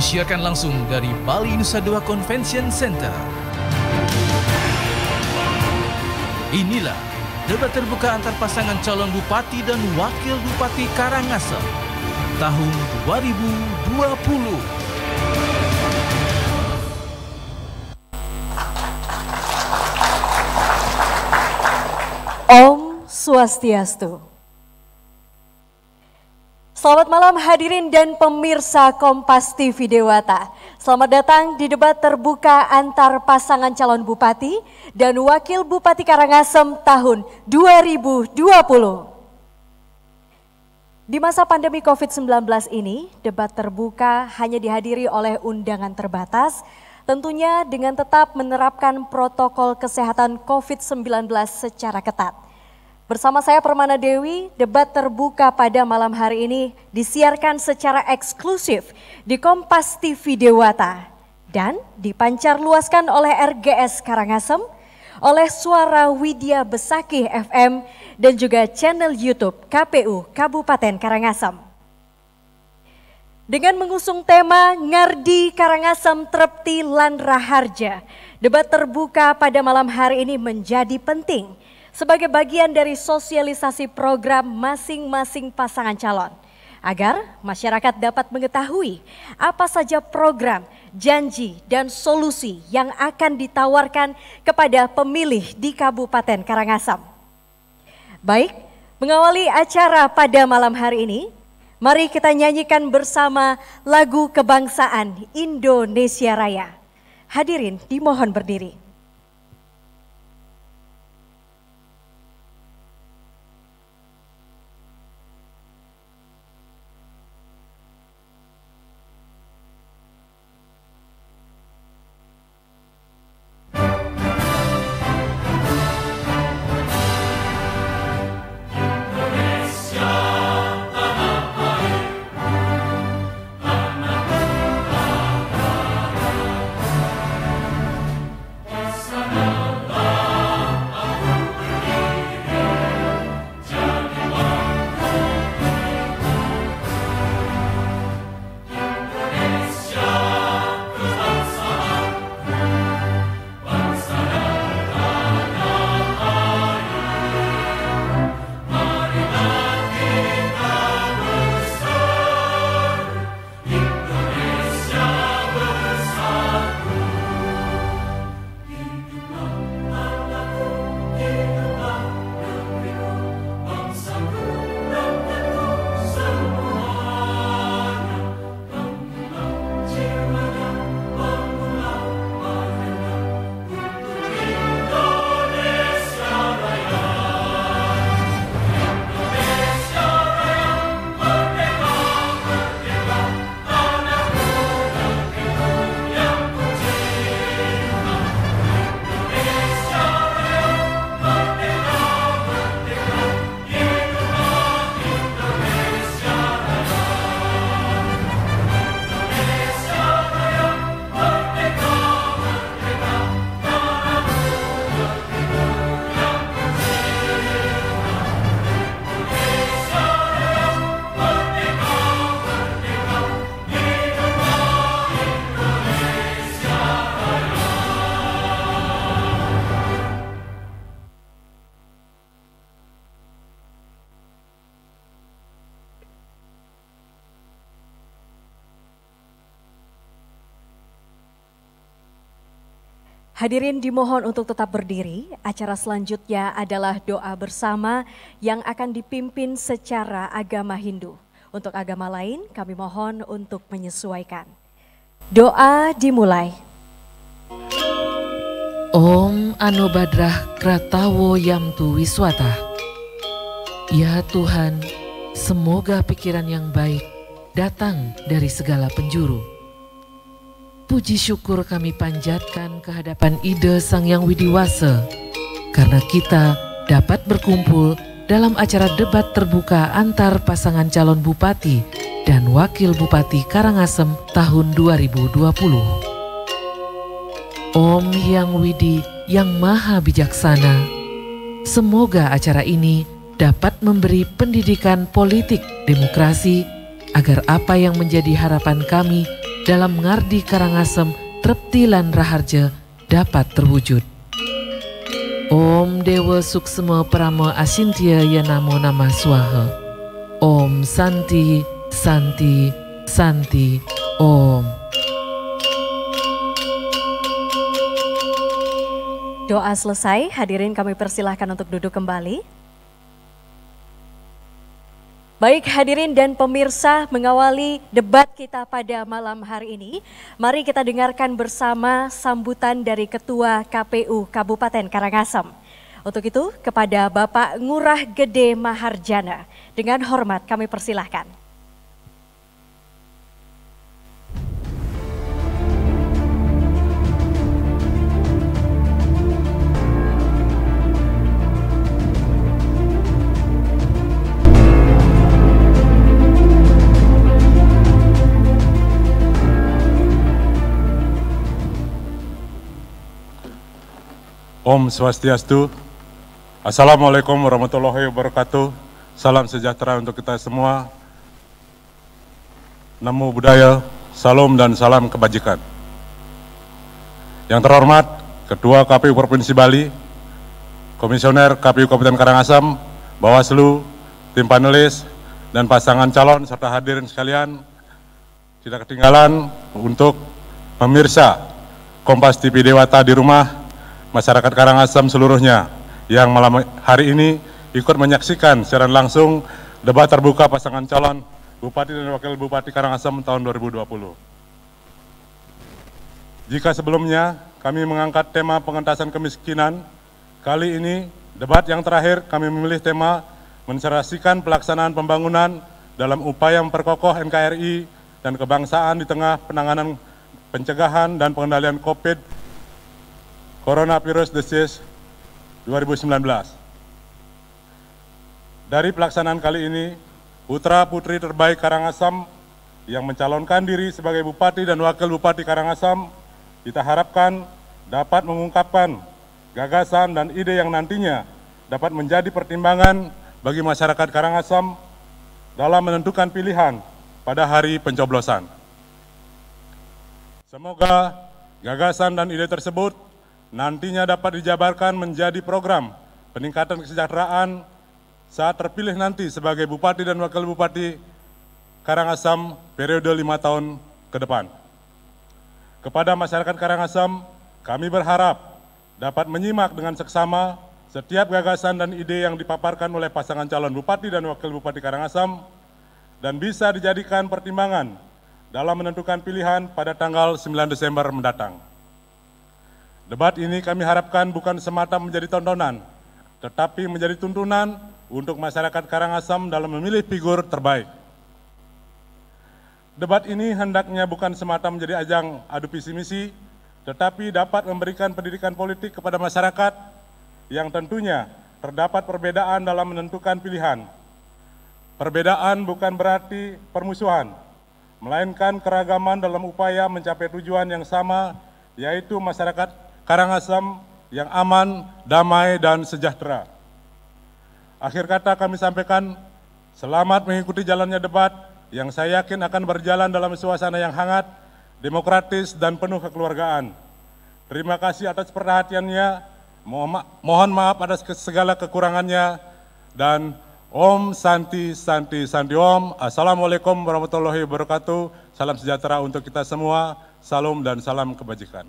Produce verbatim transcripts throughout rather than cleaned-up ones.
Disiarkan langsung dari Bali Nusa Dua Convention Center. Inilah debat terbuka antar pasangan calon bupati dan wakil bupati Karangasem tahun dua ribu dua puluh. Om Swastiastu. Selamat malam hadirin dan pemirsa Kompas T V Dewata. Selamat datang di debat terbuka antar pasangan calon bupati dan wakil bupati Karangasem tahun dua ribu dua puluh. Di masa pandemi covid sembilan belas ini, debat terbuka hanya dihadiri oleh undangan terbatas, tentunya dengan tetap menerapkan protokol kesehatan covid sembilan belas secara ketat. Bersama saya Permana Dewi, debat terbuka pada malam hari ini disiarkan secara eksklusif di Kompas T V Dewata dan dipancar luaskan oleh R G S Karangasem, oleh Suara Widya Besakih F M dan juga channel YouTube K P U Kabupaten Karangasem. Dengan mengusung tema Ngardi Karangasem Trepti Lan Raharja, debat terbuka pada malam hari ini menjadi penting sebagai bagian dari sosialisasi program masing-masing pasangan calon, agar masyarakat dapat mengetahui apa saja program, janji, dan solusi yang akan ditawarkan kepada pemilih di Kabupaten Karangasem. Baik, mengawali acara pada malam hari ini, mari kita nyanyikan bersama lagu kebangsaan Indonesia Raya. Hadirin dimohon berdiri. Hadirin dimohon untuk tetap berdiri. Acara selanjutnya adalah doa bersama yang akan dipimpin secara agama Hindu. Untuk agama lain kami mohon untuk menyesuaikan. Doa dimulai. Om Anobadrah Kratawo Yamtu Wiswata. Ya Tuhan, semoga pikiran yang baik datang dari segala penjuru. Puji syukur kami panjatkan kehadapan ide Sang Yang Widiwasa, karena kita dapat berkumpul dalam acara debat terbuka antar pasangan calon bupati dan wakil bupati Karangasem tahun dua ribu dua puluh. Om Hyang Widi yang maha bijaksana, semoga acara ini dapat memberi pendidikan politik demokrasi agar apa yang menjadi harapan kami dalam ngardi Karangasem Trepti lan Raharja dapat terwujud. Om Dewa Suksema Prama Asintya Ya Namo Namah Swaha. Om Santi Santi Santi Om. Doa selesai, hadirin kami persilahkan untuk duduk kembali. Baik hadirin dan pemirsa, mengawali debat kita pada malam hari ini, mari kita dengarkan bersama sambutan dari Ketua K P U Kabupaten Karangasem. Untuk itu kepada Bapak Ngurah Gede Maharjana, dengan hormat kami persilahkan. Om Swastiastu. Assalamualaikum warahmatullahi wabarakatuh. Salam sejahtera untuk kita semua. Namo Buddhaya, salam dan salam kebajikan. Yang terhormat Ketua K P U Provinsi Bali, Komisioner K P U Kabupaten Karangasem, Bawaslu, tim panelis, dan pasangan calon serta hadirin sekalian, tidak ketinggalan untuk pemirsa Kompas T V Dewata di rumah, masyarakat Karangasem seluruhnya yang malam hari ini ikut menyaksikan secara langsung debat terbuka pasangan calon Bupati dan Wakil Bupati Karangasem tahun dua ribu dua puluh. Jika sebelumnya kami mengangkat tema pengentasan kemiskinan, kali ini debat yang terakhir kami memilih tema menserasikan pelaksanaan pembangunan dalam upaya memperkokoh N K R I dan kebangsaan di tengah penanganan pencegahan dan pengendalian COVID Coronavirus Disease dua ribu sembilan belas. Dari pelaksanaan kali ini, putra-putri terbaik Karangasem yang mencalonkan diri sebagai Bupati dan Wakil Bupati Karangasem, kita harapkan dapat mengungkapkan gagasan dan ide yang nantinya dapat menjadi pertimbangan bagi masyarakat Karangasem dalam menentukan pilihan pada hari pencoblosan. Semoga gagasan dan ide tersebut nantinya dapat dijabarkan menjadi program peningkatan kesejahteraan saat terpilih nanti sebagai Bupati dan Wakil Bupati Karangasem periode lima tahun ke depan. Kepada masyarakat Karangasem, kami berharap dapat menyimak dengan seksama setiap gagasan dan ide yang dipaparkan oleh pasangan calon Bupati dan Wakil Bupati Karangasem dan bisa dijadikan pertimbangan dalam menentukan pilihan pada tanggal sembilan Desember mendatang. Debat ini kami harapkan bukan semata menjadi tontonan, tetapi menjadi tuntunan untuk masyarakat Karangasem dalam memilih figur terbaik. Debat ini hendaknya bukan semata menjadi ajang adu visi misi, tetapi dapat memberikan pendidikan politik kepada masyarakat yang tentunya terdapat perbedaan dalam menentukan pilihan. Perbedaan bukan berarti permusuhan, melainkan keragaman dalam upaya mencapai tujuan yang sama, yaitu masyarakat Karangasem yang aman, damai, dan sejahtera. Akhir kata kami sampaikan, selamat mengikuti jalannya debat yang saya yakin akan berjalan dalam suasana yang hangat, demokratis, dan penuh kekeluargaan. Terima kasih atas perhatiannya, mohon maaf atas segala kekurangannya, dan Om Santi Santi Santi Om. Assalamualaikum warahmatullahi wabarakatuh. Salam sejahtera untuk kita semua, salam dan salam kebajikan.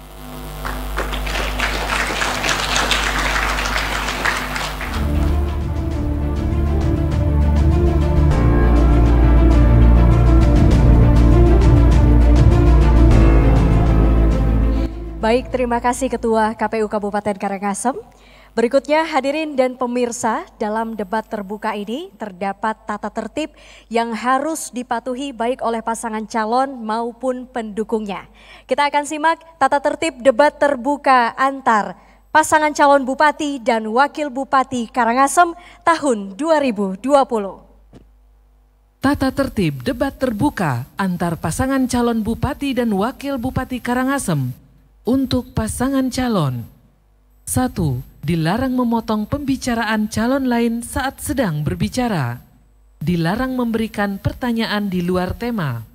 Baik, terima kasih Ketua K P U Kabupaten Karangasem. Berikutnya hadirin dan pemirsa, dalam debat terbuka ini terdapat tata tertib yang harus dipatuhi baik oleh pasangan calon maupun pendukungnya. Kita akan simak tata tertib debat terbuka antar pasangan calon Bupati dan Wakil Bupati Karangasem tahun dua ribu dua puluh. Tata tertib debat terbuka antar pasangan calon Bupati dan Wakil Bupati Karangasem. Untuk pasangan calon, satu. Dilarang memotong pembicaraan calon lain saat sedang berbicara. Dilarang memberikan pertanyaan di luar tema.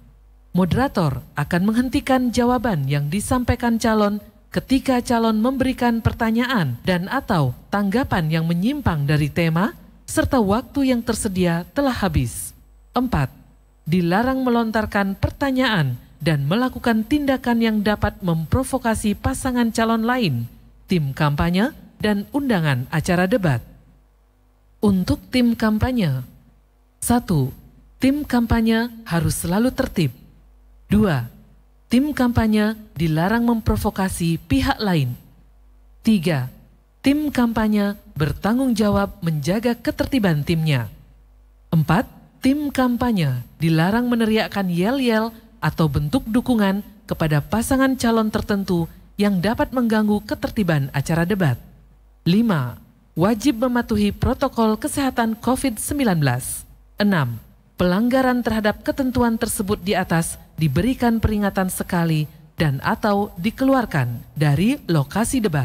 Moderator akan menghentikan jawaban yang disampaikan calon ketika calon memberikan pertanyaan dan atau tanggapan yang menyimpang dari tema serta waktu yang tersedia telah habis. Empat. Dilarang melontarkan pertanyaan dan melakukan tindakan yang dapat memprovokasi pasangan calon lain, tim kampanye, dan undangan acara debat. Untuk tim kampanye, satu. Tim kampanye harus selalu tertib. Dua. Tim kampanye dilarang memprovokasi pihak lain. Tiga. Tim kampanye bertanggung jawab menjaga ketertiban timnya. Empat. Tim kampanye dilarang meneriakkan yel-yel atau bentuk dukungan kepada pasangan calon tertentu yang dapat mengganggu ketertiban acara debat. Lima. Wajib mematuhi protokol kesehatan covid sembilan belas. Enam. Pelanggaran terhadap ketentuan tersebut di atas diberikan peringatan sekali dan atau dikeluarkan dari lokasi debat.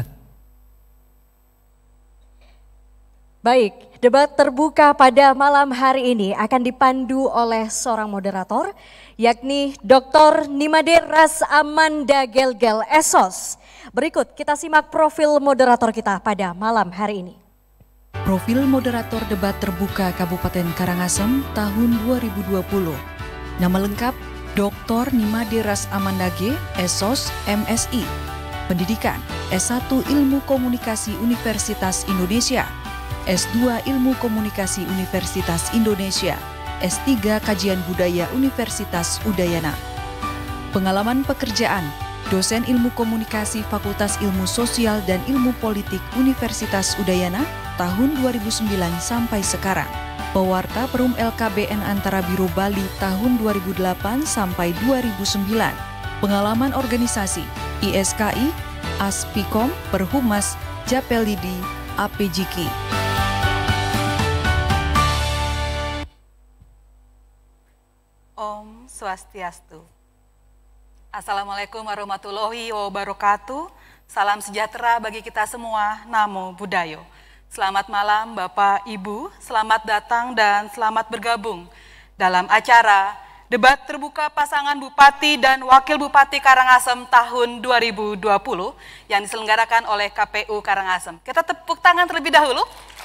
Baik, debat terbuka pada malam hari ini akan dipandu oleh seorang moderator, yakni Doktor Nimade Ras Amanda Gelgel S O S. Berikut kita simak profil moderator kita pada malam hari ini. Profil moderator debat terbuka Kabupaten Karangasem tahun dua ribu dua puluh. Nama lengkap Doktor Nimade Ras Amanda G, S O S, M S I. Pendidikan S satu Ilmu Komunikasi Universitas Indonesia, S dua Ilmu Komunikasi Universitas Indonesia, S tiga Kajian Budaya Universitas Udayana. Pengalaman pekerjaan, dosen Ilmu Komunikasi Fakultas Ilmu Sosial dan Ilmu Politik Universitas Udayana tahun dua ribu sembilan sampai sekarang. Pewarta Perum L K B N Antara Biro Bali tahun dua ribu delapan sampai dua ribu sembilan. Pengalaman organisasi I S K I, Aspikom, Perhumas, Japelidi, A P J K I. Om Swastiastu. Assalamualaikum warahmatullahi wabarakatuh. Salam sejahtera bagi kita semua. Namo Buddhaya. Selamat malam Bapak Ibu, selamat datang dan selamat bergabung dalam acara debat terbuka pasangan Bupati dan Wakil Bupati Karangasem tahun dua ribu dua puluh yang diselenggarakan oleh K P U Karangasem. Kita tepuk tangan terlebih dahulu.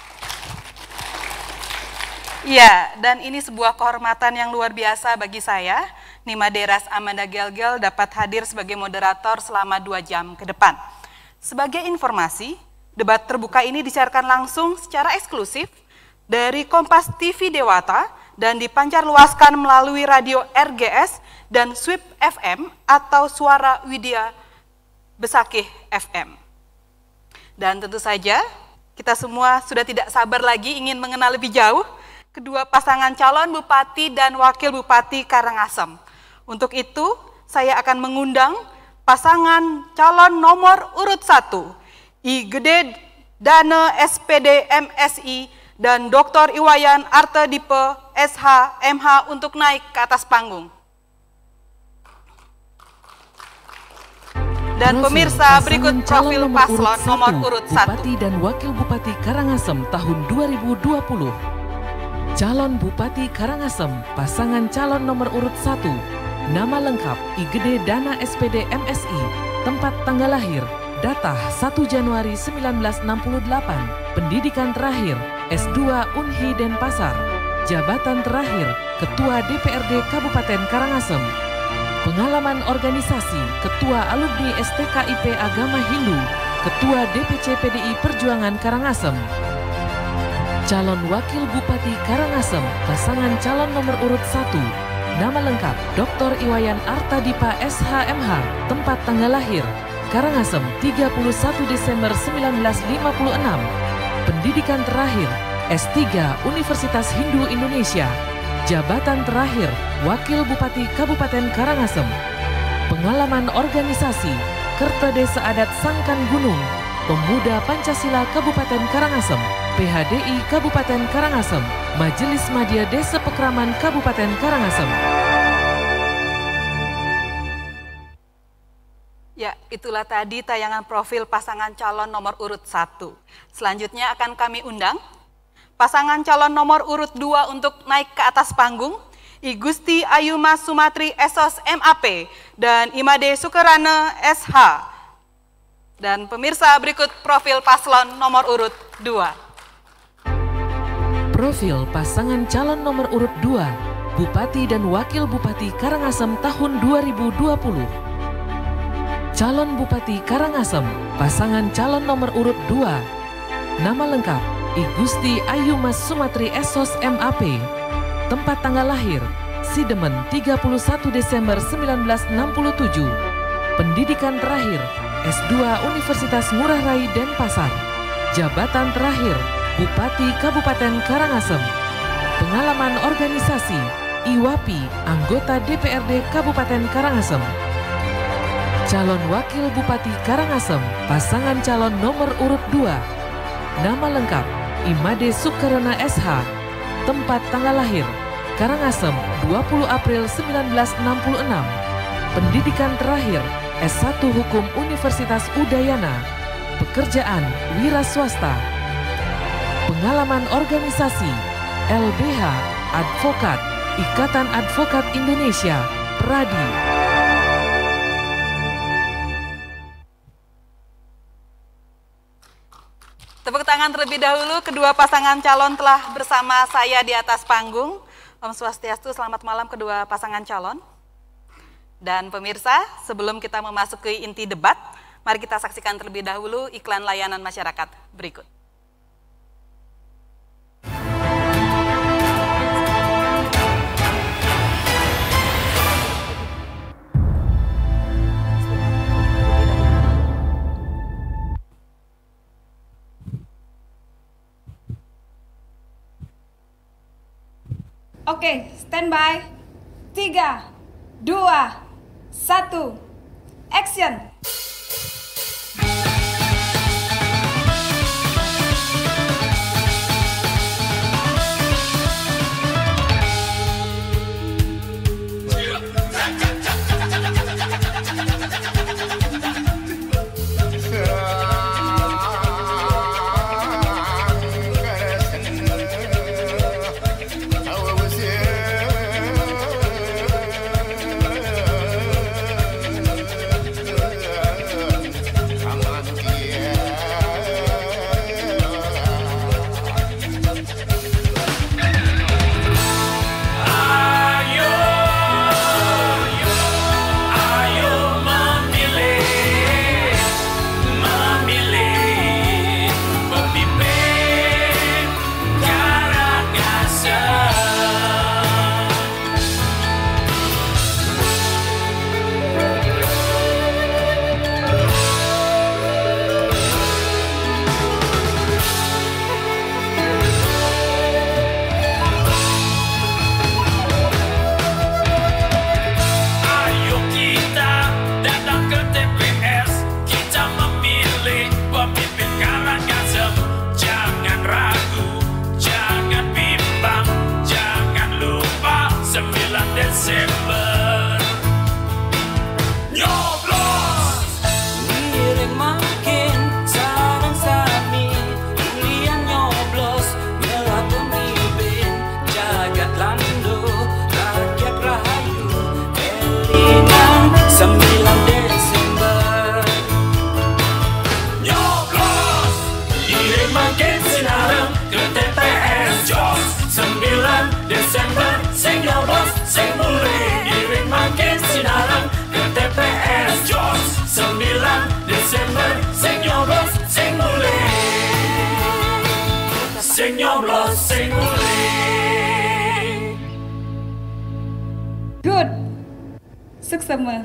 Ya, dan ini sebuah kehormatan yang luar biasa bagi saya, Nimade Ras Amanda Gelgel, dapat hadir sebagai moderator selama dua jam ke depan. Sebagai informasi, debat terbuka ini disiarkan langsung secara eksklusif dari Kompas T V Dewata dan dipancarluaskan melalui radio R G S dan S W I P F M atau Suara Widya Besakih F M. Dan tentu saja kita semua sudah tidak sabar lagi ingin mengenal lebih jauh kedua pasangan calon Bupati dan Wakil Bupati Karangasem. Untuk itu saya akan mengundang pasangan calon nomor urut satu, I Gede Dana S P D M S I dan Doktor Iwayan Artadipe S H M H untuk naik ke atas panggung. Dan pemirsa, berikut profil paslon nomor urut satu. Bupati dan Wakil Bupati Karangasem tahun dua ribu dua puluh. Calon Bupati Karangasem, pasangan calon nomor urut satu. Nama lengkap I Gede Dana S P D M S I, tempat tanggal lahir Data satu Januari seribu sembilan ratus enam puluh delapan, pendidikan terakhir S dua Unhi Denpasar, jabatan terakhir Ketua D P R D Kabupaten Karangasem, pengalaman organisasi Ketua Alumni S T K I P Agama Hindu, Ketua D P C P D I Perjuangan Karangasem. Calon Wakil Bupati Karangasem, pasangan calon nomor urut satu, nama lengkap Doktor Iwayan Artadipa S H M H, tempat tanggal lahir Karangasem tiga puluh satu Desember seribu sembilan ratus lima puluh enam, pendidikan terakhir S tiga Universitas Hindu Indonesia, jabatan terakhir Wakil Bupati Kabupaten Karangasem, pengalaman organisasi Kerta Desa Adat Sangkan Gunung, Pemuda Pancasila Kabupaten Karangasem, P H D I Kabupaten Karangasem, Majelis Madya Desa Pekraman Kabupaten Karangasem. Ya, itulah tadi tayangan profil pasangan calon nomor urut satu. Selanjutnya akan kami undang pasangan calon nomor urut dua untuk naik ke atas panggung, I Gusti Ayu Mas Sumatri S O S M A P, dan Imade Sukerana S H. Dan pemirsa, berikut profil paslon nomor urut dua. Profil pasangan calon nomor urut dua, Bupati dan Wakil Bupati Karangasem tahun dua ribu dua puluh. Calon Bupati Karangasem, pasangan calon nomor urut dua. Nama lengkap, I Gusti Ayu Mas Sumatri S O S M A P. Tempat tanggal lahir, Sidemen tiga puluh satu Desember seribu sembilan ratus enam puluh tujuh. Pendidikan terakhir, S dua Universitas Ngurah Rai Denpasar. Jabatan terakhir, Bupati Kabupaten Karangasem. Pengalaman organisasi, I W A P I, anggota D P R D Kabupaten Karangasem. Calon Wakil Bupati Karangasem, pasangan calon nomor urut dua. Nama lengkap, Imade Sukerana S H. Tempat tanggal lahir, Karangasem dua puluh April seribu sembilan ratus enam puluh enam. Pendidikan terakhir, S satu Hukum Universitas Udayana. Pekerjaan, wira swasta. Pengalaman organisasi, L B H, advokat, Ikatan Advokat Indonesia, Pradi. Tepuk tangan terlebih dahulu, kedua pasangan calon telah bersama saya di atas panggung. Om Swastiastu, selamat malam kedua pasangan calon. Dan pemirsa, sebelum kita memasuki inti debat, mari kita saksikan terlebih dahulu iklan layanan masyarakat berikut. Oke, standby. Tiga, dua, satu, action. Good. Suksema.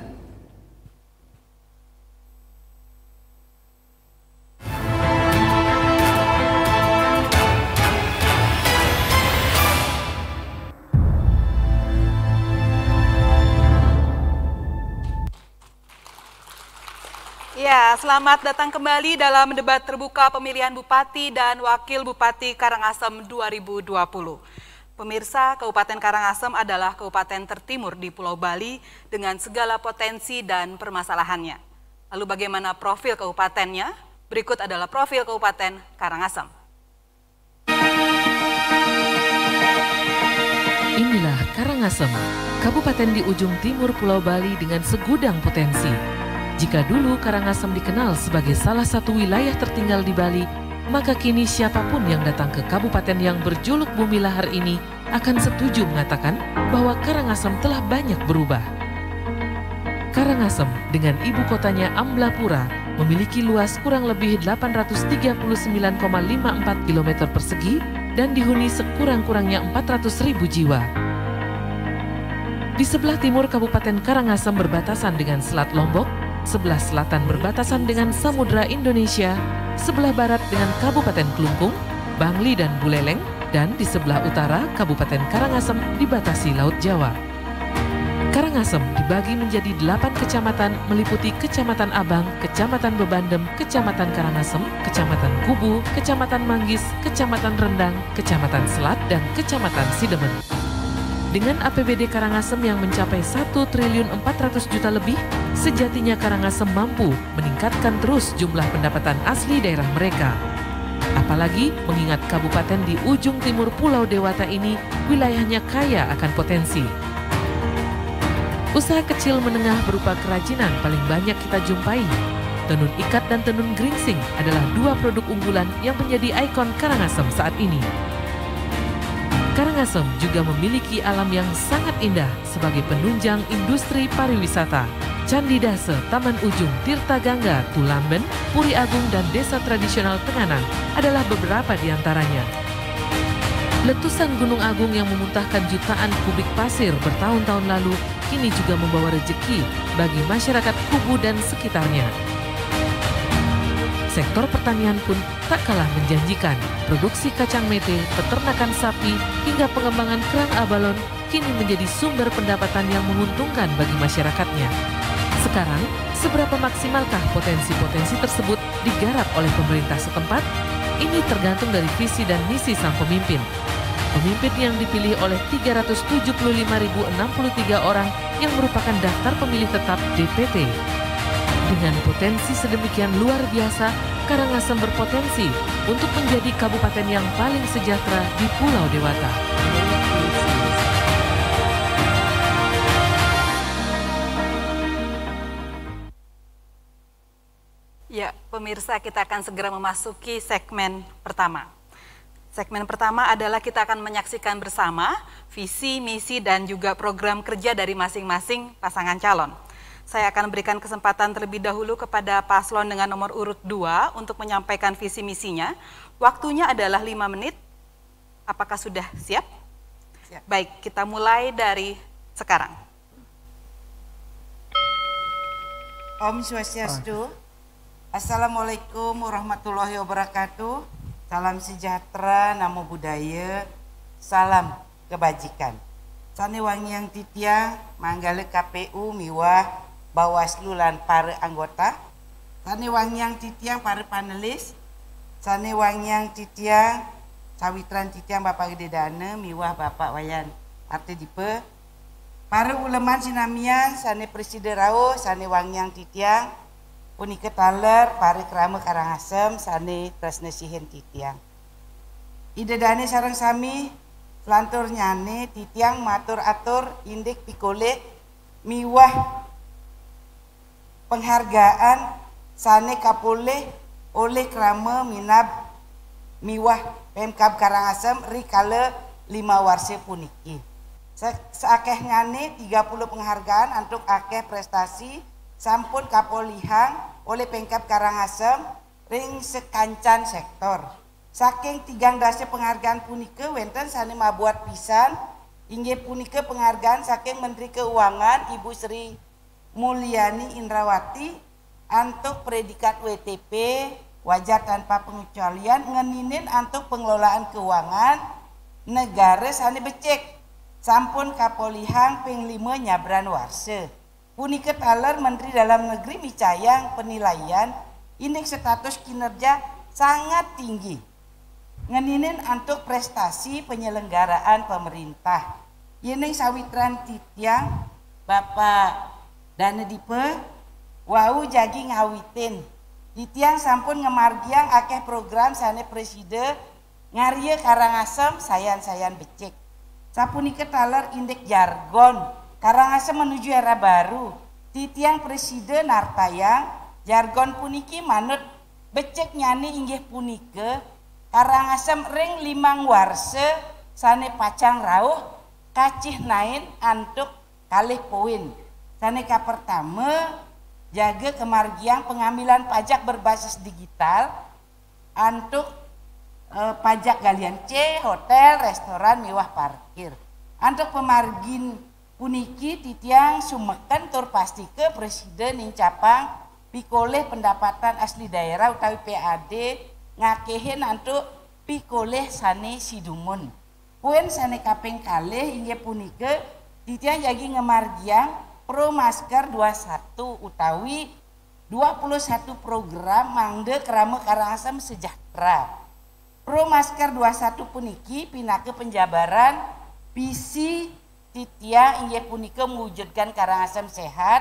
Ya, selamat datang kembali dalam debat terbuka pemilihan Bupati dan Wakil Bupati Karangasem dua ribu dua puluh. Pemirsa, Kabupaten Karangasem adalah kabupaten tertimur di Pulau Bali dengan segala potensi dan permasalahannya. Lalu bagaimana profil kabupatennya? Berikut adalah profil Kabupaten Karangasem. Inilah Karangasem, kabupaten di ujung timur Pulau Bali dengan segudang potensi. Jika dulu Karangasem dikenal sebagai salah satu wilayah tertinggal di Bali, maka kini siapapun yang datang ke kabupaten yang berjuluk Bumi Lahar ini akan setuju mengatakan bahwa Karangasem telah banyak berubah. Karangasem dengan ibu kotanya Amblapura memiliki luas kurang lebih delapan ratus tiga puluh sembilan koma lima empat kilometer persegi dan dihuni sekurang-kurangnya empat ratus ribu jiwa. Di sebelah timur Kabupaten Karangasem berbatasan dengan Selat Lombok, sebelah selatan berbatasan dengan Samudra Indonesia, sebelah barat dengan Kabupaten Klungkung, Bangli dan Buleleng, dan di sebelah utara Kabupaten Karangasem dibatasi Laut Jawa. Karangasem dibagi menjadi delapan kecamatan meliputi Kecamatan Abang, Kecamatan Bebandem, Kecamatan Karangasem, Kecamatan Kubu, Kecamatan Manggis, Kecamatan Rendang, Kecamatan Selat, dan Kecamatan Sidemen. Dengan A P B D Karangasem yang mencapai satu triliun empat ratus juta lebih, sejatinya Karangasem mampu meningkatkan terus jumlah pendapatan asli daerah mereka. Apalagi mengingat kabupaten di ujung timur Pulau Dewata ini wilayahnya kaya akan potensi. Usaha kecil menengah berupa kerajinan paling banyak kita jumpai. Tenun ikat dan tenun geringsing adalah dua produk unggulan yang menjadi ikon Karangasem saat ini. Karangasem juga memiliki alam yang sangat indah sebagai penunjang industri pariwisata. Candi Dase, Taman Ujung, Tirta Gangga, Tulamben, Puri Agung, dan desa tradisional Tenganan adalah beberapa di antaranya. Letusan Gunung Agung yang memuntahkan jutaan kubik pasir bertahun-tahun lalu kini juga membawa rejeki bagi masyarakat Kubu dan sekitarnya. Sektor pertanian pun tak kalah menjanjikan. Produksi kacang mete, peternakan sapi, hingga pengembangan kerang abalon kini menjadi sumber pendapatan yang menguntungkan bagi masyarakatnya. Sekarang, seberapa maksimalkah potensi-potensi tersebut digarap oleh pemerintah setempat? Ini tergantung dari visi dan misi sang pemimpin. Pemimpin yang dipilih oleh tiga ratus tujuh puluh lima ribu enam puluh tiga orang yang merupakan daftar pemilih tetap D P T. Dengan potensi sedemikian luar biasa, Karangasem berpotensi untuk menjadi kabupaten yang paling sejahtera di Pulau Dewata. Ya, pemirsa, kita akan segera memasuki segmen pertama. Segmen pertama adalah kita akan menyaksikan bersama visi, misi, dan juga program kerja dari masing-masing pasangan calon. Saya akan berikan kesempatan terlebih dahulu kepada paslon dengan nomor urut dua untuk menyampaikan visi misinya. Waktunya adalah lima menit. Apakah sudah siap? Siap. Baik, kita mulai dari sekarang. Om Swastiastu. Assalamualaikum warahmatullahi wabarakatuh. Salam sejahtera, namo buddhaya, salam kebajikan. Sane wangiang titiang, manggale K P U miwah Bawaslu lan para anggota. Sane wangiang titiang para panelis. Sane wangiang titiang, sawitran titiang Bapak Gede Dana miwah Bapak Wayan Arte Dipe. Para uleman sinamian, sane presiden rao, sane wangiang titiang, punika taler, para kerama Karangasem, sane tresna sihen titiang. Ida dane sarang sami, selantur nyane, titiang matur atur, indik pikole, miwah penghargaan, sane kapoleh, oleh kerama minab, miwah Pemkab Karangasem, rikale lima warse puniki. Seakeh nyane tiga puluh penghargaan untuk akeh prestasi, sampun kapolihang oleh Pemkab Karangasem ring sekancan sektor. Saking tigang dase penghargaan punika wenten sane mabuat pisan inggih punika penghargaan saking Menteri Keuangan Ibu Sri Mulyani Indrawati antuk predikat W T P wajar tanpa pengecualian ngeninin antuk pengelolaan keuangan negara sane becek sampun kapolihang ping lima nyabran warse. Punika taler Menteri Dalam Negeri micayang penilaian indeks status kinerja sangat tinggi. Ngeninin antuk prestasi penyelenggaraan pemerintah. Yening sawitran titiang Bapak Dana Dipe wau jagi ngawitin. Titiang sampun ngemargiang akeh program sane presiden ngaria Karangasem sayan-sayan becek. Sapunika taler indek jargon Karangasem menuju era baru. Titiang presiden nartayang jargon puniki manut becek nyani inggih punike Karangasem ring limang warse sane pacang rauh kacih nain antuk kalih poin. Sane ka pertama jaga kemargian pengambilan pajak berbasis digital antuk eh, pajak galian C, hotel, restoran, mewah parkir. Antuk pemargin puniki titiang sumeken tur pasti ke presiden incapang pikoleh pendapatan asli daerah utawi P A D ngakehin antuk pikoleh sane sidumun. Puen sane kaping kalih inggih punike titiang jagi ngemargiang pro masker dua puluh satu utawi dua puluh satu program mangde kerama Karangasem sejahtera. Pro masker dua puluh satu puniki pinake penjabaran visi titia inggih punika mewujudkan Karangasem sehat,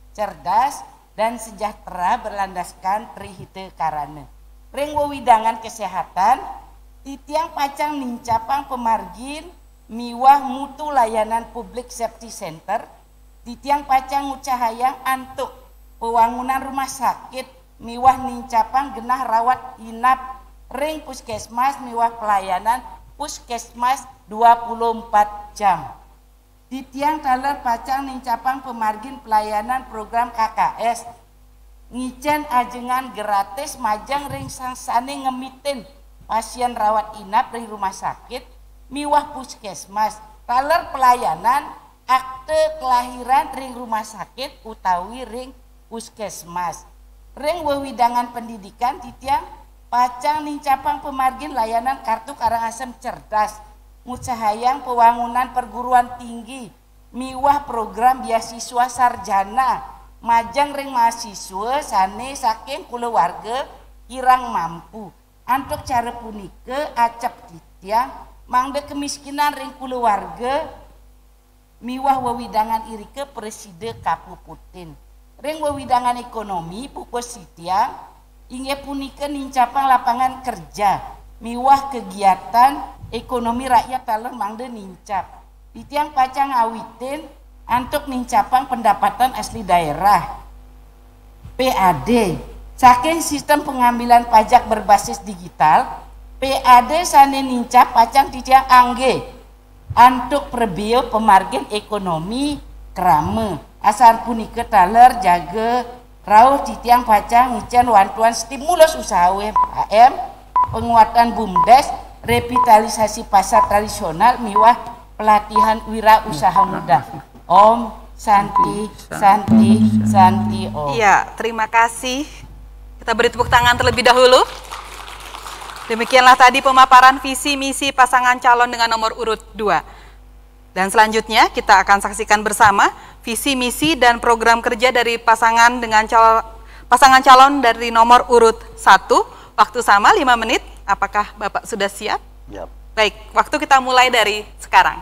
cerdas dan sejahtera berlandaskan trihite karana. Ring wewidangan kesehatan titiang pacang nincapang pemargin miwah mutu layanan publik safety center. Titiang pacang ngucahayang antuk pewangunan rumah sakit miwah nincapang genah rawat inap ring puskesmas miwah pelayanan puskesmas dua puluh empat jam. Titiang taler pacang nincapang pemargin pelayanan program K K S ngicen ajengan gratis majang ring sangsane ngemitin pasien rawat inap ring rumah sakit miwah puskesmas. Taler pelayanan akte kelahiran ring rumah sakit utawi ring puskesmas. Ring wewidangan pendidikan titiang pacang nincapang pemargin layanan kartu Karangasem cerdas ngucahayang pewangunan perguruan tinggi miwah program beasiswa sarjana majang ring mahasiswa sane saking kulawarga kirang mampu. Antuk cara punike acap titiang mangde kemiskinan ring kulawarga miwah wewidangan irike presiden kapuputin. Ring wewidangan ekonomi pupus sitiang inggih punika nincapang lapangan kerja miwah kegiatan ekonomi rakyat taler mangde nincap. Titiang pacang awitin antuk nincapang pendapatan asli daerah P A D saking sistem pengambilan pajak berbasis digital. P A D sane nincap pacang titiang angge antuk perbio pemargin ekonomi krame. Asal punika taler jaga rauh titiang pacang ngicen wantuan stimulus usaha U M K M penguatan BUMDes revitalisasi pasar tradisional miwah pelatihan wira usaha muda. Om Santi Santi Santi Om. Iya, terima kasih. Kita beri tepuk tangan terlebih dahulu. Demikianlah tadi pemaparan visi misi pasangan calon dengan nomor urut dua. Dan selanjutnya kita akan saksikan bersama visi misi dan program kerja dari pasangan dengan calon pasangan calon dari nomor urut satu. Waktu sama lima menit. Apakah Bapak sudah siap? Siap. Baik, waktu kita mulai dari sekarang.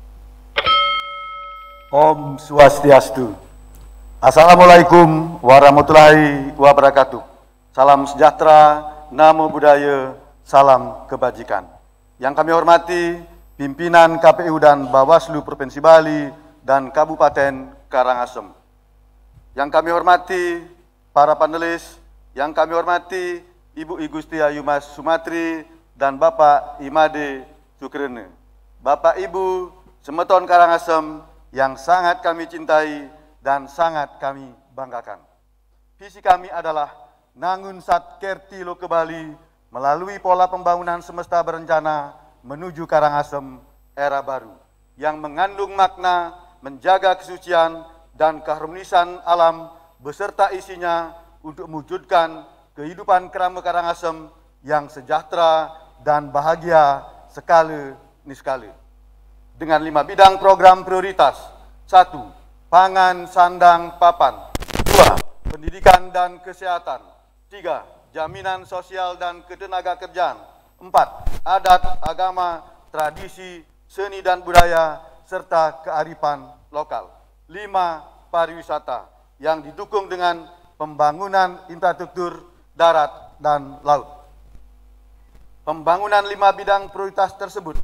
Om Swastiastu. Assalamualaikum warahmatullahi wabarakatuh. Salam sejahtera, namo buddhaya, salam kebajikan. Yang kami hormati pimpinan K P U dan Bawaslu Provinsi Bali dan Kabupaten Karangasem. Yang kami hormati para panelis, yang kami hormati Ibu I Gusti Ayu Mas Sumatri dan Bapak Imade Sukrene. Bapak Ibu semeton Karangasem yang sangat kami cintai dan sangat kami banggakan. Visi kami adalah nangun sat kerti lo ke Bali melalui pola pembangunan semesta berencana menuju Karangasem era baru yang mengandung makna menjaga kesucian dan keharmonisan alam beserta isinya untuk mewujudkan kehidupan kerama Karangasem yang sejahtera dan bahagia sekali niskali. Dengan lima bidang program prioritas. Satu, pangan, sandang, papan. Dua, pendidikan dan kesehatan. Tiga, jaminan sosial dan ketenaga kerjaan. Empat, adat, agama, tradisi, seni dan budaya, serta kearifan lokal. Lima, pariwisata yang didukung dengan pembangunan infrastruktur darat dan laut. Pembangunan lima bidang prioritas tersebut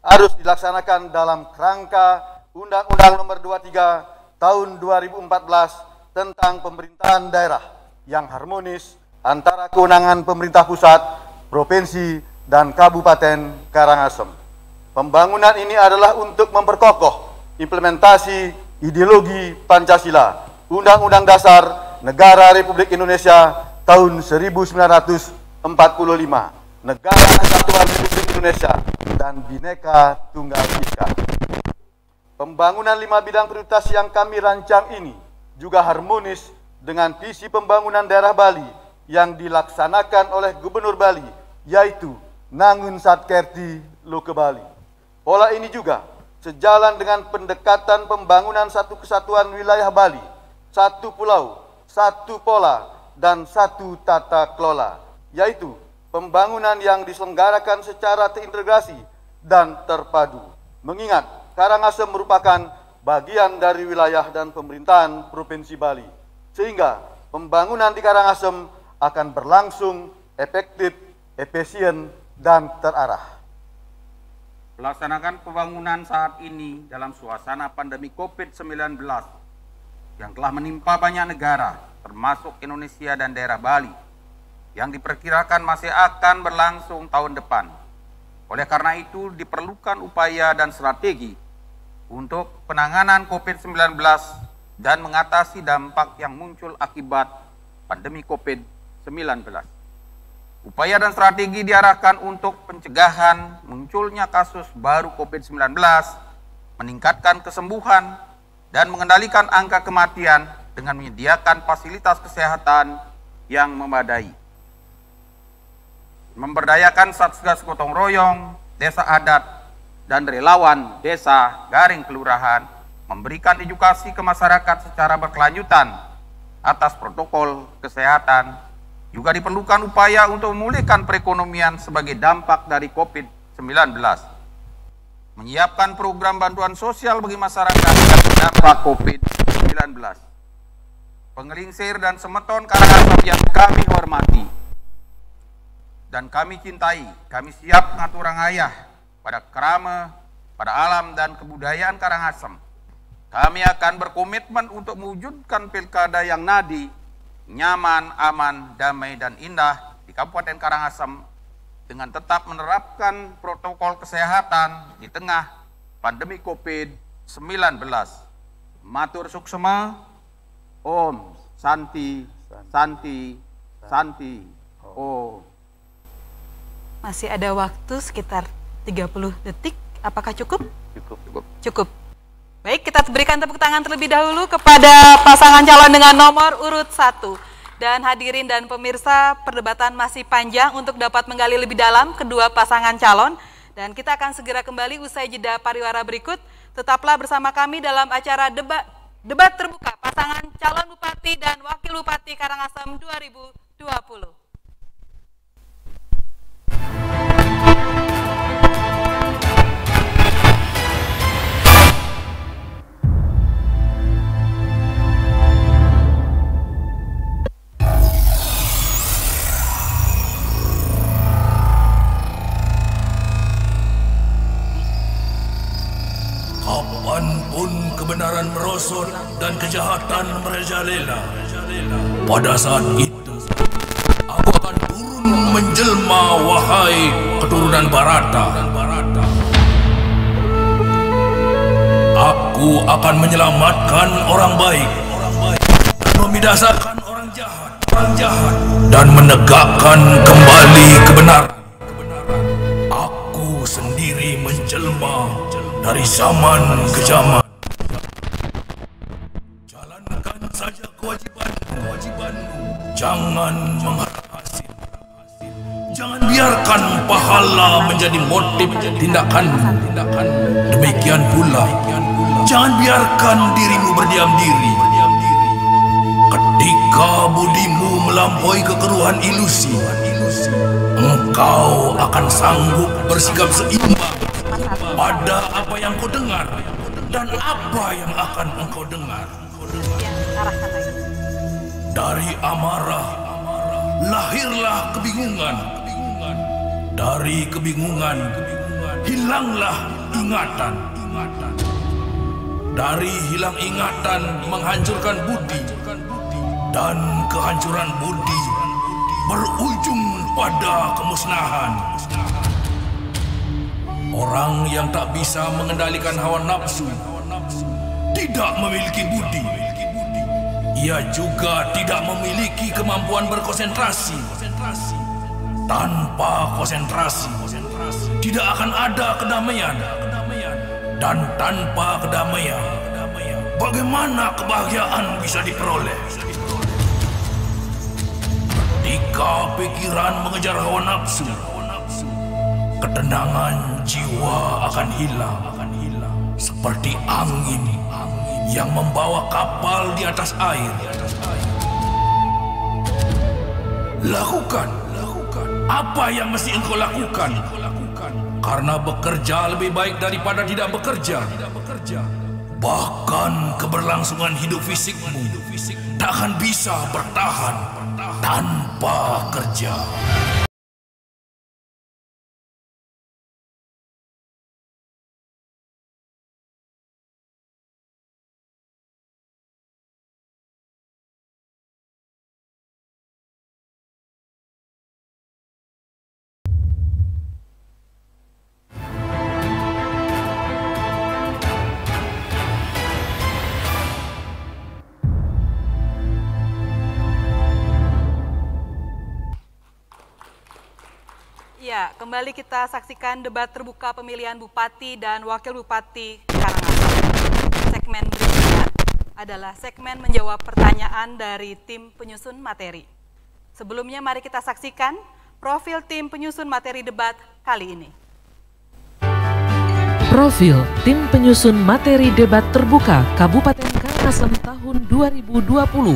harus dilaksanakan dalam kerangka Undang-Undang Nomor dua puluh tiga Tahun dua ribu empat belas tentang pemerintahan daerah yang harmonis antara kewenangan pemerintah pusat, provinsi, dan Kabupaten Karangasem. Pembangunan ini adalah untuk memperkokoh implementasi ideologi Pancasila, Undang-Undang Dasar Negara Republik Indonesia tahun seribu sembilan ratus empat puluh lima, Negara Kesatuan Republik Indonesia, dan Bhinneka Tunggal Ika. Pembangunan lima bidang prioritas yang kami rancang ini juga harmonis dengan visi pembangunan daerah Bali yang dilaksanakan oleh Gubernur Bali, yaitu Nangun Satkerti Loke Bali. Pola ini juga sejalan dengan pendekatan pembangunan satu kesatuan wilayah Bali, satu pulau, satu pola, dan satu tata kelola, yaitu pembangunan yang diselenggarakan secara terintegrasi dan terpadu. Mengingat Karangasem merupakan bagian dari wilayah dan pemerintahan Provinsi Bali, sehingga pembangunan di Karangasem akan berlangsung efektif, efisien, dan terarah. Melaksanakan pembangunan saat ini dalam suasana pandemi COVID sembilan belas yang telah menimpa banyak negara, termasuk Indonesia dan daerah Bali, yang diperkirakan masih akan berlangsung tahun depan. Oleh karena itu, diperlukan upaya dan strategi untuk penanganan COVID sembilan belas dan mengatasi dampak yang muncul akibat pandemi COVID sembilan belas. Upaya dan strategi diarahkan untuk pencegahan munculnya kasus baru COVID sembilan belas, meningkatkan kesembuhan, dan mengendalikan angka kematian dengan menyediakan fasilitas kesehatan yang memadai. Memberdayakan Satgas Gotong Royong, desa adat, dan relawan desa garing kelurahan, memberikan edukasi ke masyarakat secara berkelanjutan atas protokol kesehatan. Juga diperlukan upaya untuk memulihkan perekonomian sebagai dampak dari COVID sembilan belas. Menyiapkan program bantuan sosial bagi masyarakat yang terdampak COVID sembilan belas. Pengelingsir dan Semeton Karangasem yang kami hormati dan kami cintai, kami siap ngaturang ayah pada kerama, pada alam dan kebudayaan Karangasem. Kami akan berkomitmen untuk mewujudkan pilkada yang nadi, nyaman, aman, damai, dan indah di Kabupaten Karangasem dengan tetap menerapkan protokol kesehatan di tengah pandemi COVID sembilan belas. Matur suksema, Om Santi, Santi, Santi, Om. Masih ada waktu sekitar tiga puluh detik, apakah cukup? Cukup. Cukup. Cukup. Baik, kita berikan tepuk tangan terlebih dahulu kepada pasangan calon dengan nomor urut satu. Dan hadirin dan pemirsa, perdebatan masih panjang untuk dapat menggali lebih dalam kedua pasangan calon. Dan kita akan segera kembali usai jeda pariwara berikut. Tetaplah bersama kami dalam acara debat, debat terbuka pasangan calon Bupati dan Wakil Bupati Karangasem dua ribu dua puluh. Kapanpun kebenaran merosot dan kejahatan merajalela, pada saat itu aku akan turun menjelma, wahai keturunan Barata. Aku akan menyelamatkan orang baik dan membinasakan orang jahat, orang jahat dan menegakkan kembali kebenaran. Aku sendiri menjelma dari zaman ke zaman. Jalankan saja kewajibanmu, kewajibanmu. Jangan mengharap hasil. Jangan biarkan pahala menjadi motif tindakanmu. Demikian pula, jangan biarkan dirimu berdiam diri. Ketika budimu melampaui kekeruhan ilusi, engkau akan sanggup bersikap seimbang pada apa yang kau dengar dan apa yang akan engkau dengar. Dari amarah lahirlah kebingungan. Dari kebingungan hilanglah ingatan. Dari hilang ingatan menghancurkan budi, dan kehancuran budi berujung pada kemusnahan. Orang yang tak bisa mengendalikan hawa nafsu tidak memiliki budi. Ia juga tidak memiliki kemampuan berkonsentrasi. Tanpa konsentrasi, tidak akan ada kedamaian. Dan tanpa kedamaian, bagaimana kebahagiaan bisa diperoleh? Ketika pikiran mengejar hawa nafsu, ketenangan jiwa akan hilang. Seperti angin yang membawa kapal di atas air. Lakukan, lakukan apa yang mesti engkau lakukan. Karena bekerja lebih baik daripada tidak bekerja. Bahkan keberlangsungan hidup fisikmu tak akan bisa bertahan tanpa kerja. Ya, kembali kita saksikan debat terbuka pemilihan Bupati dan Wakil Bupati Karangasem. Segmen berikutnya adalah segmen menjawab pertanyaan dari tim penyusun materi. Sebelumnya mari kita saksikan profil tim penyusun materi debat kali ini. Profil tim penyusun materi debat terbuka Kabupaten Karangasem tahun dua ribu dua puluh.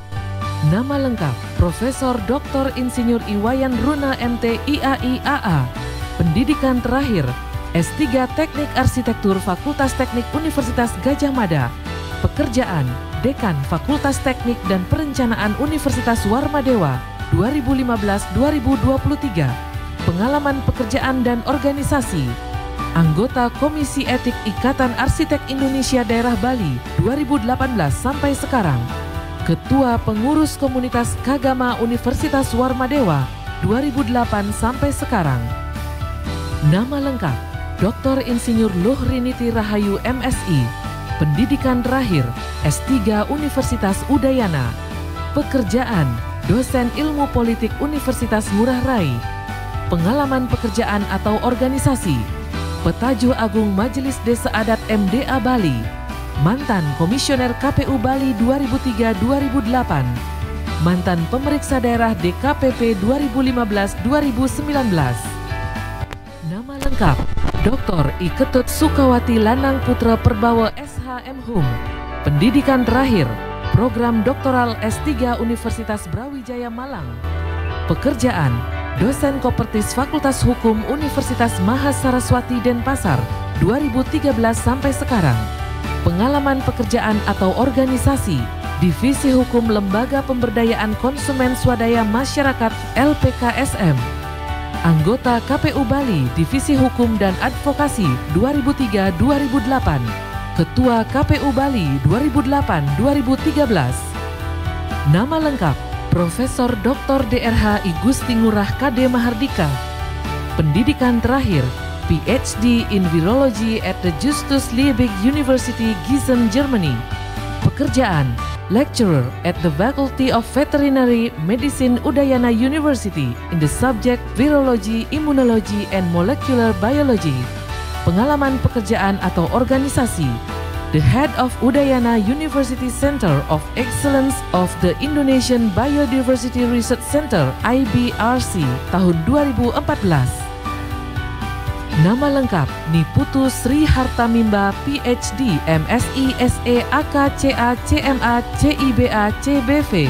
Nama lengkap Profesor Doktor Insinyur Iwayan Runa M T I A I A A. Pendidikan terakhir S tiga Teknik Arsitektur Fakultas Teknik Universitas Gadjah Mada. Pekerjaan Dekan Fakultas Teknik dan Perencanaan Universitas Warmadewa dua ribu lima belas sampai dua ribu dua puluh tiga. Pengalaman pekerjaan dan organisasi. Anggota Komisi Etik Ikatan Arsitek Indonesia Daerah Bali dua ribu delapan belas sampai sekarang. Ketua Pengurus Komunitas Kagama Universitas Warmadewa dua ribu delapan sampai sekarang. Nama lengkap Doktor Insinyur Luhriniti Rahayu M Si. Pendidikan terakhir S tiga Universitas Udayana. Pekerjaan Dosen Ilmu Politik Universitas Ngurah Rai. Pengalaman pekerjaan atau organisasi Petajo Agung Majelis Desa Adat M D A Bali. Mantan Komisioner K P U Bali dua ribu tiga sampai dua ribu delapan, mantan pemeriksa daerah D K P P dua ribu lima belas sampai dua ribu sembilan belas. Nama lengkap Doktor I Ketut Sukawati Lanang Putra Perbawa S H M Hum. Pendidikan terakhir Program Doktoral S tiga Universitas Brawijaya Malang. Pekerjaan Dosen Kopertis Fakultas Hukum Universitas Mahasaraswati Denpasar dua ribu tiga belas sampai sekarang. Pengalaman pekerjaan atau organisasi Divisi Hukum Lembaga Pemberdayaan Konsumen Swadaya Masyarakat L P K S M. Anggota K P U Bali Divisi Hukum dan Advokasi dua ribu tiga sampai dua ribu delapan. Ketua K P U Bali dua ribu delapan sampai dua ribu tiga belas. Nama lengkap Profesor Doktor D R H I Gusti Ngurah K D Mahardika. Pendidikan terakhir P H D in Virology at the Justus Liebig University Gießen, Germany. Pekerjaan Lecturer at the Faculty of Veterinary Medicine Udayana University in the subject Virology, Immunology, and Molecular Biology. Pengalaman pekerjaan atau organisasi The Head of Udayana University Center of Excellence of the Indonesian Biodiversity Research Center I B R C tahun dua ribu empat belas. Nama lengkap Niputu Sri Hartamimba P H D M Si S E A K C A C M A C I B A C B V.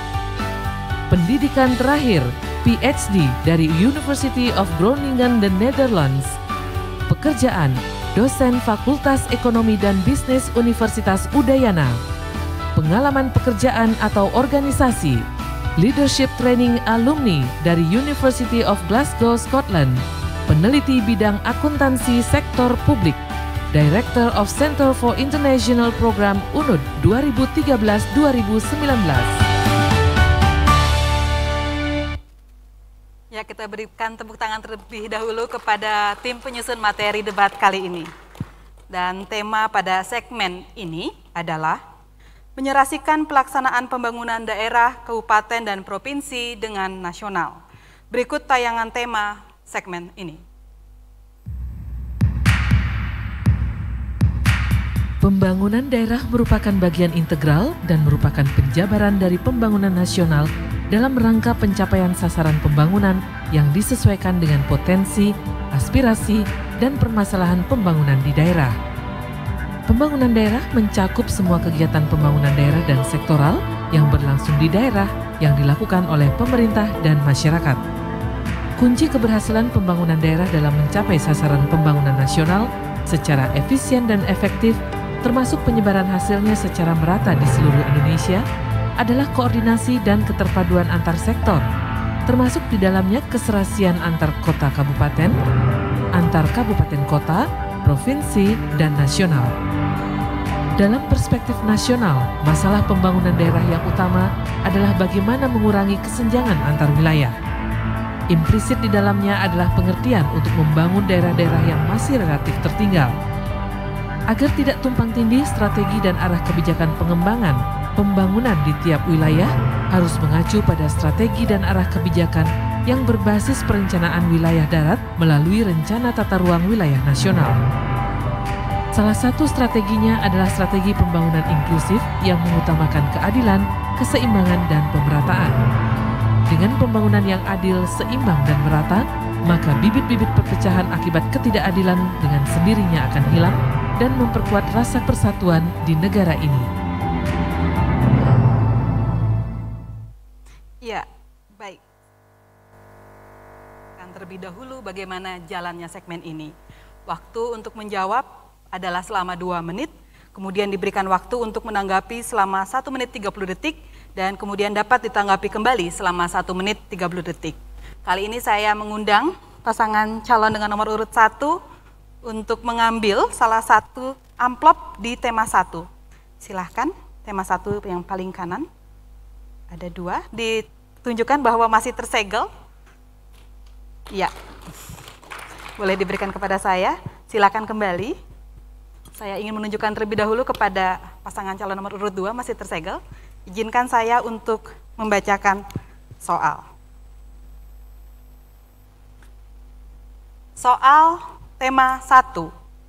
Pendidikan terakhir P H D dari University of Groningen, the Netherlands. Pekerjaan Dosen Fakultas Ekonomi dan Bisnis Universitas Udayana. Pengalaman pekerjaan atau organisasi Leadership Training Alumni dari University of Glasgow, Scotland. peneliti bidang akuntansi sektor publik, Director of Center for International Program U N U D dua ribu tiga belas dua ribu sembilan belas. Ya, kita berikan tepuk tangan terlebih dahulu kepada tim penyusun materi debat kali ini. Dan tema pada segmen ini adalah menyerasikan pelaksanaan pembangunan daerah, kabupaten, dan provinsi dengan nasional. Berikut tayangan tema segmen ini. Pembangunan daerah merupakan bagian integral dan merupakan penjabaran dari pembangunan nasional dalam rangka pencapaian sasaran pembangunan yang disesuaikan dengan potensi, aspirasi, dan permasalahan pembangunan di daerah. Pembangunan daerah mencakup semua kegiatan pembangunan daerah dan sektoral yang berlangsung di daerah yang dilakukan oleh pemerintah dan masyarakat. Kunci keberhasilan pembangunan daerah dalam mencapai sasaran pembangunan nasional secara efisien dan efektif, termasuk penyebaran hasilnya secara merata di seluruh Indonesia, adalah koordinasi dan keterpaduan antar sektor, termasuk di dalamnya keserasian antar kota kabupaten, antar kabupaten kota, provinsi, dan nasional. Dalam perspektif nasional, masalah pembangunan daerah yang utama adalah bagaimana mengurangi kesenjangan antar wilayah. Implisit di dalamnya adalah pengertian untuk membangun daerah-daerah yang masih relatif tertinggal. Agar tidak tumpang tindih, strategi dan arah kebijakan pengembangan pembangunan di tiap wilayah harus mengacu pada strategi dan arah kebijakan yang berbasis perencanaan wilayah darat melalui rencana tata ruang wilayah nasional. Salah satu strateginya adalah strategi pembangunan inklusif yang mengutamakan keadilan, keseimbangan, dan pemerataan. Dengan pembangunan yang adil, seimbang, dan merata, maka bibit-bibit perpecahan akibat ketidakadilan dengan sendirinya akan hilang dan memperkuat rasa persatuan di negara ini. Ya, baik. Akan terlebih dahulu bagaimana jalannya segmen ini. Waktu untuk menjawab adalah selama dua menit, kemudian diberikan waktu untuk menanggapi selama satu menit tiga puluh detik, dan kemudian dapat ditanggapi kembali selama satu menit tiga puluh detik. Kali ini saya mengundang pasangan calon dengan nomor urut satu untuk mengambil salah satu amplop di tema satu. Silahkan, tema satu yang paling kanan. Ada dua, ditunjukkan bahwa masih tersegel. Ya, boleh diberikan kepada saya, silakan kembali. Saya ingin menunjukkan terlebih dahulu kepada pasangan calon nomor urut dua masih tersegel. Izinkan saya untuk membacakan soal. Soal tema satu.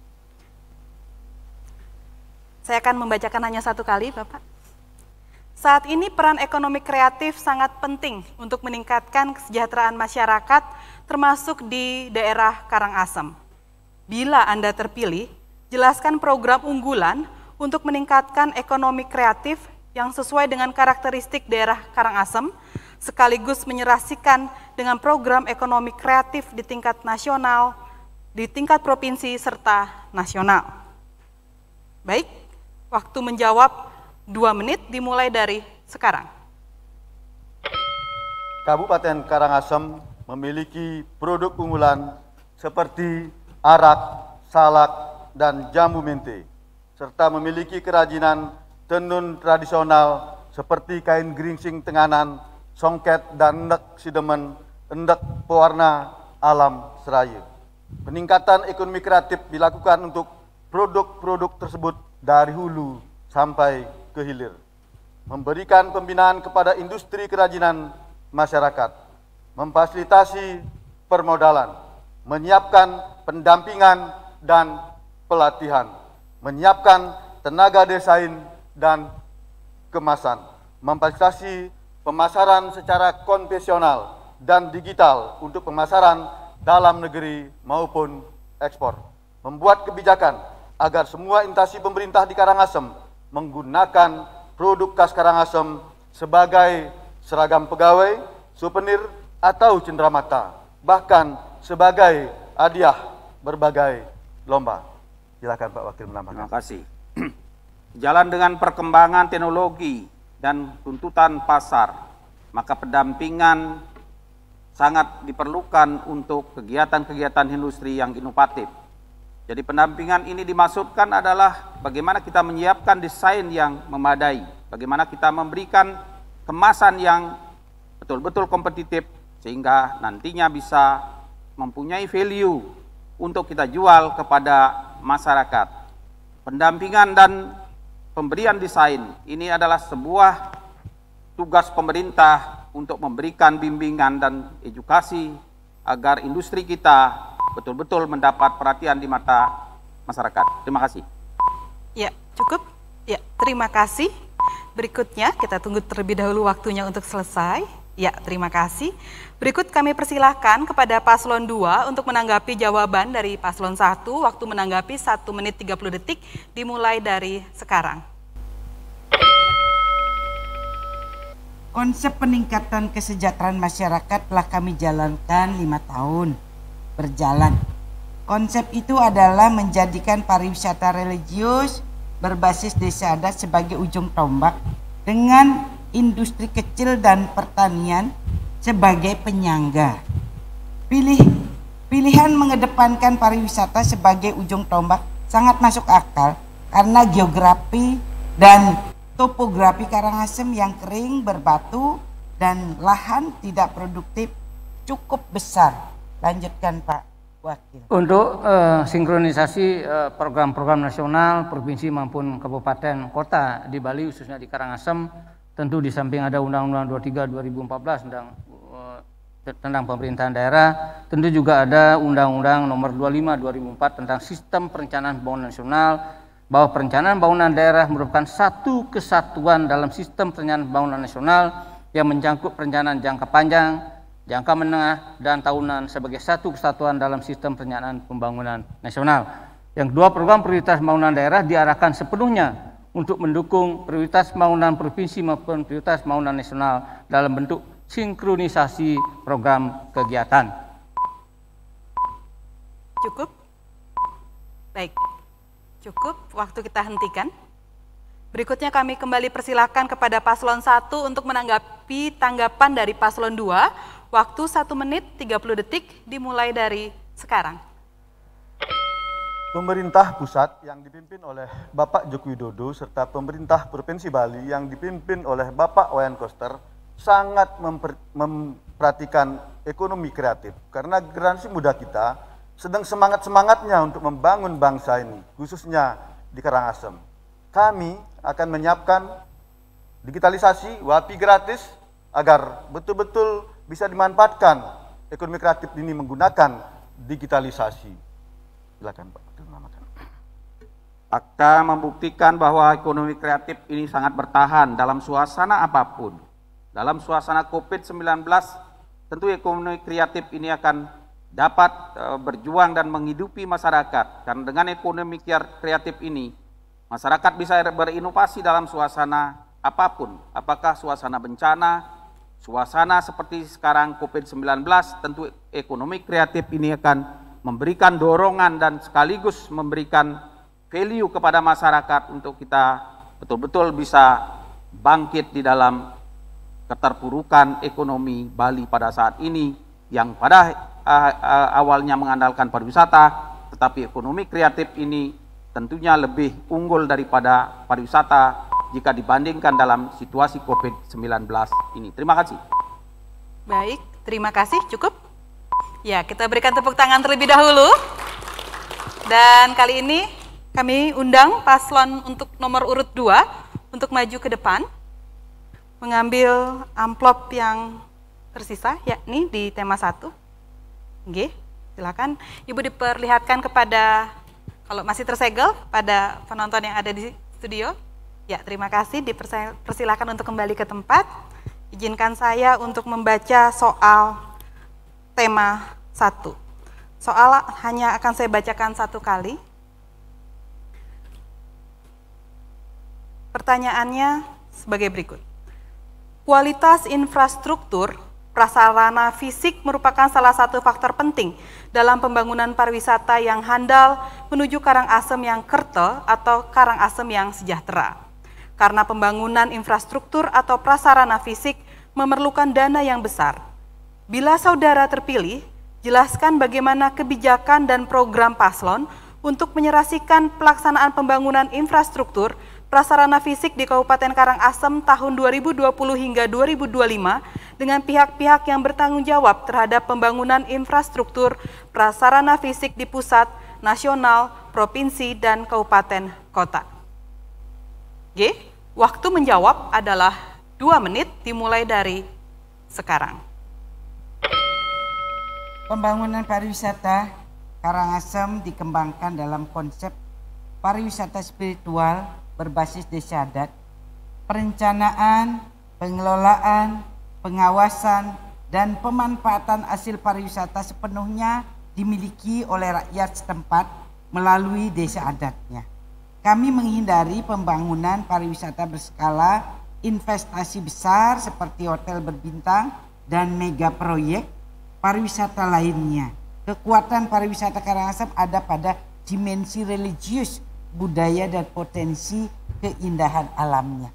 Saya akan membacakan hanya satu kali, Bapak. Saat ini peran ekonomi kreatif sangat penting untuk meningkatkan kesejahteraan masyarakat, termasuk di daerah Karangasem. Bila Anda terpilih, jelaskan program unggulan untuk meningkatkan ekonomi kreatif yang sesuai dengan karakteristik daerah Karangasem, sekaligus menyerasikan dengan program ekonomi kreatif di tingkat nasional, di tingkat provinsi, serta nasional. Baik, waktu menjawab dua menit dimulai dari sekarang. Kabupaten Karangasem memiliki produk unggulan seperti arak, salak, dan jamu mente, serta memiliki kerajinan tenun tradisional seperti kain geringsing tenganan, songket, dan endek sidemen, endek pewarna alam seraya. Peningkatan ekonomi kreatif dilakukan untuk produk-produk tersebut dari hulu sampai ke hilir. Memberikan pembinaan kepada industri kerajinan masyarakat, memfasilitasi permodalan, menyiapkan pendampingan dan pelatihan, menyiapkan tenaga desain dan kemasan, memfasilitasi pemasaran secara konvensional dan digital untuk pemasaran dalam negeri maupun ekspor, membuat kebijakan agar semua instansi pemerintah di Karangasem menggunakan produk khas Karangasem sebagai seragam pegawai, souvenir, atau cenderamata, bahkan sebagai hadiah berbagai lomba. Silakan Pak Wakil menambahkan. Terima kasih. Jalan dengan perkembangan teknologi dan tuntutan pasar, maka pendampingan sangat diperlukan untuk kegiatan-kegiatan industri yang inovatif. Jadi pendampingan ini dimaksudkan adalah bagaimana kita menyiapkan desain yang memadai, bagaimana kita memberikan kemasan yang betul-betul kompetitif sehingga nantinya bisa mempunyai value untuk kita jual kepada masyarakat. Pendampingan dan pemberian desain ini adalah sebuah tugas pemerintah untuk memberikan bimbingan dan edukasi agar industri kita betul-betul mendapat perhatian di mata masyarakat. Terima kasih. Ya, cukup. Ya, terima kasih. Berikutnya kita tunggu terlebih dahulu waktunya untuk selesai. Ya, terima kasih. Berikut kami persilahkan kepada paslon dua untuk menanggapi jawaban dari paslon satu. Waktu menanggapi satu menit tiga puluh detik dimulai dari sekarang. Konsep peningkatan kesejahteraan masyarakat telah kami jalankan lima tahun berjalan. Konsep itu adalah menjadikan pariwisata religius berbasis desa adat sebagai ujung tombak dengan industri kecil dan pertanian sebagai penyangga. Pilih, pilihan mengedepankan pariwisata sebagai ujung tombak sangat masuk akal karena geografi dan topografi Karangasem yang kering, berbatu, dan lahan tidak produktif cukup besar. Lanjutkan Pak Wakil. Untuk uh, sinkronisasi uh, program-program nasional, provinsi maupun kabupaten kota di Bali khususnya di Karangasem, tentu di samping ada Undang-Undang dua puluh tiga dua ribu empat belas tentang, uh, tentang pemerintahan daerah, tentu juga ada Undang-Undang nomor dua puluh lima dua ribu empat tentang sistem perencanaan pembangunan nasional, bahwa perencanaan pembangunan daerah merupakan satu kesatuan dalam sistem perencanaan pembangunan nasional yang mencangkup perencanaan jangka panjang, jangka menengah, dan tahunan sebagai satu kesatuan dalam sistem perencanaan pembangunan nasional. Yang kedua, program prioritas pembangunan daerah diarahkan sepenuhnya untuk mendukung prioritas pembangunan provinsi maupun prioritas pembangunan nasional dalam bentuk sinkronisasi program kegiatan. Cukup? Baik. Cukup, waktu kita hentikan. Berikutnya kami kembali persilakan kepada paslon satu untuk menanggapi tanggapan dari paslon dua. Waktu satu menit tiga puluh detik dimulai dari sekarang. Pemerintah pusat yang dipimpin oleh Bapak Joko Widodo serta pemerintah Provinsi Bali yang dipimpin oleh Bapak Wayan Koster sangat memper, memperhatikan ekonomi kreatif karena generasi muda kita sedang semangat-semangatnya untuk membangun bangsa ini, khususnya di Karangasem. Kami akan menyiapkan digitalisasi W A P I gratis agar betul-betul bisa dimanfaatkan ekonomi kreatif ini menggunakan digitalisasi. Silakan Pak. Fakta membuktikan bahwa ekonomi kreatif ini sangat bertahan dalam suasana apapun. Dalam suasana COVID sembilan belas, tentu ekonomi kreatif ini akan dapat uh, berjuang dan menghidupi masyarakat. Karena dengan ekonomi kreatif ini, masyarakat bisa berinovasi dalam suasana apapun. Apakah suasana bencana, suasana seperti sekarang COVID sembilan belas, tentu ekonomi kreatif ini akan memberikan dorongan dan sekaligus memberikan value kepada masyarakat untuk kita betul-betul bisa bangkit di dalam keterpurukan ekonomi Bali pada saat ini yang pada Uh, uh, awalnya mengandalkan pariwisata, tetapi ekonomi kreatif ini tentunya lebih unggul daripada pariwisata jika dibandingkan dalam situasi COVID sembilan belas ini. Terima kasih. Baik, terima kasih. Cukup? Ya, kita berikan tepuk tangan terlebih dahulu. Dan kali ini kami undang paslon untuk nomor urut dua untuk maju ke depan, mengambil amplop yang tersisa, yakni di tema satu. Oke, silakan Ibu diperlihatkan kepada, kalau masih tersegel, pada penonton yang ada di studio. Ya, terima kasih, dipersilakan untuk kembali ke tempat. Izinkan saya untuk membaca soal tema satu. Soal hanya akan saya bacakan satu kali. Pertanyaannya sebagai berikut. Kualitas infrastruktur prasarana fisik merupakan salah satu faktor penting dalam pembangunan pariwisata yang handal menuju Karangasem yang kerto atau Karangasem yang sejahtera. Karena pembangunan infrastruktur atau prasarana fisik memerlukan dana yang besar. Bila saudara terpilih, jelaskan bagaimana kebijakan dan program paslon untuk menyerasikan pelaksanaan pembangunan infrastruktur prasarana fisik di Kabupaten Karangasem tahun dua ribu dua puluh hingga dua ribu dua puluh lima dengan pihak-pihak yang bertanggung jawab terhadap pembangunan infrastruktur prasarana fisik di pusat, nasional, provinsi, dan kabupaten kota. G. Waktu menjawab adalah dua menit dimulai dari sekarang. Pembangunan pariwisata Karangasem dikembangkan dalam konsep pariwisata spiritual berbasis desa adat, perencanaan, pengelolaan, pengawasan, dan pemanfaatan hasil pariwisata sepenuhnya dimiliki oleh rakyat setempat melalui desa adatnya. Kami menghindari pembangunan pariwisata berskala investasi besar seperti hotel berbintang dan mega proyek pariwisata lainnya. Kekuatan pariwisata Karangasem ada pada dimensi religius, budaya, dan potensi keindahan alamnya.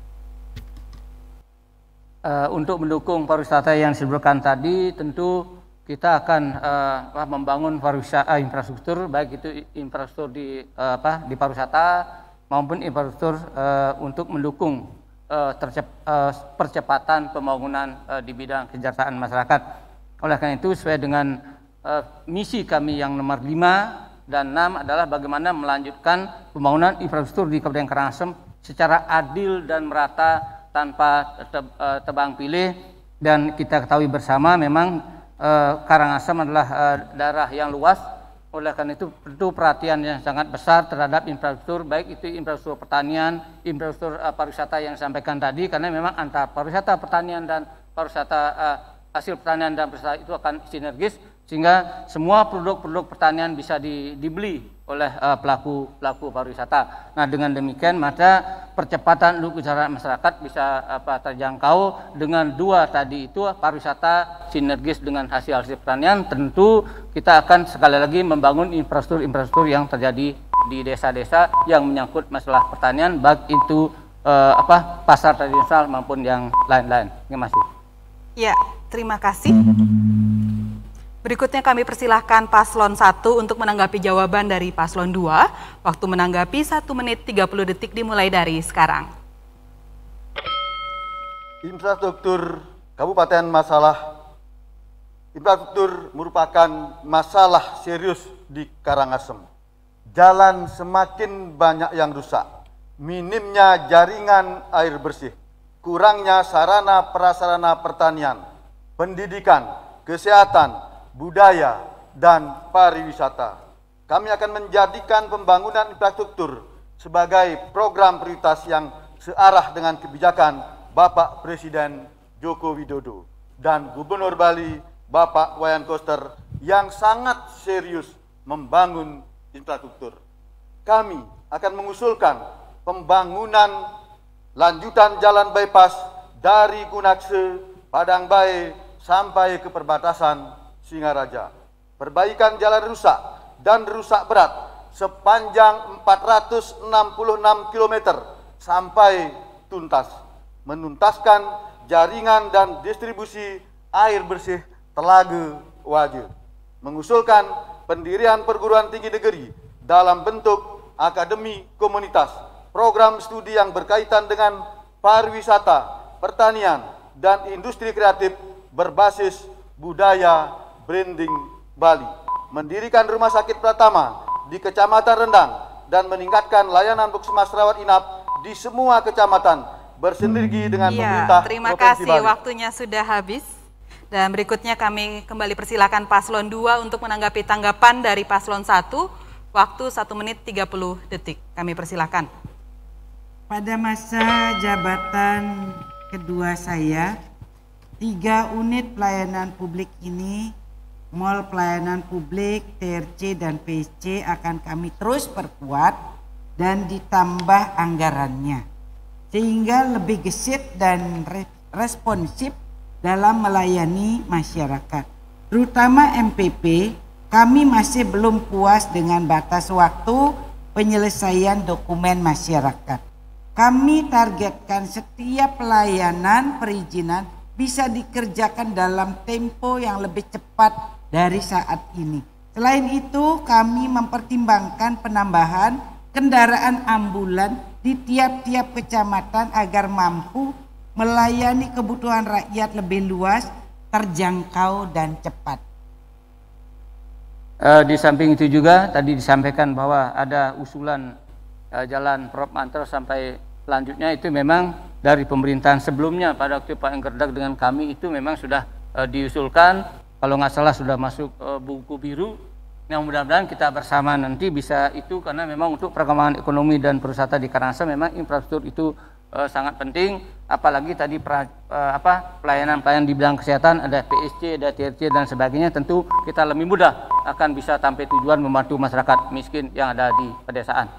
Uh, untuk mendukung pariwisata yang disebutkan tadi, tentu kita akan uh, membangun pariwisata uh, infrastruktur, baik itu infrastruktur di uh, apa di pariwisata maupun infrastruktur uh, untuk mendukung uh, tercep, uh, percepatan pembangunan uh, di bidang kesejahteraan masyarakat. Oleh karena itu, sesuai dengan Uh, misi kami yang nomor lima dan enam adalah bagaimana melanjutkan pembangunan infrastruktur di Kabupaten Karangasem secara adil dan merata tanpa te uh, tebang pilih. Dan kita ketahui bersama memang uh, Karangasem adalah uh, daerah yang luas. Oleh karena itu perlu perhatian yang sangat besar terhadap infrastruktur, baik itu infrastruktur pertanian, infrastruktur uh, pariwisata yang disampaikan tadi, karena memang antara pariwisata pertanian dan pariwisata uh, hasil pertanian dan pariwisata itu akan sinergis, sehingga semua produk-produk pertanian bisa di, dibeli oleh uh, pelaku pelaku pariwisata. Nah, dengan demikian maka percepatan untuk kesejahteraan masyarakat bisa apa terjangkau dengan dua tadi itu, pariwisata sinergis dengan hasil-hasil pertanian. Tentu kita akan sekali lagi membangun infrastruktur-infrastruktur yang terjadi di desa-desa yang menyangkut masalah pertanian, baik itu uh, apa pasar tradisional maupun yang lain-lain. Terima kasih. Ya, terima kasih. Berikutnya kami persilahkan Paslon satu untuk menanggapi jawaban dari Paslon dua. Waktu menanggapi satu menit tiga puluh detik dimulai dari sekarang. Infrastruktur Kabupaten masalah infrastruktur merupakan masalah serius di Karangasem. Jalan semakin banyak yang rusak, minimnya jaringan air bersih, kurangnya sarana prasarana pertanian, pendidikan, kesehatan, budaya, dan pariwisata. Kami akan menjadikan pembangunan infrastruktur sebagai program prioritas yang searah dengan kebijakan Bapak Presiden Joko Widodo dan Gubernur Bali Bapak Wayan Koster yang sangat serius membangun infrastruktur. Kami akan mengusulkan pembangunan lanjutan jalan bypass dari Kunakse, Padangbae sampai ke perbatasan Singaraja, perbaikan jalan rusak dan rusak berat sepanjang empat ratus enam puluh enam kilometer sampai tuntas, menuntaskan jaringan dan distribusi air bersih Telaga Waje, mengusulkan pendirian perguruan tinggi negeri dalam bentuk akademi komunitas, program studi yang berkaitan dengan pariwisata, pertanian, dan industri kreatif berbasis budaya branding Bali, mendirikan rumah sakit Pratama di Kecamatan Rendang dan meningkatkan layanan puskesmas rawat inap di semua kecamatan bersinergi dengan ya, pemerintah terima Provinsi kasih, Bali. Waktunya sudah habis. Dan berikutnya kami kembali persilakan Paslon dua untuk menanggapi tanggapan dari Paslon satu. Waktu satu menit tiga puluh detik. Kami persilakan. Pada masa jabatan kedua saya, tiga unit pelayanan publik ini, Mall Pelayanan Publik, T R C, dan P S C akan kami terus perkuat dan ditambah anggarannya, sehingga lebih gesit dan responsif dalam melayani masyarakat. Terutama M P P, kami masih belum puas dengan batas waktu penyelesaian dokumen masyarakat. Kami targetkan setiap pelayanan perizinan bisa dikerjakan dalam tempo yang lebih cepat dari saat ini. Selain itu, kami mempertimbangkan penambahan kendaraan ambulan di tiap-tiap kecamatan agar mampu melayani kebutuhan rakyat lebih luas, terjangkau, dan cepat. Uh, di samping itu juga tadi disampaikan bahwa ada usulan uh, jalan Prof Mantel sampai selanjutnya itu memang dari pemerintahan sebelumnya pada waktu Pak Engkerdak dengan kami itu memang sudah uh, diusulkan, kalau nggak salah sudah masuk uh, buku biru, yang mudah-mudahan kita bersama nanti bisa itu, karena memang untuk perkembangan ekonomi dan pariwisata di Karangasem memang infrastruktur itu uh, sangat penting, apalagi tadi pra, uh, apa pelayanan-pelayanan di bidang kesehatan, ada P S C, ada T R C dan sebagainya, tentu kita lebih mudah akan bisa sampai tujuan membantu masyarakat miskin yang ada di pedesaan.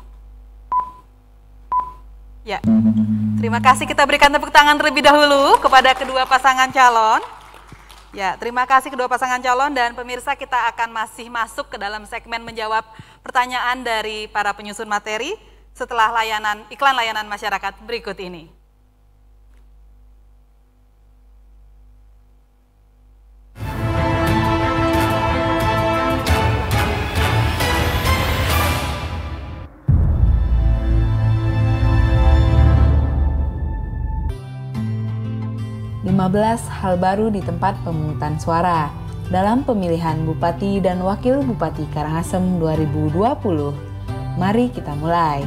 Ya, terima kasih, kita berikan tepuk tangan terlebih dahulu kepada kedua pasangan calon. Ya, terima kasih kedua pasangan calon, dan pemirsa kita akan masih masuk ke dalam segmen menjawab pertanyaan dari para penyusun materi setelah layanan iklan layanan masyarakat berikut ini. lima belas hal baru di tempat pemungutan suara dalam pemilihan Bupati dan Wakil Bupati Karangasem dua ribu dua puluh. Mari kita mulai.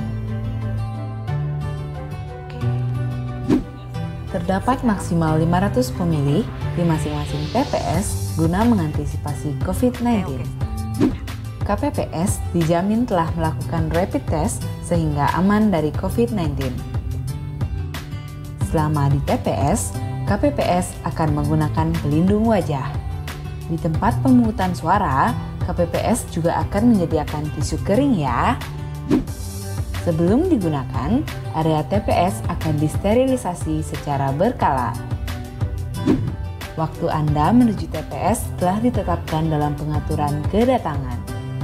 Terdapat maksimal lima ratus pemilih di masing-masing T P S guna mengantisipasi COVID sembilan belas. K P P S dijamin telah melakukan rapid test sehingga aman dari COVID sembilan belas. Selama di T P S, K P P S akan menggunakan pelindung wajah. Di tempat pemungutan suara, K P P S juga akan menyediakan tisu kering ya. Sebelum digunakan, area T P S akan disterilisasi secara berkala. Waktu Anda menuju T P S telah ditetapkan dalam pengaturan kedatangan.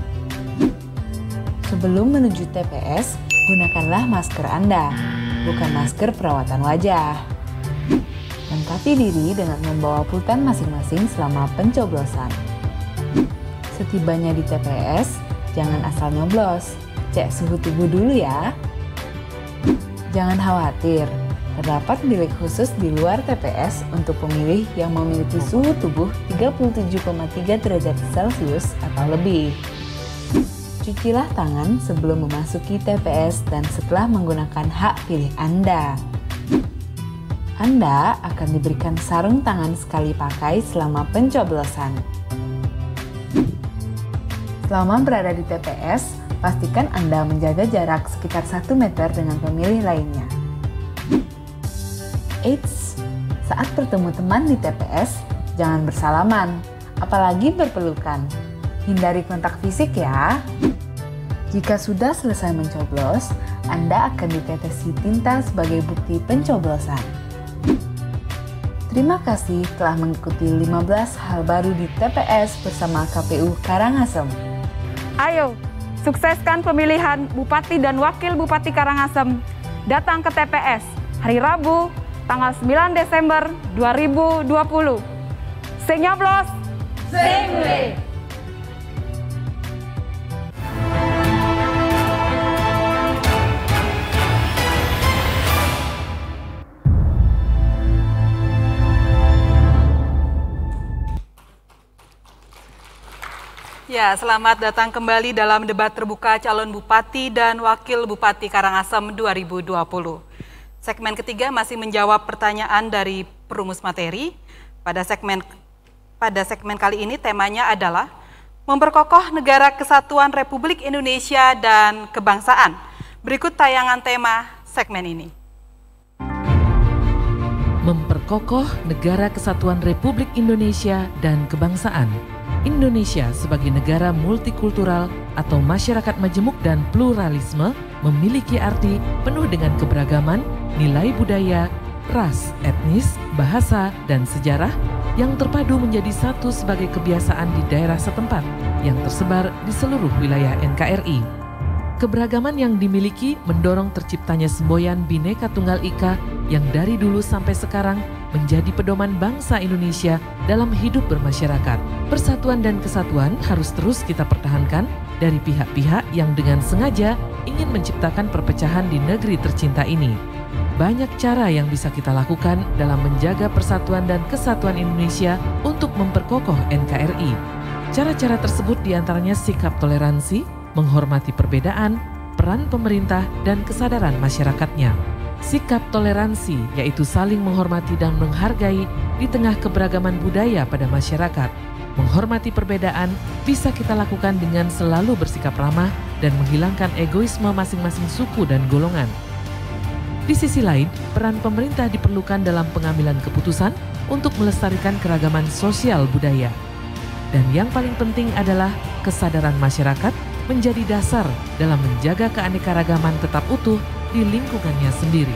Sebelum menuju T P S, gunakanlah masker Anda, bukan masker perawatan wajah. Lengkapi diri dengan membawa pulpen masing-masing selama pencoblosan. Setibanya di T P S, jangan asal nyoblos, cek suhu tubuh dulu ya. Jangan khawatir, terdapat bilik khusus di luar T P S untuk pemilih yang memiliki suhu tubuh tiga puluh tujuh koma tiga derajat Celcius atau lebih. Cucilah tangan sebelum memasuki T P S dan setelah menggunakan hak pilih Anda. Anda akan diberikan sarung tangan sekali pakai selama pencoblosan. Selama berada di T P S, pastikan Anda menjaga jarak sekitar satu meter dengan pemilih lainnya. Eits, saat bertemu teman di T P S, jangan bersalaman, apalagi berpelukan. Hindari kontak fisik ya. Jika sudah selesai mencoblos, Anda akan ditetesi tinta sebagai bukti pencoblosan. Terima kasih telah mengikuti lima belas hal baru di T P S bersama K P U Karangasem. Ayo, sukseskan pemilihan Bupati dan Wakil Bupati Karangasem. Datang ke T P S hari Rabu, tanggal sembilan Desember dua ribu dua puluh. Sing nyoblos, sing milih. Ya, selamat datang kembali dalam debat terbuka calon Bupati dan Wakil Bupati Karangasem dua ribu dua puluh. Segmen ketiga masih menjawab pertanyaan dari perumus materi. Pada segmen pada segmen kali ini temanya adalah memperkokoh negara kesatuan Republik Indonesia dan kebangsaan. Berikut tayangan tema segmen ini. Memperkokoh negara kesatuan Republik Indonesia dan kebangsaan. Indonesia sebagai negara multikultural atau masyarakat majemuk dan pluralisme memiliki arti penuh dengan keberagaman, nilai budaya, ras, etnis, bahasa, dan sejarah yang terpadu menjadi satu sebagai kebiasaan di daerah setempat yang tersebar di seluruh wilayah N K R I. Keberagaman yang dimiliki mendorong terciptanya semboyan Bhinneka Tunggal Ika yang dari dulu sampai sekarang menjadi pedoman bangsa Indonesia dalam hidup bermasyarakat. Persatuan dan kesatuan harus terus kita pertahankan dari pihak-pihak yang dengan sengaja ingin menciptakan perpecahan di negeri tercinta ini. Banyak cara yang bisa kita lakukan dalam menjaga persatuan dan kesatuan Indonesia untuk memperkokoh N K R I. Cara-cara tersebut diantaranya sikap toleransi, menghormati perbedaan, peran pemerintah, dan kesadaran masyarakatnya. Sikap toleransi yaitu saling menghormati dan menghargai di tengah keberagaman budaya pada masyarakat. Menghormati perbedaan bisa kita lakukan dengan selalu bersikap ramah dan menghilangkan egoisme masing-masing suku dan golongan. Di sisi lain, peran pemerintah diperlukan dalam pengambilan keputusan untuk melestarikan keragaman sosial budaya. Dan yang paling penting adalah kesadaran masyarakat menjadi dasar dalam menjaga keanekaragaman tetap utuh di lingkungannya sendiri.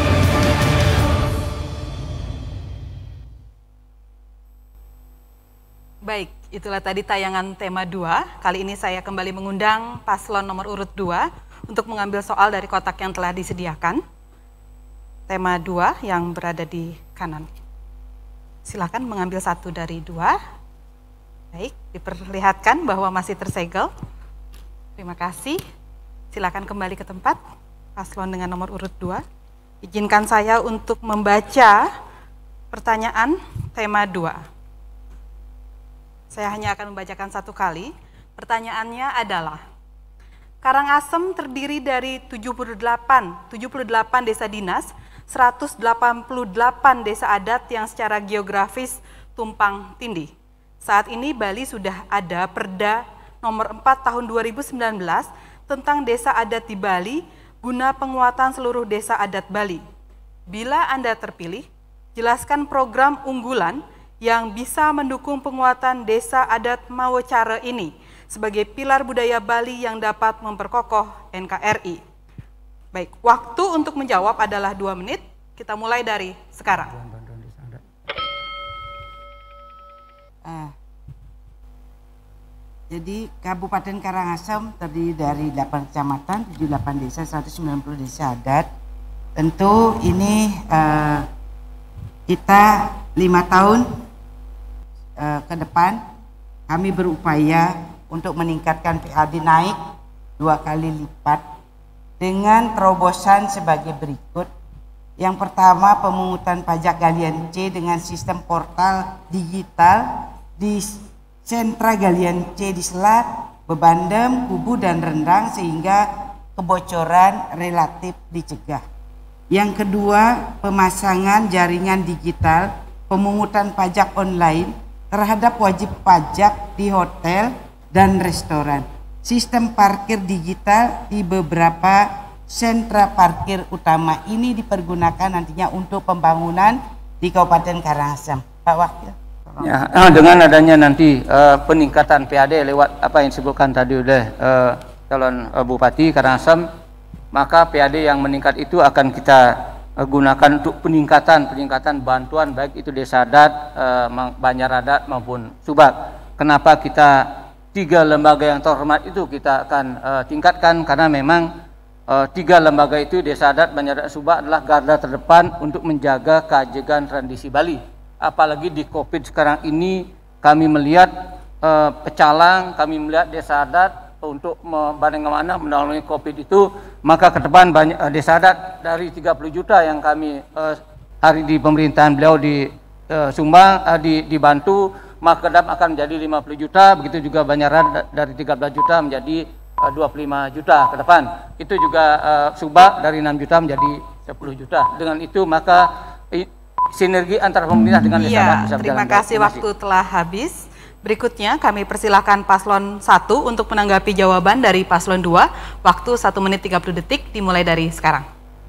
Baik, itulah tadi tayangan tema dua. Kali ini saya kembali mengundang paslon nomor urut dua untuk mengambil soal dari kotak yang telah disediakan. Tema dua yang berada di kanan. Silakan mengambil satu dari dua. Baik, diperlihatkan bahwa masih tersegel. Terima kasih. Silakan kembali ke tempat. Paslon dengan nomor urut dua. Izinkan saya untuk membaca pertanyaan tema dua. Saya hanya akan membacakan satu kali. Pertanyaannya adalah, Karangasem terdiri dari tujuh puluh delapan desa dinas, seratus delapan puluh delapan desa adat yang secara geografis tumpang tindih. Saat ini Bali sudah ada Perda nomor empat tahun dua ribu sembilan belas tentang desa adat di Bali guna penguatan seluruh desa adat Bali. Bila Anda terpilih, jelaskan program unggulan yang bisa mendukung penguatan desa adat Mawocara ini sebagai pilar budaya Bali yang dapat memperkokoh N K R I. Baik, waktu untuk menjawab adalah dua menit. Kita mulai dari sekarang. Uh, jadi Kabupaten Karangasem terdiri dari delapan kecamatan, tujuh puluh delapan desa, seratus sembilan puluh desa adat. Tentu ini uh, kita lima tahun uh, ke depan kami berupaya untuk meningkatkan P A D naik dua kali lipat dengan terobosan sebagai berikut. Yang pertama, pemungutan pajak galian C dengan sistem portal digital di sentra galian C di Selat, Bebandem, Kubu, dan Rendang sehingga kebocoran relatif dicegah. Yang kedua, pemasangan jaringan digital pemungutan pajak online terhadap wajib pajak di hotel dan restoran. Sistem parkir digital di beberapa sentra parkir utama ini dipergunakan nantinya untuk pembangunan di Kabupaten Karangasem. Pak Wakil. Ya, dengan adanya nanti uh, peningkatan P A D lewat apa yang disebutkan tadi oleh uh, calon uh, Bupati Karangasem, maka P A D yang meningkat itu akan kita uh, gunakan untuk peningkatan peningkatan bantuan baik itu desa adat, uh, Banjar adat maupun Subak. Kenapa kita tiga lembaga yang terhormat itu kita akan uh, tingkatkan, karena memang uh, tiga lembaga itu desa adat, Banjar adat, Subak adalah garda terdepan untuk menjaga keajegan tradisi Bali. Apalagi di COVID sekarang ini kami melihat uh, pecalang, kami melihat desa adat untuk bagaimana melalui COVID itu, maka ke depan banyak uh, desa adat dari tiga puluh juta yang kami uh, hari di pemerintahan beliau di uh, Sumbang uh, di, dibantu, maka kedap akan menjadi lima puluh juta, begitu juga Banjaran dari tiga belas juta menjadi uh, dua puluh lima juta ke depan. Itu juga uh, Subak dari enam juta menjadi sepuluh juta. Dengan itu maka i, sinergi antara pemerintah dengan desa ya, bisa berjalan. Terima kasih, waktu telah habis. Berikutnya kami persilahkan paslon satu untuk menanggapi jawaban dari paslon dua. Waktu satu menit tiga puluh detik dimulai dari sekarang.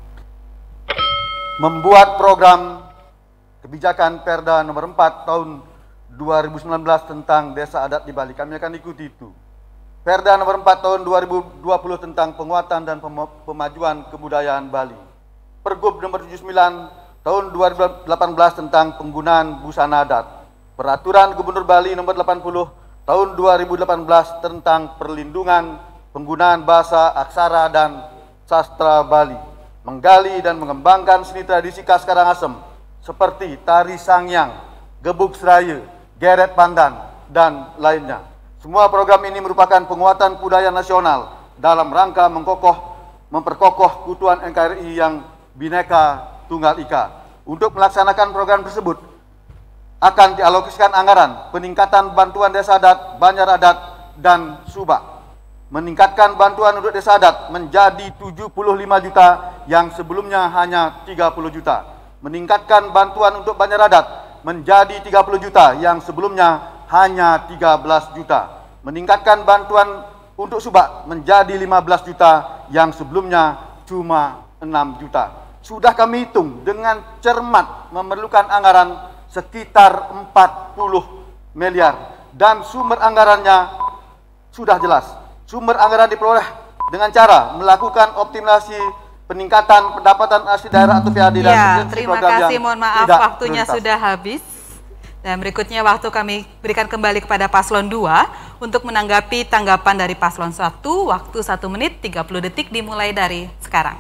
Membuat program kebijakan Perda nomor empat tahun dua ribu sembilan belas tentang desa adat di Bali. Kami akan ikuti itu. Perda nomor empat tahun dua ribu dua puluh tentang penguatan dan pemajuan kebudayaan Bali. Pergub nomor tujuh puluh sembilan tahun dua ribu delapan belas tentang penggunaan busana adat. Peraturan Gubernur Bali nomor delapan puluh tahun dua ribu delapan belas tentang perlindungan penggunaan bahasa, aksara, dan sastra Bali. Menggali dan mengembangkan seni tradisi khas Karangasem seperti tari sangyang, gebuk seraya, geret pandan, dan lainnya. Semua program ini merupakan penguatan budaya nasional dalam rangka mengkokoh, memperkokoh keutuhan N K R I yang Bhinneka Tunggal Ika. Untuk melaksanakan program tersebut, akan dialokasikan anggaran peningkatan bantuan desa adat, banjar adat, dan subak. Meningkatkan bantuan untuk desa adat menjadi tujuh puluh lima juta yang sebelumnya hanya tiga puluh juta. Meningkatkan bantuan untuk banjar adat menjadi tiga puluh juta yang sebelumnya hanya tiga belas juta. Meningkatkan bantuan untuk subak menjadi lima belas juta yang sebelumnya cuma enam juta. Sudah kami hitung dengan cermat memerlukan anggaran sekitar empat puluh miliar dan sumber anggarannya sudah jelas. Sumber anggaran diperoleh dengan cara melakukan optimalisasi peningkatan pendapatan asli daerah atau P A D dan ya, terima kasih, mohon maaf waktunya prioritas. Sudah habis. Dan berikutnya waktu kami berikan kembali kepada paslon dua untuk menanggapi tanggapan dari paslon satu, waktu satu menit tiga puluh detik dimulai dari sekarang.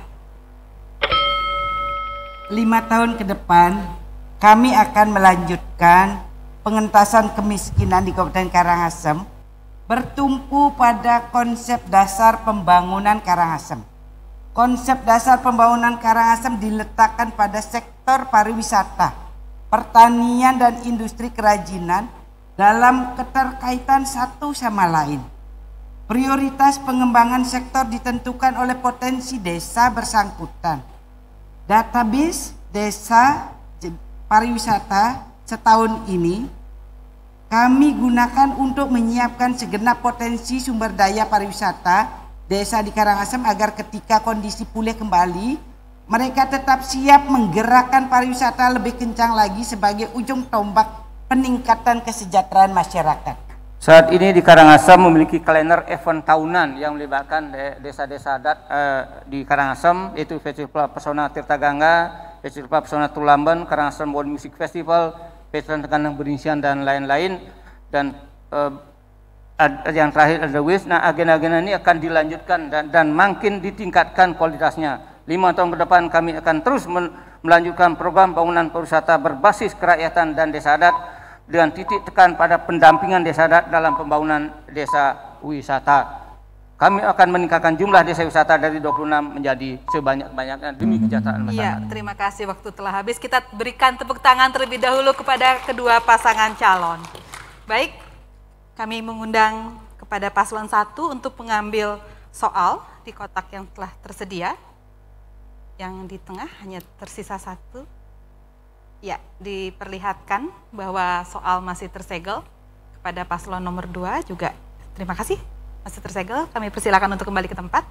Lima tahun ke depan kami akan melanjutkan pengentasan kemiskinan di Kabupaten Karangasem bertumpu pada konsep dasar pembangunan Karangasem. Konsep dasar pembangunan Karangasem diletakkan pada sektor pariwisata, pertanian dan industri kerajinan dalam keterkaitan satu sama lain. Prioritas pengembangan sektor ditentukan oleh potensi desa bersangkutan. Database desa pariwisata setahun ini kami gunakan untuk menyiapkan segenap potensi sumber daya pariwisata desa di Karangasem agar ketika kondisi pulih kembali, mereka tetap siap menggerakkan pariwisata lebih kencang lagi sebagai ujung tombak peningkatan kesejahteraan masyarakat. Saat ini di Karangasem memiliki kalender event tahunan yang melibatkan desa-desa adat eh, di Karangasem, yaitu Festival Pesona Tirta Gangga, Festival Pesona Tulamben, Karangasem World Music Festival, Festival Kandang Berinsian, dan lain-lain. Dan eh, ad, yang terakhir ada W I S. Nah, agenda-agenda ini akan dilanjutkan dan, dan makin ditingkatkan kualitasnya. Lima tahun ke depan kami akan terus melanjutkan program bangunan pariwisata berbasis kerakyatan dan desa adat dengan titik tekan pada pendampingan desa adat dalam pembangunan desa wisata. Kami akan meningkatkan jumlah desa wisata dari dua puluh enam menjadi sebanyak-banyaknya demi kesejahteraan masyarakat. Iya, terima kasih, waktu telah habis. Kita berikan tepuk tangan terlebih dahulu kepada kedua pasangan calon. Baik, kami mengundang kepada paslon satu untuk mengambil soal di kotak yang telah tersedia. Yang di tengah hanya tersisa satu. Ya, diperlihatkan bahwa soal masih tersegel. Kepada paslon nomor dua juga terima kasih. Masih tersegel, kami persilakan untuk kembali ke tempat.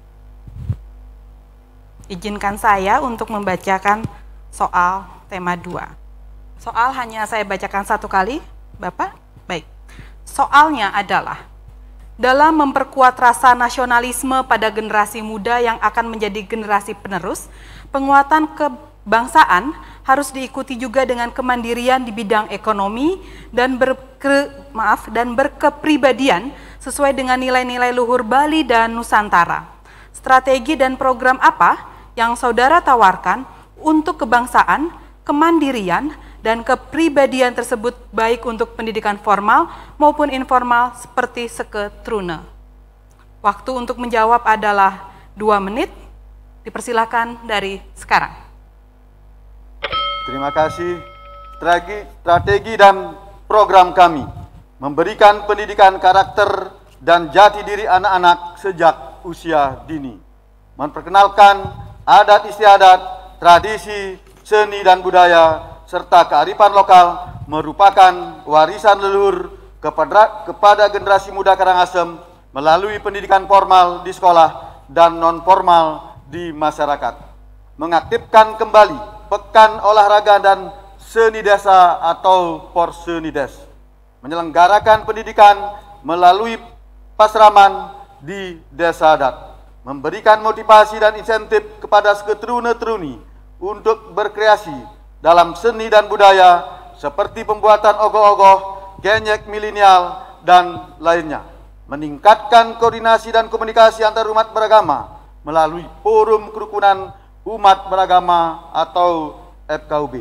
Izinkan saya untuk membacakan soal tema dua. Soal hanya saya bacakan satu kali, Bapak. Baik. Soalnya adalah, dalam memperkuat rasa nasionalisme pada generasi muda yang akan menjadi generasi penerus, penguatan kebangsaan harus diikuti juga dengan kemandirian di bidang ekonomi dan berke, maaf dan berkepribadian sesuai dengan nilai-nilai luhur Bali dan Nusantara. Strategi dan program apa yang saudara tawarkan untuk kebangsaan, kemandirian, dan kepribadian tersebut baik untuk pendidikan formal maupun informal seperti seketruna? Waktu untuk menjawab adalah dua menit. Dipersilakan dari sekarang. Terima kasih. Strategi, strategi dan program kami memberikan pendidikan karakter dan jati diri anak-anak sejak usia dini. Memperkenalkan adat istiadat, tradisi, seni dan budaya, serta kearifan lokal merupakan warisan leluhur kepada, kepada generasi muda Karangasem melalui pendidikan formal di sekolah dan non-formal di masyarakat. Mengaktifkan kembali Pekan Olahraga dan Seni Desa atau Porsenides. Menyelenggarakan pendidikan melalui pasraman di desa adat. Memberikan motivasi dan insentif kepada seketruna-teruni untuk berkreasi dalam seni dan budaya seperti pembuatan ogoh-ogoh, genyek milenial, dan lainnya. Meningkatkan koordinasi dan komunikasi antar umat beragama melalui Forum Kerukunan Umat Beragama atau F K U B.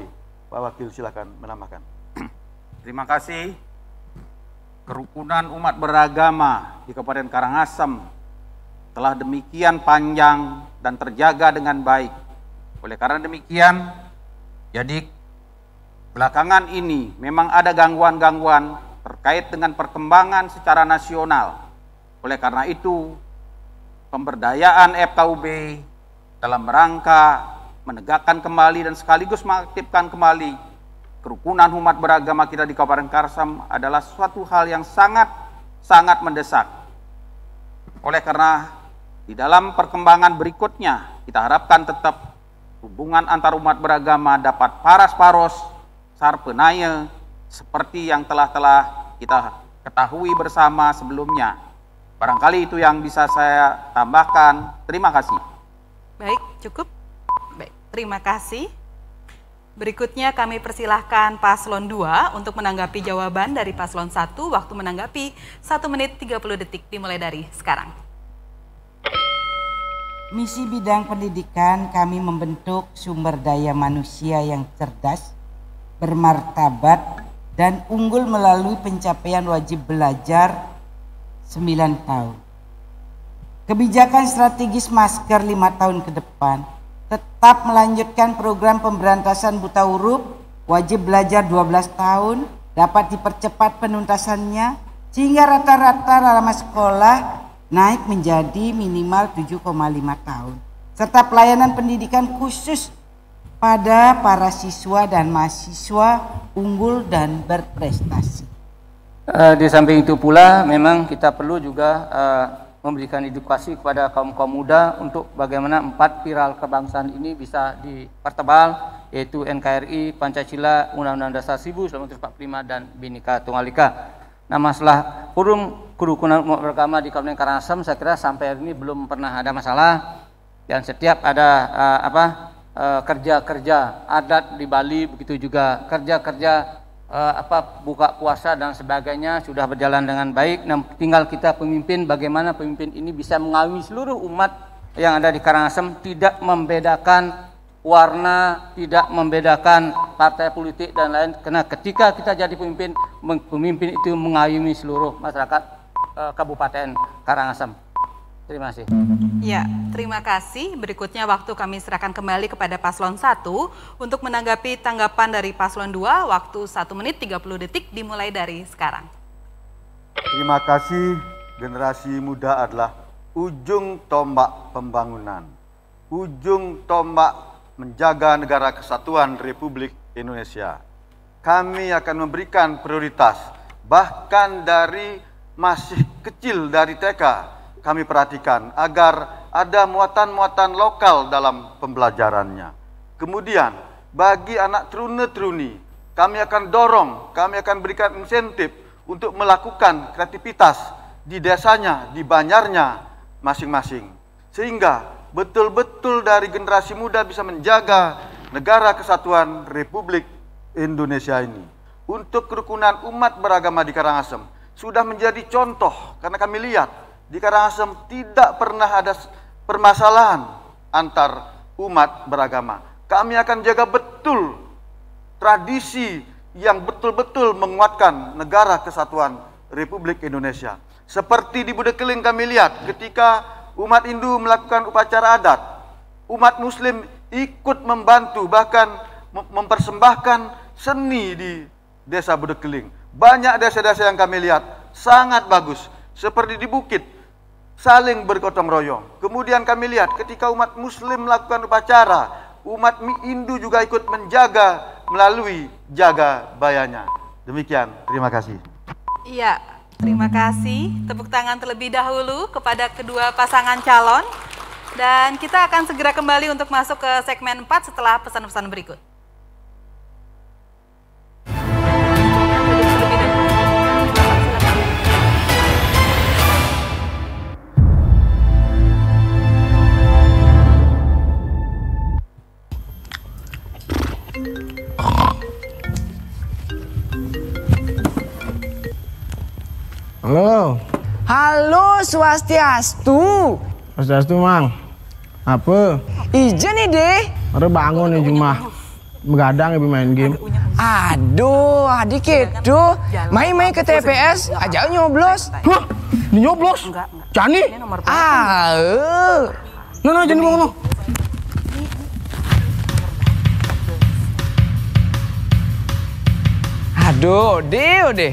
Pak Wakil silakan menambahkan. Terima kasih. Kerukunan umat beragama di Kabupaten Karangasem telah demikian panjang dan terjaga dengan baik. Oleh karena demikian, jadi belakangan ini memang ada gangguan-gangguan terkait dengan perkembangan secara nasional. Oleh karena itu, pemberdayaan F K U B dalam rangka menegakkan kembali dan sekaligus mengaktifkan kembali kerukunan umat beragama kita di Kabupaten Karangasem adalah suatu hal yang sangat-sangat mendesak. Oleh karena di dalam perkembangan berikutnya, kita harapkan tetap hubungan antar umat beragama dapat paras-paros, sarpenaya, seperti yang telah-telah kita ketahui bersama sebelumnya. Barangkali itu yang bisa saya tambahkan. Terima kasih. Baik, cukup. Baik, terima kasih. Berikutnya kami persilahkan Paslon dua untuk menanggapi jawaban dari Paslon satu. Waktu menanggapi satu menit tiga puluh detik dimulai dari sekarang. Misi bidang pendidikan kami membentuk sumber daya manusia yang cerdas, bermartabat, dan unggul melalui pencapaian wajib belajar sembilan tahun. Kebijakan strategis masker lima tahun ke depan tetap melanjutkan program pemberantasan buta huruf, wajib belajar dua belas tahun, dapat dipercepat penuntasannya sehingga rata-rata lama sekolah naik menjadi minimal tujuh koma lima tahun. Serta pelayanan pendidikan khusus pada para siswa dan mahasiswa unggul dan berprestasi. Uh, di samping itu pula memang kita perlu juga uh, memberikan edukasi kepada kaum-kaum muda untuk bagaimana empat pilar kebangsaan ini bisa dipertebal, yaitu N K R I, Pancasila, Undang-Undang Dasar seribu sembilan ratus empat puluh lima, dan Bhinneka Tunggal Ika. Nah, masalah forum kerukunan umat beragama di Kabupaten Karangasem saya kira sampai hari ini belum pernah ada masalah, dan setiap ada uh, apa kerja-kerja uh, adat di Bali, begitu juga kerja-kerja Uh, apa buka puasa dan sebagainya sudah berjalan dengan baik. Nah, tinggal kita pemimpin bagaimana pemimpin ini bisa mengayomi seluruh umat yang ada di Karangasem, tidak membedakan warna, tidak membedakan partai politik dan lain. Karena ketika kita jadi pemimpin, pemimpin itu mengayomi seluruh masyarakat uh, Kabupaten Karangasem. Terima kasih. Ya, terima kasih. Berikutnya waktu kami serahkan kembali kepada Paslon satu untuk menanggapi tanggapan dari Paslon dua. Waktu satu menit tiga puluh detik dimulai dari sekarang. Terima kasih. Generasi muda adalah ujung tombak pembangunan, ujung tombak menjaga negara kesatuan Republik Indonesia. Kami akan memberikan prioritas, bahkan dari masih kecil dari T K, kami perhatikan agar ada muatan-muatan lokal dalam pembelajarannya. Kemudian bagi anak teruna-teruni, kami akan dorong, kami akan berikan insentif untuk melakukan kreativitas di desanya, di banyarnya masing-masing. Sehingga betul-betul dari generasi muda bisa menjaga negara kesatuan Republik Indonesia ini. Untuk kerukunan umat beragama di Karangasem sudah menjadi contoh, karena kami lihat di Karangasem tidak pernah ada permasalahan antar umat beragama. Kami akan jaga betul tradisi yang betul-betul menguatkan negara kesatuan Republik Indonesia. Seperti di Budekeling kami lihat ketika umat Hindu melakukan upacara adat, umat Muslim ikut membantu, bahkan mempersembahkan seni di desa Budekeling. Banyak desa-desa yang kami lihat sangat bagus, seperti di Bukit, saling bergotong royong. Kemudian kami lihat ketika umat Muslim melakukan upacara, umat Hindu juga ikut menjaga melalui jaga bayanya. Demikian, terima kasih. Iya, terima kasih. Tepuk tangan terlebih dahulu kepada kedua pasangan calon. Dan kita akan segera kembali untuk masuk ke segmen empat setelah pesan-pesan berikut. Halo. Halo, Swastiastu. Swastiastu, Mang. Apa? Ijen nih, deh. Baru bangun nih, Jumah. begadang ya main game. Aduh, adik itu main-main ke T P S aja nyoblos. Hah? Nyoblos? Cani? Ah, eh. No, no, jangan ngomong. Aduh, deh, deh.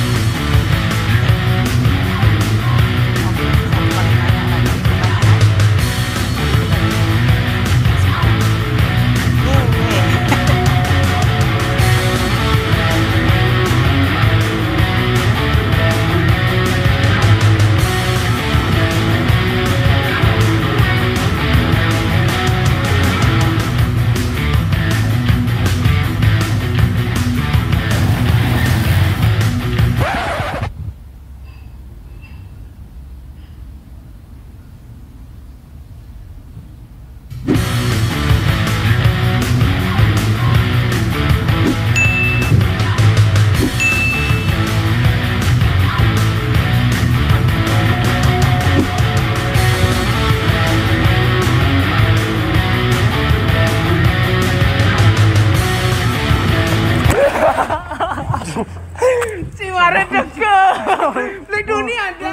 Si Waret deket. Di dunia ada.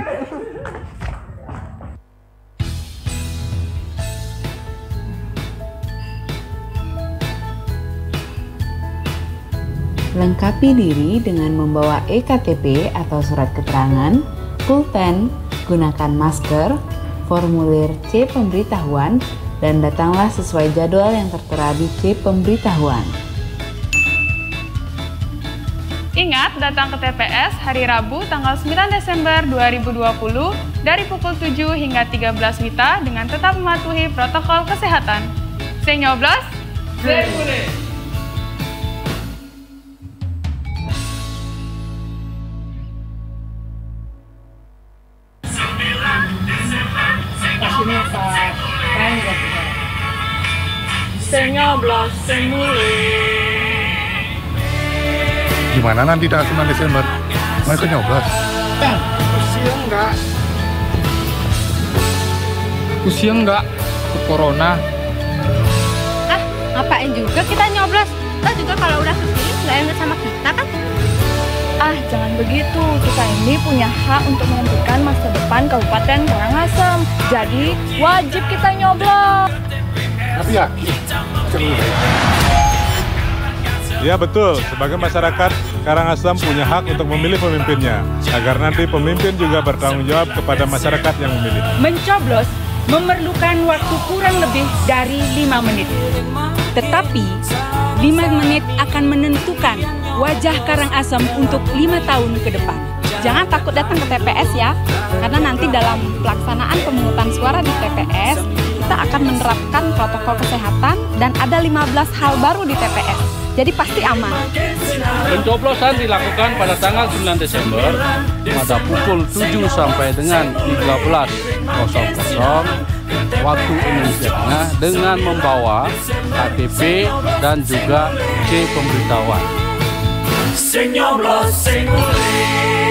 Lengkapi diri dengan membawa E K T P atau surat keterangan, pulpen, gunakan masker, formulir C pemberitahuan, dan datanglah sesuai jadwal yang tertera di C pemberitahuan. Ingat, datang ke T P S hari Rabu tanggal sembilan Desember dua ribu dua puluh dari pukul tujuh hingga tiga belas WITA dengan tetap mematuhi protokol kesehatan. Sing nyoblos, sing boleh. Pastinya Pak, keren gak tuh? Sing nyoblos, sing boleh. Gimana nanti tanggal sembilan Desember? Mau ikut nyoblos? Eh, usia enggak. Usia enggak, ke corona. Ah, ngapain juga kita nyoblos? Kita juga kalau udah kepilih nggak inget sama kita kan? Ah, jangan begitu. Kita ini punya hak untuk menentukan masa depan Kabupaten Karangasem. Jadi, wajib kita nyoblos. Tapi yakin? Ya betul, sebagai masyarakat Karangasem punya hak untuk memilih pemimpinnya, agar nanti pemimpin juga bertanggung jawab kepada masyarakat yang memilih. Mencoblos memerlukan waktu kurang lebih dari lima menit. Tetapi, lima menit akan menentukan wajah Karangasem untuk lima tahun ke depan. Jangan takut datang ke T P S ya, karena nanti dalam pelaksanaan pemungutan suara di T P S, kita akan menerapkan protokol kesehatan dan ada lima belas hal baru di T P S. Jadi pasti aman. Pencoblosan dilakukan pada tanggal sembilan Desember pada pukul tujuh sampai dengan tiga belas waktu Indonesia Tengah dengan membawa K T P dan juga C pemberitahuan. Sing nyoblos, sing boleh.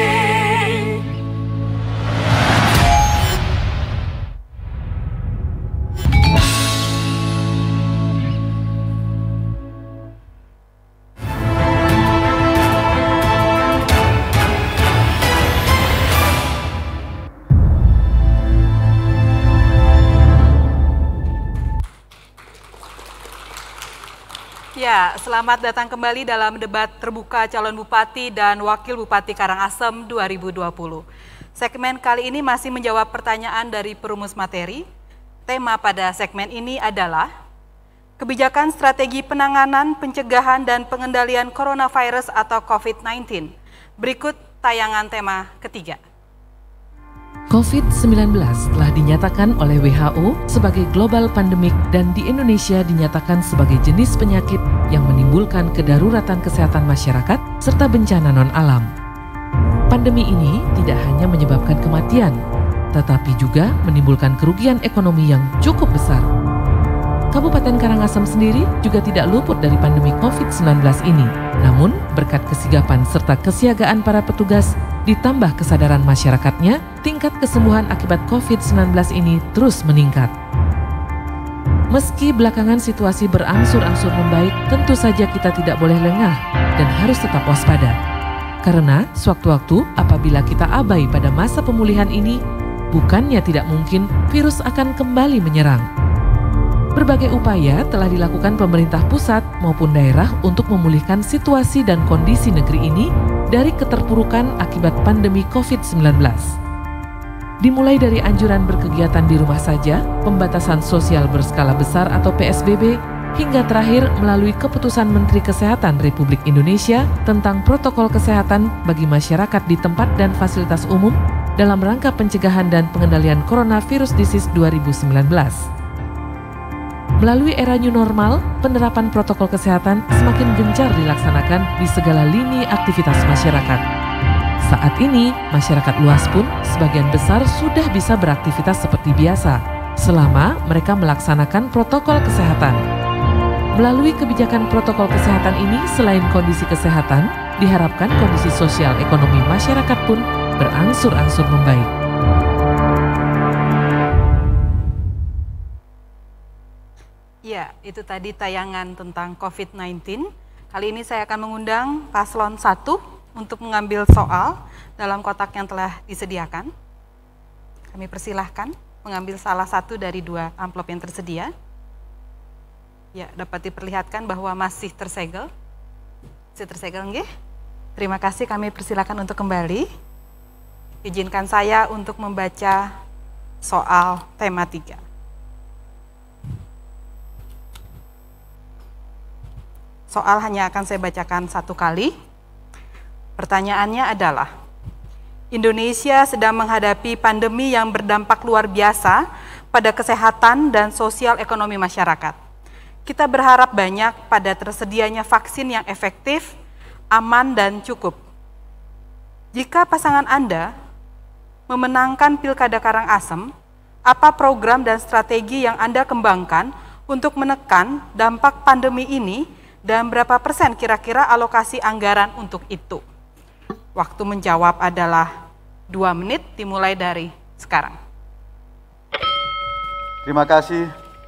Ya, selamat datang kembali dalam debat terbuka calon bupati dan wakil bupati Karangasem dua ribu dua puluh. Segmen kali ini masih menjawab pertanyaan dari perumus materi. Tema pada segmen ini adalah kebijakan strategi penanganan, pencegahan, dan pengendalian coronavirus atau COVID sembilan belas. Berikut tayangan tema ketiga. COVID sembilan belas telah dinyatakan oleh W H O sebagai global pandemik dan di Indonesia dinyatakan sebagai jenis penyakit yang menimbulkan kedaruratan kesehatan masyarakat serta bencana non-alam. Pandemi ini tidak hanya menyebabkan kematian, tetapi juga menimbulkan kerugian ekonomi yang cukup besar. Kabupaten Karangasem sendiri juga tidak luput dari pandemi COVID sembilan belas ini. Namun, berkat kesigapan serta kesiagaan para petugas, ditambah kesadaran masyarakatnya, tingkat kesembuhan akibat COVID sembilan belas ini terus meningkat. Meski belakangan situasi berangsur-angsur membaik, tentu saja kita tidak boleh lengah dan harus tetap waspada. Karena sewaktu-waktu apabila kita abai pada masa pemulihan ini, bukannya tidak mungkin virus akan kembali menyerang. Berbagai upaya telah dilakukan pemerintah pusat maupun daerah untuk memulihkan situasi dan kondisi negeri ini dari keterpurukan akibat pandemi covid sembilan belas. Dimulai dari anjuran berkegiatan di rumah saja, pembatasan sosial berskala besar atau P S B B, hingga terakhir melalui keputusan Menteri Kesehatan Republik Indonesia tentang protokol kesehatan bagi masyarakat di tempat dan fasilitas umum dalam rangka pencegahan dan pengendalian coronavirus disease dua ribu sembilan belas. Melalui era new normal, penerapan protokol kesehatan semakin gencar dilaksanakan di segala lini aktivitas masyarakat. Saat ini, masyarakat luas pun sebagian besar sudah bisa beraktivitas seperti biasa, selama mereka melaksanakan protokol kesehatan. Melalui kebijakan protokol kesehatan ini, selain kondisi kesehatan, diharapkan kondisi sosial ekonomi masyarakat pun berangsur-angsur membaik. Ya, itu tadi tayangan tentang covid sembilan belas. Kali ini saya akan mengundang paslon satu untuk mengambil soal dalam kotak yang telah disediakan. Kami persilahkan mengambil salah satu dari dua amplop yang tersedia. Ya, dapat diperlihatkan bahwa masih tersegel. Masih tersegel, nggih? Terima kasih, kami persilahkan untuk kembali. Izinkan saya untuk membaca soal tema tiga. Soal hanya akan saya bacakan satu kali. Pertanyaannya adalah, Indonesia sedang menghadapi pandemi yang berdampak luar biasa pada kesehatan dan sosial ekonomi masyarakat. Kita berharap banyak pada tersedianya vaksin yang efektif, aman, dan cukup. Jika pasangan Anda memenangkan Pilkada Karangasem, apa program dan strategi yang Anda kembangkan untuk menekan dampak pandemi ini dan berapa persen kira-kira alokasi anggaran untuk itu? Waktu menjawab adalah dua menit, dimulai dari sekarang. Terima kasih.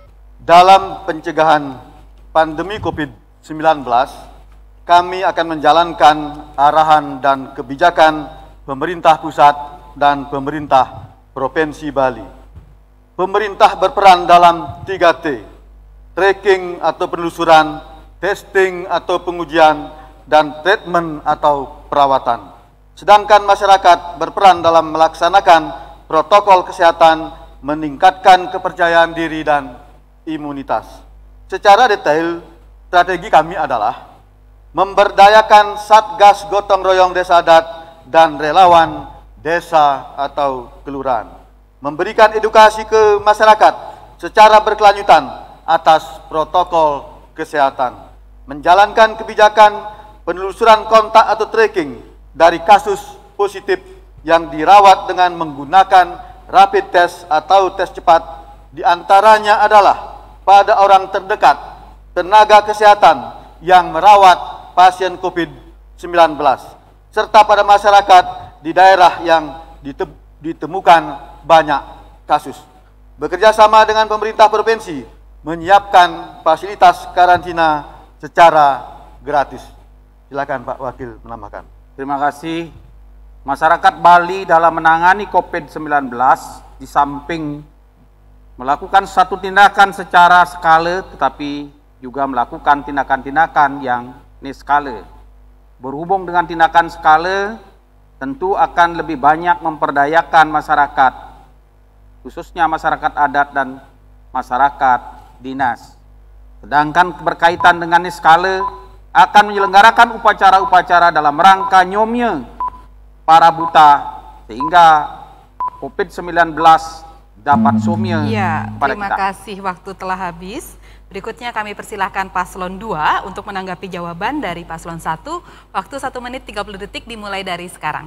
Dalam pencegahan pandemi covid sembilan belas, kami akan menjalankan arahan dan kebijakan pemerintah pusat dan pemerintah Provinsi Bali. Pemerintah berperan dalam tiga T, tracking atau penelusuran, testing atau pengujian, dan treatment atau perawatan. Sedangkan masyarakat berperan dalam melaksanakan protokol kesehatan, meningkatkan kepercayaan diri dan imunitas. Secara detail, strategi kami adalah memberdayakan Satgas Gotong Royong Desa Adat dan relawan desa atau kelurahan, memberikan edukasi ke masyarakat secara berkelanjutan atas protokol kesehatan, menjalankan kebijakan penelusuran kontak atau tracking dari kasus positif yang dirawat dengan menggunakan rapid test atau tes cepat, diantaranya adalah pada orang terdekat, tenaga kesehatan yang merawat pasien covid sembilan belas, serta pada masyarakat di daerah yang ditemukan banyak kasus. Bekerja sama dengan pemerintah provinsi, menyiapkan fasilitas karantina secara gratis. Silakan Pak Wakil menambahkan. Terima kasih. Masyarakat Bali dalam menangani covid sembilan belas di samping melakukan satu tindakan secara skala, tetapi juga melakukan tindakan-tindakan yang niskala. Berhubung dengan tindakan skala, tentu akan lebih banyak memperdayakan masyarakat, khususnya masyarakat adat dan masyarakat dinas. Sedangkan berkaitan dengan niskala, akan menyelenggarakan upacara-upacara dalam rangka nyomnya para buta, sehingga covid sembilan belas dapat somnya ya, pada terima kita. kasih, waktu telah habis. Berikutnya kami persilahkan paslon dua untuk menanggapi jawaban dari paslon satu. Waktu satu menit tiga puluh detik dimulai dari sekarang.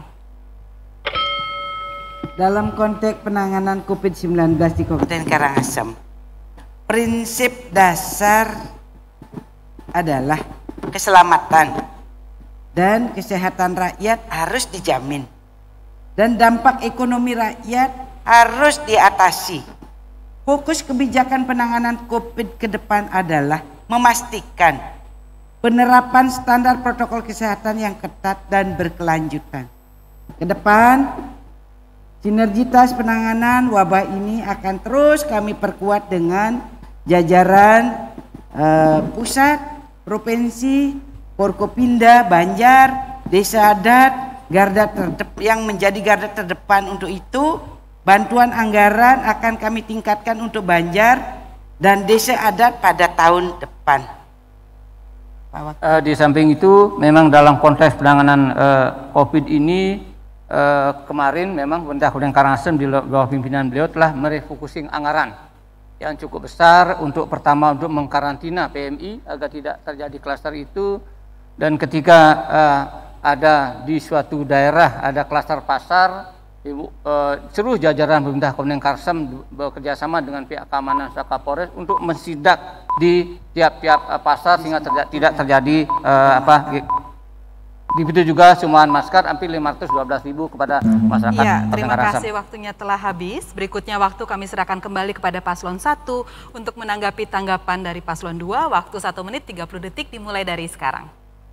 Dalam konteks penanganan covid sembilan belas di Kabupaten Karangasem, prinsip dasar adalah keselamatan dan kesehatan rakyat harus dijamin, dan dampak ekonomi rakyat harus diatasi. Fokus kebijakan penanganan COVID ke depan adalah memastikan penerapan standar protokol kesehatan yang ketat dan berkelanjutan. Ke depan, sinergitas penanganan wabah ini akan terus kami perkuat dengan jajaran eh, pusat, provinsi, Forkopimda, Banjar, Desa Adat, garda terdepan yang menjadi garda terdepan untuk itu. Bantuan anggaran akan kami tingkatkan untuk Banjar dan Desa Adat pada tahun depan. Uh, di samping itu, memang dalam konteks penanganan uh, COVID ini, uh, kemarin memang pemerintah Kabupaten Karangasem di bawah pimpinan beliau telah merefocusing anggaran yang cukup besar untuk pertama untuk mengkarantina P M I agar tidak terjadi klaster itu, dan ketika uh, ada di suatu daerah ada klaster pasar, Ibu, uh, seluruh jajaran pemerintah Kabupaten Karangasem bekerjasama dengan pihak keamanan Kapolres untuk mensidak di tiap-tiap uh, pasar sehingga terja tidak terjadi uh, apa. Begitu juga sumbangan masker hampir lima ratus dua belas ribu kepada masyarakat. Ya, terima kasih, waktunya telah habis. Berikutnya waktu kami serahkan kembali kepada paslon satu untuk menanggapi tanggapan dari paslon dua. Waktu satu menit tiga puluh detik dimulai dari sekarang.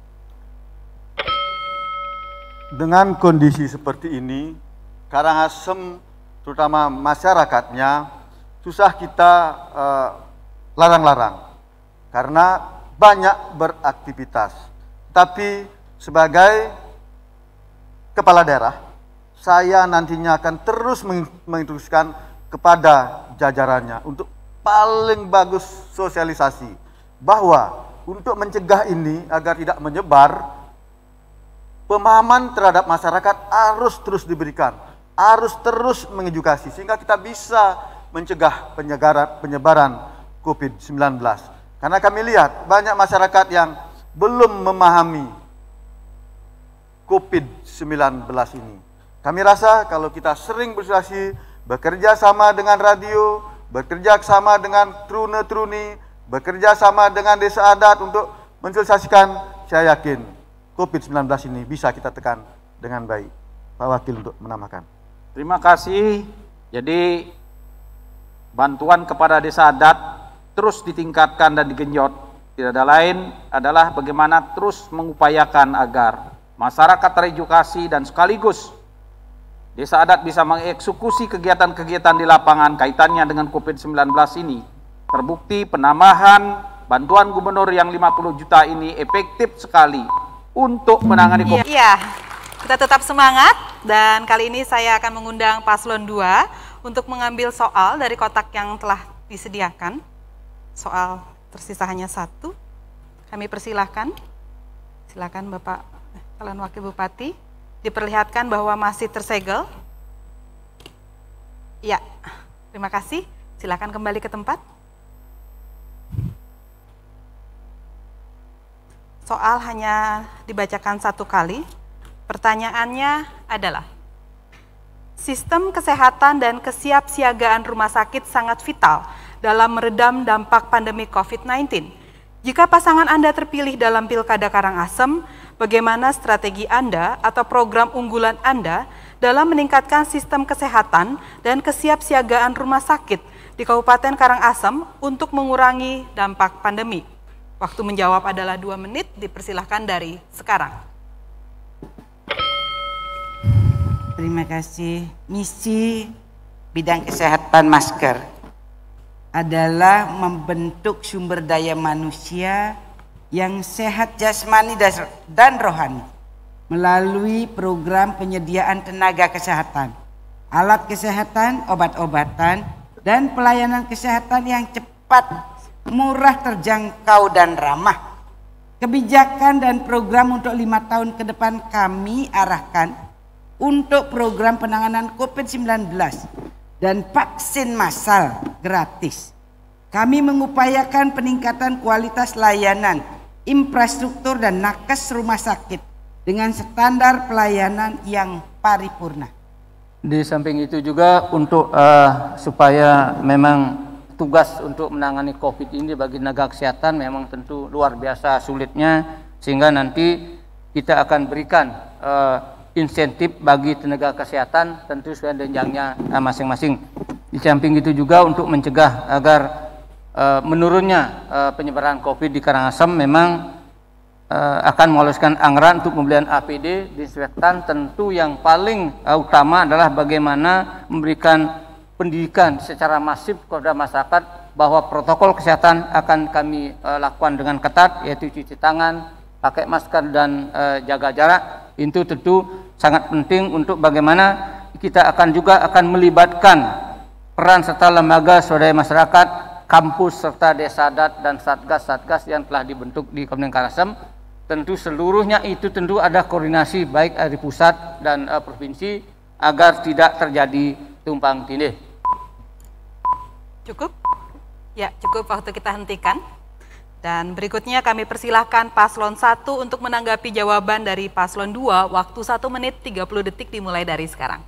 Dengan kondisi seperti ini, Karangasem, terutama masyarakatnya, susah kita larang-larang uh, karena banyak beraktivitas. Tapi sebagai kepala daerah, saya nantinya akan terus menginstruksikan kepada jajarannya untuk paling bagus sosialisasi bahwa untuk mencegah ini agar tidak menyebar, pemahaman terhadap masyarakat harus terus diberikan, harus terus mengedukasi sehingga kita bisa mencegah penyebaran COVID sembilan belas. Karena kami lihat banyak masyarakat yang belum memahami COVID sembilan belas ini. Kami rasa kalau kita sering bersosialisasi, bekerja sama dengan radio, bekerja sama dengan trune-truni, bekerja sama dengan desa adat untuk mensosialisasikan, saya yakin COVID sembilan belas ini bisa kita tekan dengan baik. Pak Wakil untuk menambahkan. Terima kasih. Jadi bantuan kepada desa adat terus ditingkatkan dan digenjot. Tidak ada lain adalah bagaimana terus mengupayakan agar masyarakat teredukasi dan sekaligus desa adat bisa mengeksekusi kegiatan-kegiatan di lapangan kaitannya dengan COVID sembilan belas ini. Terbukti penambahan bantuan gubernur yang lima puluh juta ini efektif sekali untuk menangani COVID. Iya, kita tetap semangat dan kali ini saya akan mengundang paslon dua untuk mengambil soal dari kotak yang telah disediakan. Soal tersisa hanya satu. Kami persilahkan. Silakan Bapak calon Wakil Bupati, diperlihatkan bahwa masih tersegel. Ya, terima kasih. Silakan kembali ke tempat. Soal hanya dibacakan satu kali. Pertanyaannya adalah, sistem kesehatan dan kesiapsiagaan rumah sakit sangat vital dalam meredam dampak pandemi COVID sembilan belas. Jika pasangan Anda terpilih dalam Pilkada Karangasem, bagaimana strategi Anda atau program unggulan Anda dalam meningkatkan sistem kesehatan dan kesiapsiagaan rumah sakit di Kabupaten Karangasem untuk mengurangi dampak pandemi? Waktu menjawab adalah dua menit, dipersilahkan dari sekarang. Terima kasih. Misi bidang kesehatan masker adalah membentuk sumber daya manusia yang sehat jasmani dan rohani melalui program penyediaan tenaga kesehatan, alat kesehatan, obat-obatan, dan pelayanan kesehatan yang cepat, murah, terjangkau, dan ramah. Kebijakan dan program untuk lima tahun ke depan kami arahkan untuk program penanganan COVID sembilan belas dan vaksin massal gratis. Kami mengupayakan peningkatan kualitas layanan, infrastruktur, dan nakes rumah sakit dengan standar pelayanan yang paripurna. Di samping itu juga untuk uh, supaya memang tugas untuk menangani COVID ini bagi tenaga kesehatan memang tentu luar biasa sulitnya, sehingga nanti kita akan berikan uh, insentif bagi tenaga kesehatan tentu sesuai jenjangnya masing-masing. Di samping itu juga untuk mencegah agar uh, menurunnya uh, penyebaran COVID di Karangasem, memang uh, akan menghaluskan anggaran untuk pembelian A P D, disinfektan. Tentu yang paling uh, utama adalah bagaimana memberikan pendidikan secara masif kepada masyarakat bahwa protokol kesehatan akan kami uh, lakukan dengan ketat, yaitu cuci tangan, pakai masker, dan uh, jaga jarak. Itu tentu sangat penting untuk bagaimana kita akan juga akan melibatkan peran serta lembaga swadaya masyarakat, kampus, serta desa adat dan satgas-satgas yang telah dibentuk di Kabupaten Karangasem. Tentu seluruhnya itu tentu ada koordinasi baik dari pusat dan uh, provinsi agar tidak terjadi tumpang tindih. Cukup? Ya, cukup, waktu kita hentikan. Dan berikutnya kami persilahkan Paslon satu untuk menanggapi jawaban dari Paslon dua, waktu satu menit tiga puluh detik dimulai dari sekarang.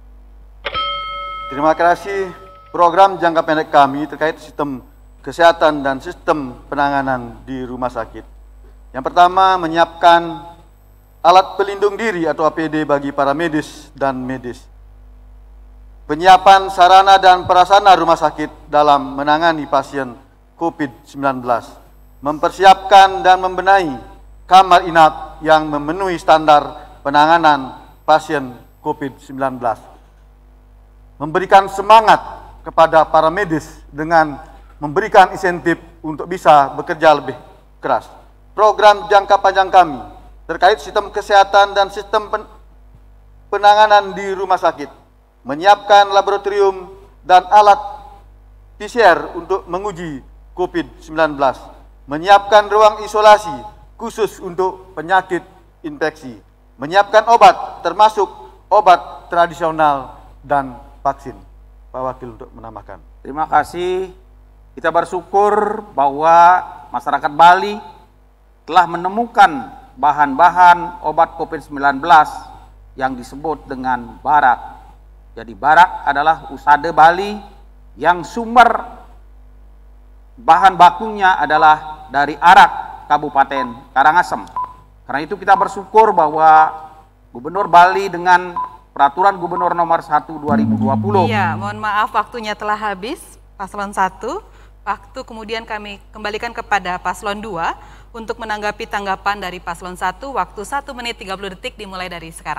Terima kasih. Program jangka pendek kami terkait sistem kesehatan dan sistem penanganan di rumah sakit. Yang pertama, menyiapkan alat pelindung diri atau A P D bagi para medis dan medis. Penyiapan sarana dan prasarana rumah sakit dalam menangani pasien COVID sembilan belas. Mempersiapkan dan membenahi kamar inap yang memenuhi standar penanganan pasien COVID sembilan belas. Memberikan semangat kepada para medis dengan memberikan insentif untuk bisa bekerja lebih keras. Program jangka panjang kami terkait sistem kesehatan dan sistem pen penanganan di rumah sakit, menyiapkan laboratorium dan alat P C R untuk menguji COVID sembilan belas, menyiapkan ruang isolasi khusus untuk penyakit infeksi, menyiapkan obat termasuk obat tradisional dan vaksin. Pak Wakil untuk menambahkan. Terima kasih. Kita bersyukur bahwa masyarakat Bali telah menemukan bahan-bahan obat COVID sembilan belas yang disebut dengan barak. Jadi barak adalah usade Bali yang sumber bahan bakunya adalah dari Arak, Kabupaten Karangasem. Karena itu kita bersyukur bahwa Gubernur Bali dengan Peraturan Gubernur Nomor satu dua ribu dua puluh. Iya, mohon maaf waktunya telah habis, Paslon satu. Waktu kemudian kami kembalikan kepada Paslon dua untuk menanggapi tanggapan dari Paslon satu, waktu satu menit tiga puluh detik dimulai dari sekarang.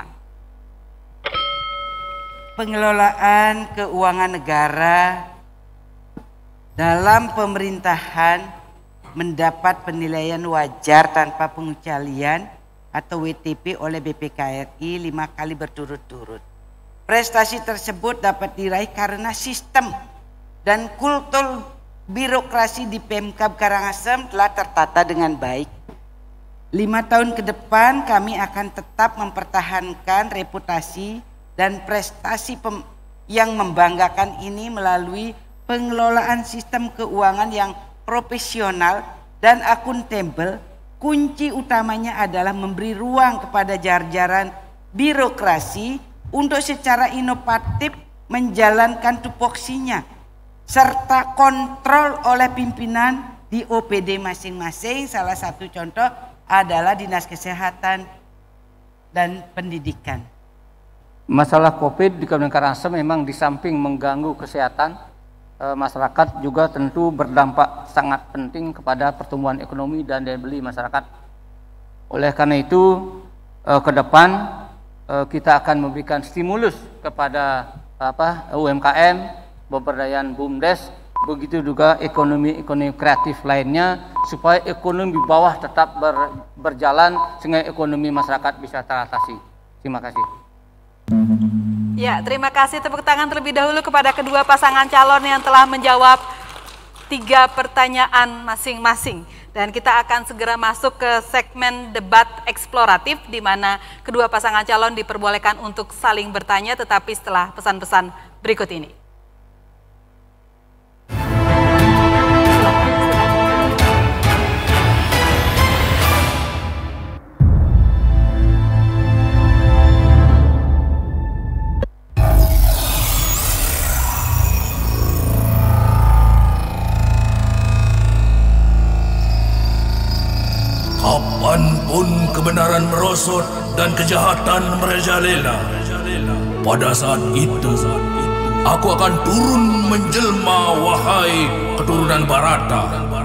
Pengelolaan keuangan negara dalam pemerintahan mendapat penilaian wajar tanpa pengecualian atau W T P oleh B P K R I lima kali berturut-turut. Prestasi tersebut dapat diraih karena sistem dan kultur birokrasi di Pemkab Karangasem telah tertata dengan baik. Lima tahun ke depan kami akan tetap mempertahankan reputasi dan prestasi yang membanggakan ini melalui pengelolaan sistem keuangan yang profesional dan akuntabel. Kunci utamanya adalah memberi ruang kepada jajaran birokrasi untuk secara inovatif menjalankan tupoksinya, serta kontrol oleh pimpinan di O P D masing-masing. Salah satu contoh adalah Dinas Kesehatan dan Pendidikan. Masalah COVID di Kabupaten Karangasem memang di samping mengganggu kesehatan, masyarakat juga tentu berdampak sangat penting kepada pertumbuhan ekonomi dan daya beli masyarakat. Oleh karena itu, eh, ke depan eh, kita akan memberikan stimulus kepada apa U M K M, pemberdayaan BUMDes, begitu juga ekonomi-ekonomi kreatif lainnya, supaya ekonomi bawah tetap ber, berjalan sehingga ekonomi masyarakat bisa teratasi. Terima kasih. Ya, terima kasih, tepuk tangan terlebih dahulu kepada kedua pasangan calon yang telah menjawab tiga pertanyaan masing-masing. Dan kita akan segera masuk ke segmen debat eksploratif di mana kedua pasangan calon diperbolehkan untuk saling bertanya, tetapi setelah pesan-pesan berikut ini. Kapanpun kebenaran merosot dan kejahatan merajalela, pada saat itu aku akan turun menjelma, wahai keturunan Barata.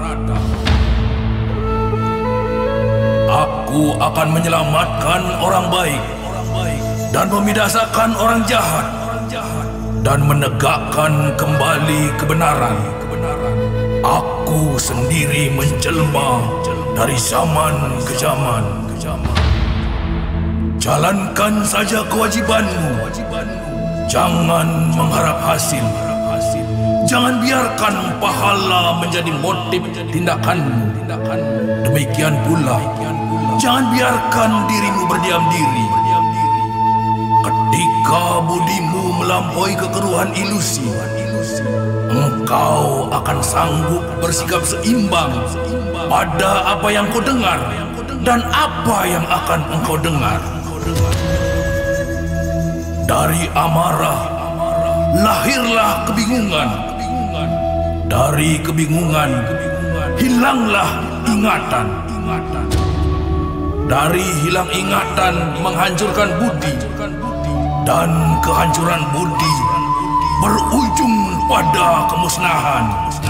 Aku akan menyelamatkan orang baik dan membinasakan orang jahat dan menegakkan kembali kebenaran. Aku sendiri menjelma dari zaman ke zaman. Jalankan saja kewajibanmu. Jangan mengharap hasil. Jangan biarkan pahala menjadi motif tindakanmu. Demikian pula, jangan biarkan dirimu berdiam diri. Ketika budimu melampaui kekeruhan ilusi, engkau akan sanggup bersikap seimbang pada apa yang kau dengar dan apa yang akan engkau dengar. Dari amarah lahirlah kebingungan. Dari kebingungan hilanglah ingatan. Dari hilang ingatan menghancurkan budi, dan kehancuran budi berujung pada kemusnahan.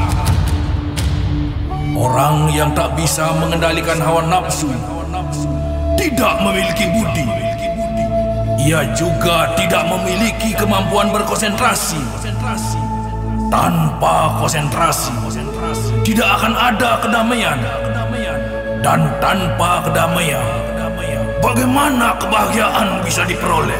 Orang yang tak bisa mengendalikan hawa nafsu tidak memiliki budi. Ia juga tidak memiliki kemampuan berkonsentrasi. Tanpa konsentrasi, tidak akan ada kedamaian. Dan tanpa kedamaian, bagaimana kebahagiaan bisa diperoleh?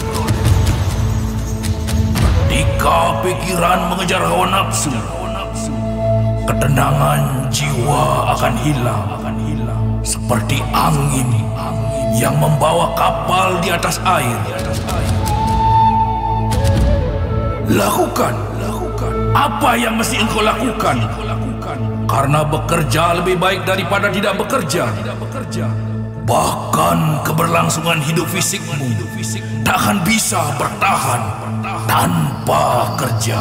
Ketika pikiran mengejar hawa nafsu, ketenangan jiwa akan hilang. Seperti angin yang membawa kapal di atas air. Lakukan, lakukan apa yang mesti engkau lakukan. Karena bekerja lebih baik daripada tidak bekerja. Bahkan keberlangsungan hidup fisikmu tak akan bisa bertahan tanpa kerja.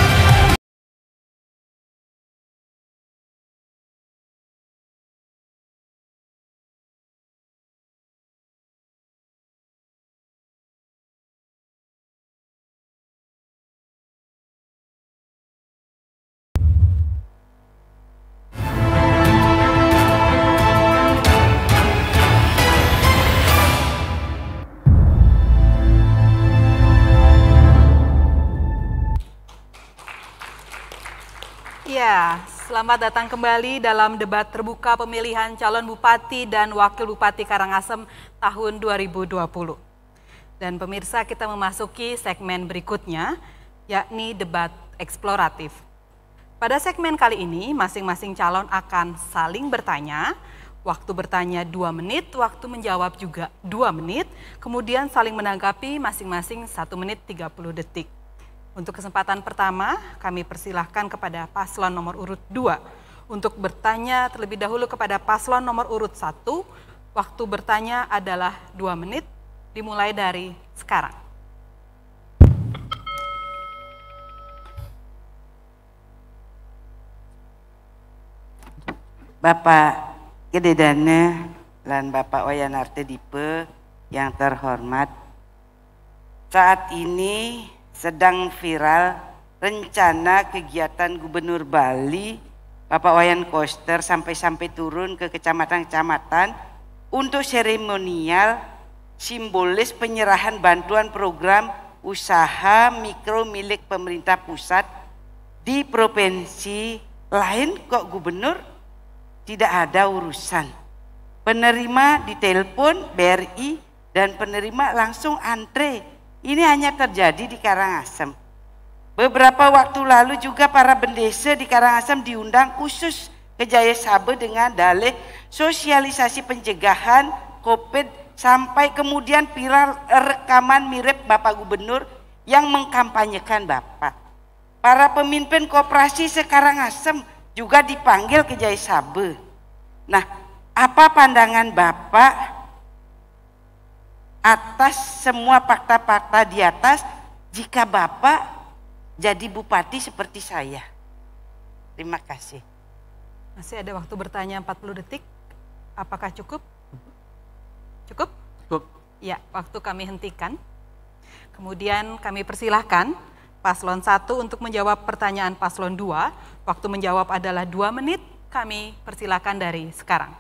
Ya, selamat datang kembali dalam debat terbuka pemilihan calon Bupati dan Wakil Bupati Karangasem tahun dua ribu dua puluh. Dan pemirsa, kita memasuki segmen berikutnya, yakni debat eksploratif. Pada segmen kali ini, masing-masing calon akan saling bertanya, waktu bertanya dua menit, waktu menjawab juga dua menit, kemudian saling menanggapi masing-masing satu menit tiga puluh detik. Untuk kesempatan pertama, kami persilahkan kepada paslon nomor urut dua untuk bertanya terlebih dahulu kepada paslon nomor urut satu. Waktu bertanya adalah dua menit, dimulai dari sekarang. Bapak Gededane dan Bapak Wayanarte Dipe yang terhormat, saat ini sedang viral rencana kegiatan Gubernur Bali Bapak Wayan Koster sampai-sampai turun ke kecamatan-kecamatan untuk seremonial simbolis penyerahan bantuan program usaha mikro milik pemerintah pusat di provinsi lain. Kok gubernur tidak ada urusan, penerima ditelepon B R I dan penerima langsung antre. Ini hanya terjadi di Karangasem. Beberapa waktu lalu juga para bendesa di Karangasem diundang khusus ke Jaya Sabe dengan dalih sosialisasi pencegahan COVID, sampai kemudian viral rekaman mirip Bapak Gubernur yang mengkampanyekan Bapak. Para pemimpin koperasi se-Karangasem juga dipanggil ke Jaya Sabe. Nah, apa pandangan Bapak atas semua fakta-fakta di atas jika Bapak jadi bupati seperti saya? Terima kasih. Masih ada waktu bertanya empat puluh detik. Apakah cukup? Cukup? Cukup. Ya, waktu kami hentikan. Kemudian kami persilahkan Paslon satu untuk menjawab pertanyaan Paslon dua. Waktu menjawab adalah dua menit. Kami persilakan dari sekarang.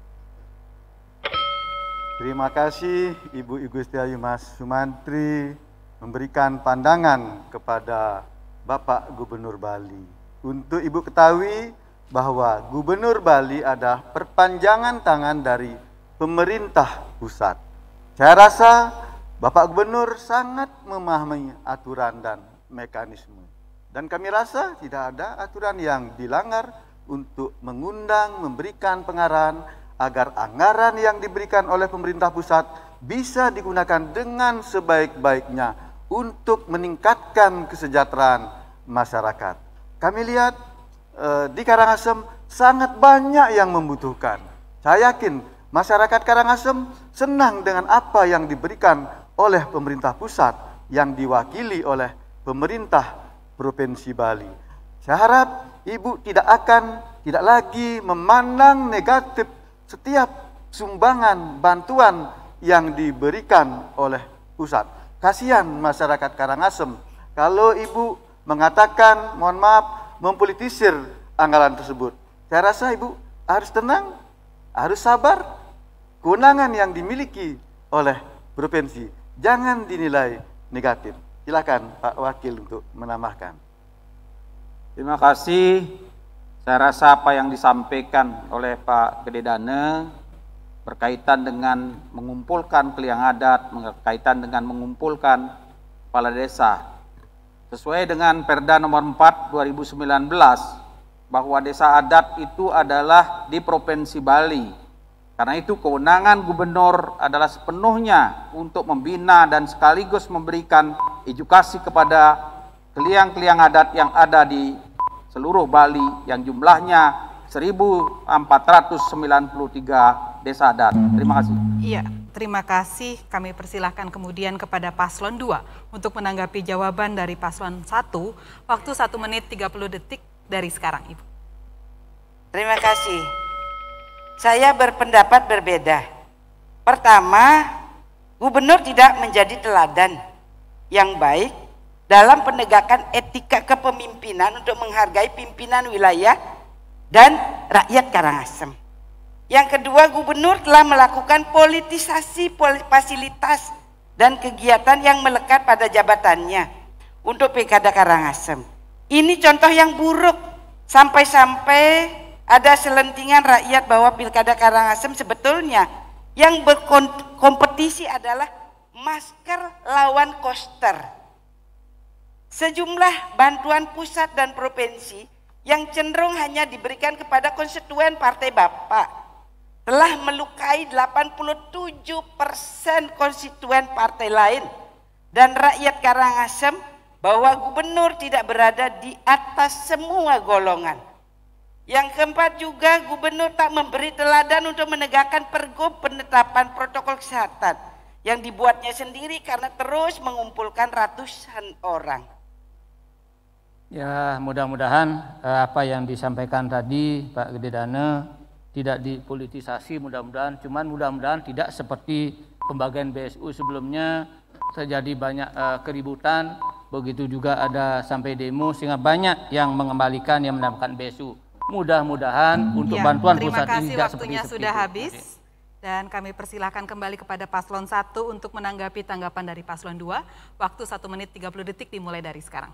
Terima kasih Ibu Igusti Ayu Mas Sumantri memberikan pandangan kepada Bapak Gubernur Bali. Untuk Ibu ketahui bahwa Gubernur Bali adalah perpanjangan tangan dari pemerintah pusat. Saya rasa Bapak Gubernur sangat memahami aturan dan mekanisme. Dan kami rasa tidak ada aturan yang dilanggar untuk mengundang, memberikan pengarahan agar anggaran yang diberikan oleh pemerintah pusat bisa digunakan dengan sebaik-baiknya untuk meningkatkan kesejahteraan masyarakat. Kami lihat eh, di Karangasem sangat banyak yang membutuhkan. Saya yakin masyarakat Karangasem senang dengan apa yang diberikan oleh pemerintah pusat yang diwakili oleh pemerintah Provinsi Bali. Saya harap Ibu tidak akan, tidak lagi memandang negatif setiap sumbangan bantuan yang diberikan oleh pusat. Kasihan masyarakat Karangasem kalau Ibu mengatakan, mohon maaf, mempolitisir anggaran tersebut. Saya rasa Ibu harus tenang, harus sabar. Kewenangan yang dimiliki oleh provinsi jangan dinilai negatif. Silakan Pak Wakil untuk menambahkan. Terima kasih. Saya rasa apa yang disampaikan oleh Pak Gede Dane berkaitan dengan mengumpulkan kliang adat, berkaitan dengan mengumpulkan kepala desa. Sesuai dengan Perda nomor empat dua ribu sembilan belas bahwa desa adat itu adalah di Provinsi Bali. Karena itu kewenangan gubernur adalah sepenuhnya untuk membina dan sekaligus memberikan edukasi kepada kliang-kliang adat yang ada di seluruh Bali yang jumlahnya seribu empat ratus sembilan puluh tiga desa adat. Terima kasih. Iya, terima kasih. Kami persilahkan kemudian kepada Paslon dua untuk menanggapi jawaban dari Paslon satu. Waktu satu menit tiga puluh detik dari sekarang, Ibu. Terima kasih. Saya berpendapat berbeda. Pertama, gubernur tidak menjadi teladan yang baik dalam penegakan etika kepemimpinan untuk menghargai pimpinan wilayah dan rakyat Karangasem. Yang kedua, gubernur telah melakukan politisasi fasilitas dan kegiatan yang melekat pada jabatannya untuk Pilkada Karangasem. Ini contoh yang buruk, sampai-sampai ada selentingan rakyat bahwa Pilkada Karangasem sebetulnya yang berkompetisi adalah masker lawan koster. Sejumlah bantuan pusat dan provinsi yang cenderung hanya diberikan kepada konstituen partai Bapak telah melukai delapan puluh tujuh persen konstituen partai lain dan rakyat Karangasem bahwa gubernur tidak berada di atas semua golongan. Yang keempat juga gubernur tak memberi teladan untuk menegakkan pergub penetapan protokol kesehatan yang dibuatnya sendiri karena terus mengumpulkan ratusan orang. Ya, mudah-mudahan eh, apa yang disampaikan tadi Pak Gede Dane tidak dipolitisasi, mudah-mudahan, cuman mudah-mudahan tidak seperti pembagian B S U sebelumnya terjadi banyak eh, keributan, begitu juga ada sampai demo sehingga banyak yang mengembalikan yang mendapatkan B S U. Mudah-mudahan untuk ya, bantuan pusat ini tidak seperti waktunya sudah itu. habis. Dan kami persilahkan kembali kepada Paslon satu untuk menanggapi tanggapan dari Paslon dua. Waktu satu menit tiga puluh detik dimulai dari sekarang.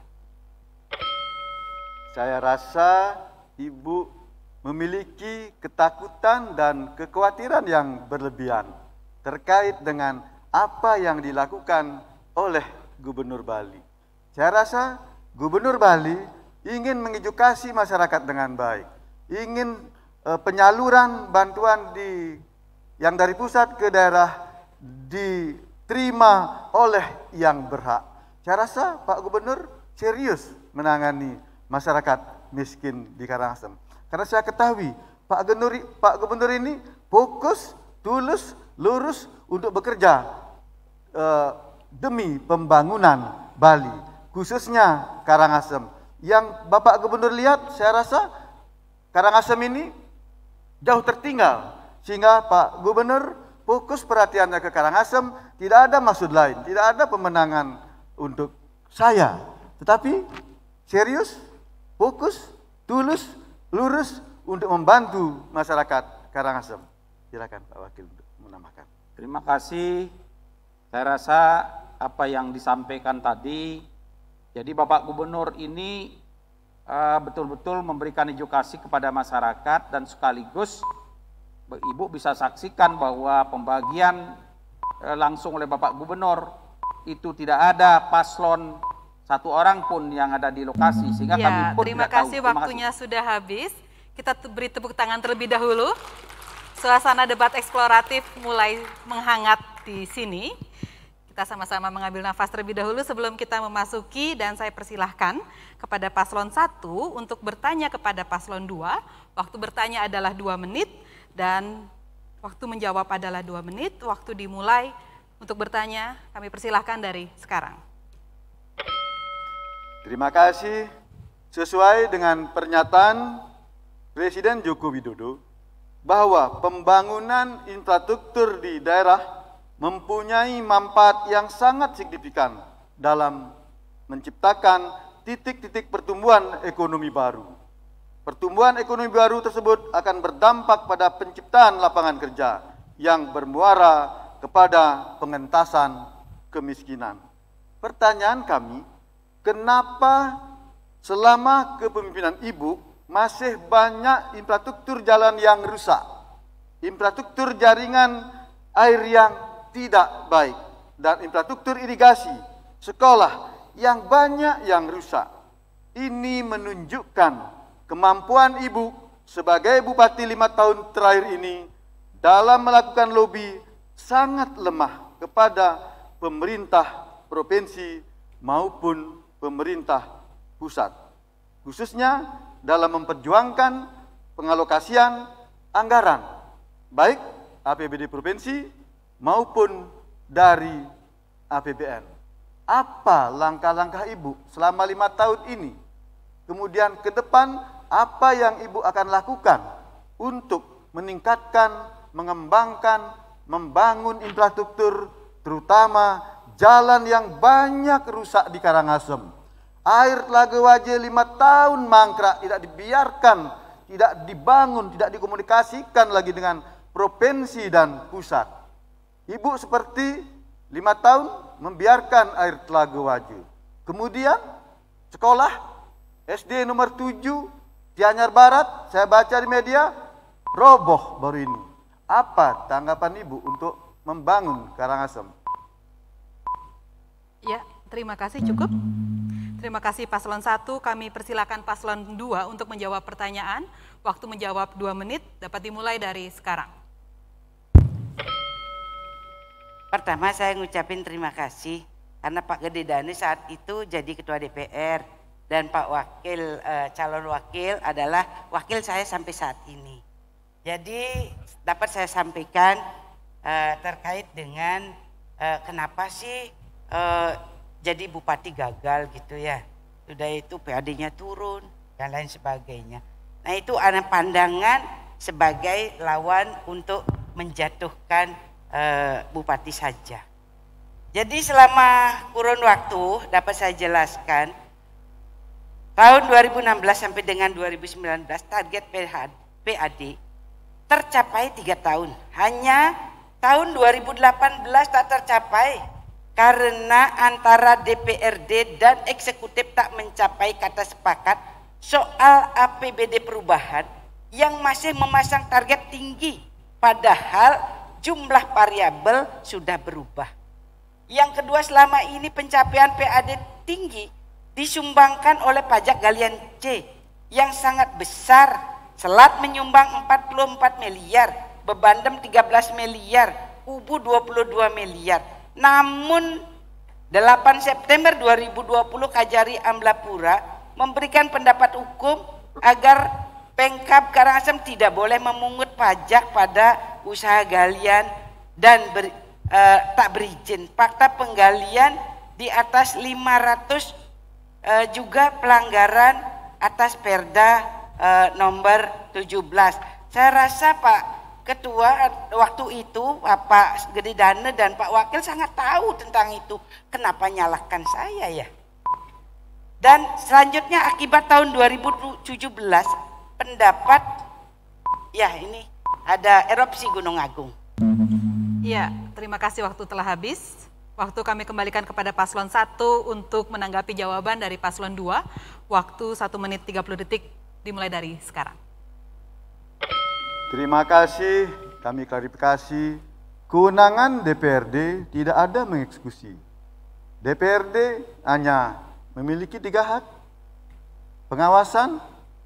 Saya rasa Ibu memiliki ketakutan dan kekhawatiran yang berlebihan terkait dengan apa yang dilakukan oleh Gubernur Bali. Saya rasa Gubernur Bali ingin mengedukasi masyarakat dengan baik, ingin e, penyaluran bantuan di yang dari pusat ke daerah diterima oleh yang berhak. Saya rasa Pak Gubernur serius menangani masyarakat miskin di Karangasem. Karena saya ketahui Pak Gubernur, Pak Gubernur ini fokus, tulus, lurus untuk bekerja eh, demi pembangunan Bali, khususnya Karangasem. Yang Bapak Gubernur lihat, saya rasa Karangasem ini jauh tertinggal, sehingga Pak Gubernur fokus perhatiannya ke Karangasem, tidak ada maksud lain, tidak ada pemenangan untuk saya, tetapi serius, fokus, tulus, lurus untuk membantu masyarakat Karangasem. Silakan Pak Wakil untuk menambahkan. Terima kasih. Saya rasa apa yang disampaikan tadi, jadi Bapak Gubernur ini betul-betul uh, memberikan edukasi kepada masyarakat dan sekaligus Ibu bisa saksikan bahwa pembagian uh, langsung oleh Bapak Gubernur itu tidak ada paslon satu orang pun yang ada di lokasi, sehingga ya, kami pun terima tidak kasih, tahu. Terima waktunya kasih. Sudah habis. Kita beri tepuk tangan terlebih dahulu. Suasana debat eksploratif mulai menghangat di sini. Kita sama-sama mengambil nafas terlebih dahulu sebelum kita memasuki, dan saya persilahkan kepada paslon satu untuk bertanya kepada paslon dua. Waktu bertanya adalah dua menit dan waktu menjawab adalah dua menit. Waktu dimulai untuk bertanya kami persilahkan dari sekarang. Terima kasih. Sesuai dengan pernyataan Presiden Joko Widodo bahwa pembangunan infrastruktur di daerah mempunyai manfaat yang sangat signifikan dalam menciptakan titik-titik pertumbuhan ekonomi baru. Pertumbuhan ekonomi baru tersebut akan berdampak pada penciptaan lapangan kerja yang bermuara kepada pengentasan kemiskinan. Pertanyaan kami, kenapa selama kepemimpinan Ibu masih banyak infrastruktur jalan yang rusak, infrastruktur jaringan air yang tidak baik, dan infrastruktur irigasi, sekolah yang banyak yang rusak? Ini menunjukkan kemampuan Ibu sebagai Bupati lima tahun terakhir ini dalam melakukan lobi sangat lemah kepada pemerintah provinsi maupun pemerintah pusat, khususnya dalam memperjuangkan pengalokasian anggaran, baik A P B D provinsi maupun dari A P B N. Apa langkah-langkah Ibu selama lima tahun ini? Kemudian ke depan, apa yang Ibu akan lakukan untuk meningkatkan, mengembangkan, membangun infrastruktur, terutama jalan yang banyak rusak di Karangasem. Air Telaga Waje lima tahun mangkrak, tidak dibiarkan, tidak dibangun, tidak dikomunikasikan lagi dengan provinsi dan pusat. Ibu seperti lima tahun membiarkan air Telaga Waje. Kemudian sekolah S D nomor tujuh Gianyar Barat, saya baca di media, roboh baru ini. Apa tanggapan Ibu untuk membangun Karangasem? Ya, terima kasih, cukup. Terima kasih paslon satu, kami persilakan paslon dua untuk menjawab pertanyaan. Waktu menjawab dua menit, dapat dimulai dari sekarang. Pertama saya ngucapin terima kasih karena Pak Gede Dane saat itu jadi ketua D P R dan Pak Wakil eh, calon wakil adalah wakil saya sampai saat ini. Jadi dapat saya sampaikan eh, terkait dengan eh, kenapa sih eh, jadi bupati gagal gitu ya. Sudah itu P A D-nya turun dan lain sebagainya. Nah itu ada pandangan sebagai lawan untuk menjatuhkan Uh, bupati saja. Jadi selama kurun waktu dapat saya jelaskan tahun dua ribu enam belas sampai dengan dua ribu sembilan belas target P A D tercapai tiga tahun. Hanya tahun dua ribu delapan belas tak tercapai karena antara D P R D dan eksekutif tak mencapai kata sepakat soal A P B D perubahan yang masih memasang target tinggi, padahal jumlah variabel sudah berubah. Yang kedua, selama ini pencapaian P A D tinggi disumbangkan oleh pajak galian C yang sangat besar. Selat menyumbang empat puluh empat miliar, Bebandem tiga belas miliar, Ubu dua puluh dua miliar. Namun delapan September dua ribu dua puluh Kajari Amlapura memberikan pendapat hukum agar Pemkab Karangasem tidak boleh memungut pajak pada usaha galian dan ber, e, tak berizin. Fakta penggalian di atas lima ratus e, juga pelanggaran atas Perda e, nomor tujuh belas. Saya rasa Pak Ketua waktu itu Pak Gede Dane dan Pak Wakil sangat tahu tentang itu. Kenapa nyalahkan saya ya? Dan selanjutnya akibat tahun dua ribu tujuh belas pendapat, ya ini ada erupsi Gunung Agung. Ya, terima kasih, waktu telah habis. Waktu kami kembalikan kepada paslon satu untuk menanggapi jawaban dari paslon dua. Waktu satu menit tiga puluh detik dimulai dari sekarang. Terima kasih, kami klarifikasi. Kewenangan D P R D tidak ada mengeksekusi. D P R D hanya memiliki tiga hak: pengawasan,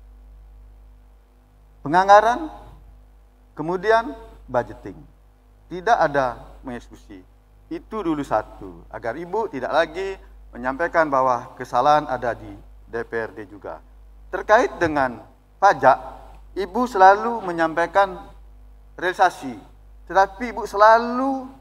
penganggaran, kemudian budgeting. Tidak ada mengeksekusi. Itu dulu satu, agar Ibu tidak lagi menyampaikan bahwa kesalahan ada di D P R D juga. Terkait dengan pajak, Ibu selalu menyampaikan realisasi, tetapi Ibu selalu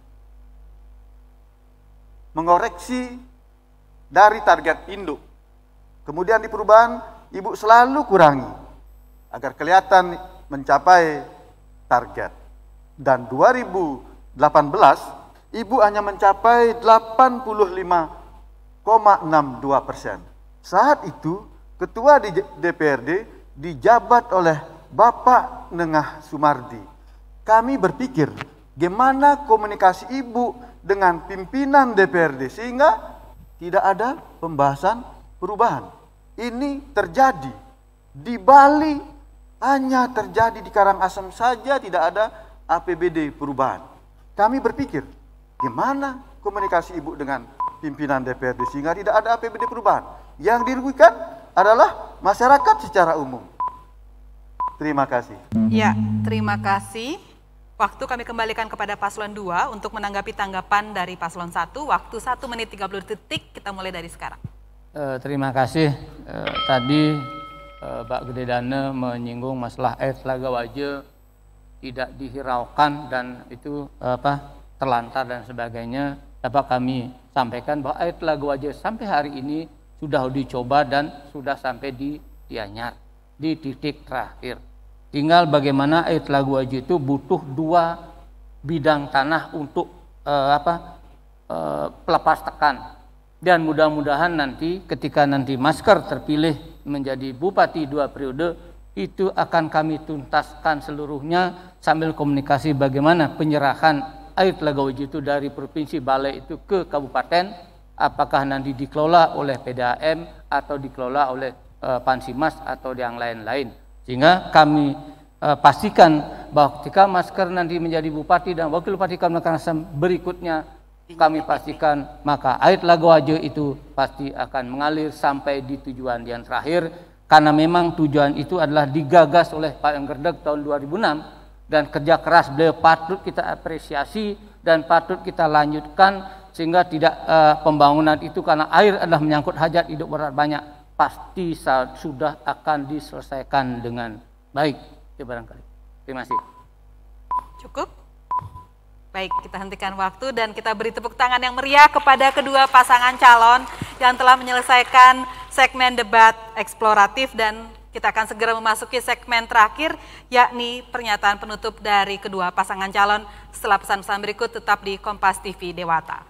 mengoreksi dari target induk. Kemudian di perubahan, Ibu selalu kurangi agar kelihatan mencapai target. Dan dua ribu delapan belas, Ibu hanya mencapai delapan puluh lima koma enam dua persen. Saat itu, Ketua di D P R D dijabat oleh Bapak Nengah Sumardi. Kami berpikir, gimana komunikasi Ibu dengan pimpinan D P R D sehingga tidak ada pembahasan perubahan. Ini terjadi di Bali, hanya terjadi di Karangasem saja, tidak ada A P B D perubahan. Kami berpikir, gimana komunikasi Ibu dengan pimpinan D P R D sehingga tidak ada A P B D perubahan. Yang dirugikan adalah masyarakat secara umum. Terima kasih. Ya, terima kasih. Waktu kami kembalikan kepada paslon dua untuk menanggapi tanggapan dari paslon satu. Waktu satu menit tiga puluh detik, kita mulai dari sekarang. Eh, terima kasih. Eh, tadi eh, Pak Gede Dana menyinggung masalah air Telaga Waje tidak dihiraukan dan itu eh, apa terlantar dan sebagainya. Dapat kami sampaikan bahwa air Telaga Waje sampai hari ini sudah dicoba dan sudah sampai di Gianyar, di titik terakhir. Tinggal bagaimana air Telaga Waje itu butuh dua bidang tanah untuk eh, apa eh, pelepas tekan. Dan mudah-mudahan nanti ketika nanti Masker terpilih menjadi bupati dua periode, itu akan kami tuntaskan seluruhnya sambil komunikasi bagaimana penyerahan air Telaga Waje itu dari provinsi Bali itu ke kabupaten, apakah nanti dikelola oleh P D A M atau dikelola oleh eh, Pansimas atau yang lain-lain. Sehingga kami uh, pastikan bahwa ketika Masker nanti menjadi bupati dan wakil bupati Karangasem berikutnya, kami pastikan maka air Telaga Waje itu pasti akan mengalir sampai di tujuan yang terakhir. Karena memang tujuan itu adalah digagas oleh Pak Enggerdek tahun dua ribu enam dan kerja keras beliau patut kita apresiasi dan patut kita lanjutkan sehingga tidak uh, pembangunan itu karena air adalah menyangkut hajat hidup berat banyak. Pasti sudah akan diselesaikan dengan baik. Itu barangkali. Terima kasih. Cukup? Baik, kita hentikan waktu dan kita beri tepuk tangan yang meriah kepada kedua pasangan calon yang telah menyelesaikan segmen debat eksploratif dan kita akan segera memasuki segmen terakhir yakni pernyataan penutup dari kedua pasangan calon. Setelah pesan-pesan berikut tetap di Kompas T V Dewata.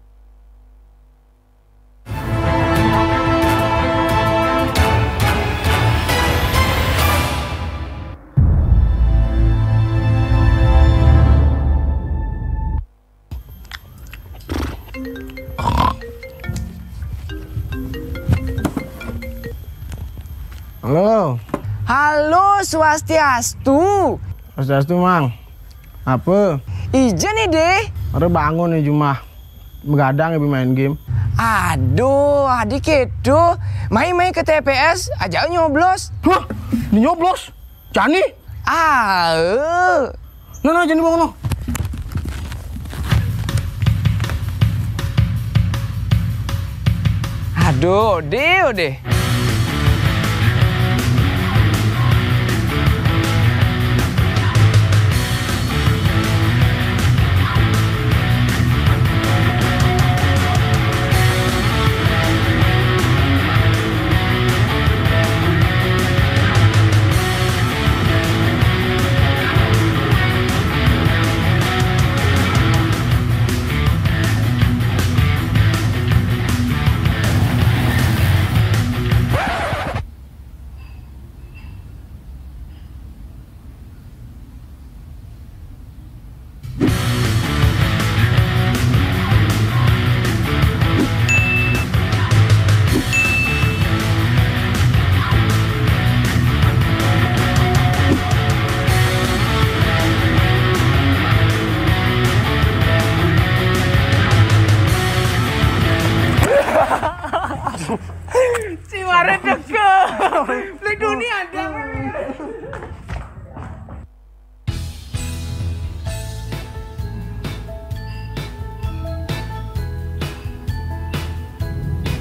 Halo. Halo, Swastiastu. Swastiastu, Mang. Apa? Ijen nih, deh. Ada bangun nih cuma begadang ya main game. Aduh, adik itu main-main ke T P S aja nyoblos. Hah? Nyoblos? Cani? Ah, eh. No, no, jangan bohong, no. Aduh, deh, deh.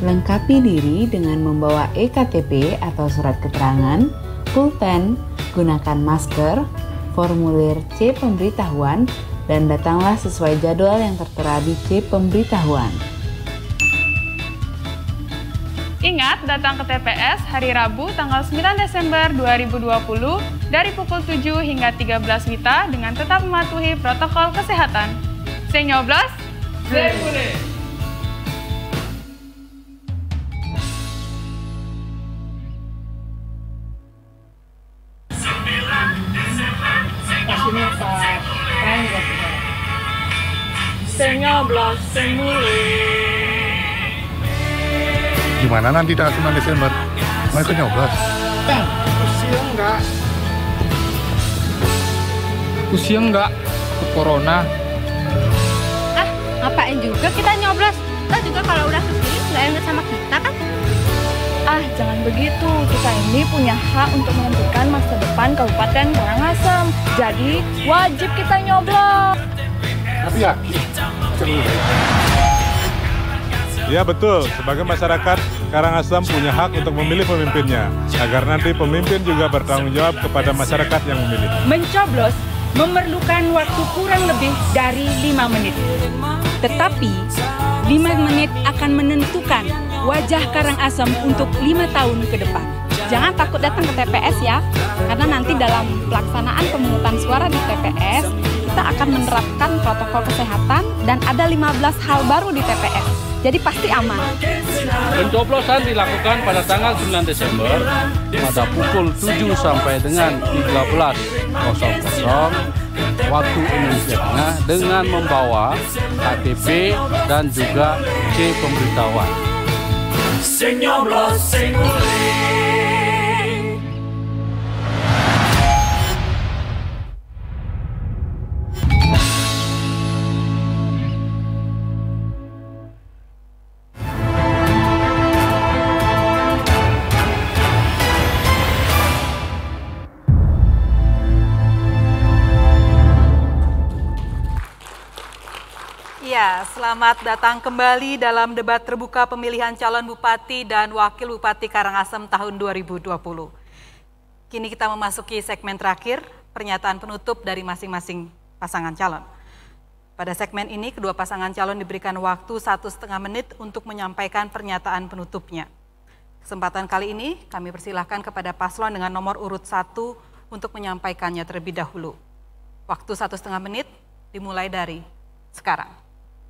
Lengkapi diri dengan membawa E K T P atau surat keterangan, pulpen, gunakan masker, formulir C pemberitahuan, dan datanglah sesuai jadwal yang tertera di C pemberitahuan. Ingat, datang ke T P S hari Rabu tanggal sembilan Desember dua ribu dua puluh dari pukul tujuh hingga tiga belas wita dengan tetap mematuhi protokol kesehatan. Sing nyoblos, sing boleh. Pastinya Pak, kan nggak sing nyoblos, sing boleh. Gimana nanti tanggal sembilan Desember? Mau ikut nyoblos? Eh, usia enggak. Usia enggak, takut corona. Ah, ngapain juga kita nyoblos? Kita juga kalau udah kepilih nggak inget sama kita kan? Ah, jangan begitu. Kita ini punya hak untuk menentukan masa depan Kabupaten Karangasem. Jadi, wajib kita nyoblos. Tapi yakin? Ya betul, sebagai masyarakat, Karangasem punya hak untuk memilih pemimpinnya, agar nanti pemimpin juga bertanggung jawab kepada masyarakat yang memilih. Mencoblos memerlukan waktu kurang lebih dari lima menit. Tetapi, lima menit akan menentukan wajah Karangasem untuk lima tahun ke depan. Jangan takut datang ke T P S ya, karena nanti dalam pelaksanaan pemungutan suara di T P S, kita akan menerapkan protokol kesehatan dan ada lima belas hal baru di T P S. Jadi pasti aman. Pencoblosan dilakukan pada tanggal sembilan Desember pada pukul tujuh sampai dengan tiga belas waktu Indonesia Tengah dengan membawa K T P dan juga C pemberitahuan. Sing nyoblos, sing boleh. Ya, selamat datang kembali dalam debat terbuka pemilihan calon Bupati dan Wakil Bupati Karangasem tahun dua ribu dua puluh. Kini kita memasuki segmen terakhir, pernyataan penutup dari masing-masing pasangan calon. Pada segmen ini, kedua pasangan calon diberikan waktu satu setengah menit untuk menyampaikan pernyataan penutupnya. Kesempatan kali ini, kami persilahkan kepada paslon dengan nomor urut satu untuk menyampaikannya terlebih dahulu. Waktu satu setengah menit dimulai dari sekarang.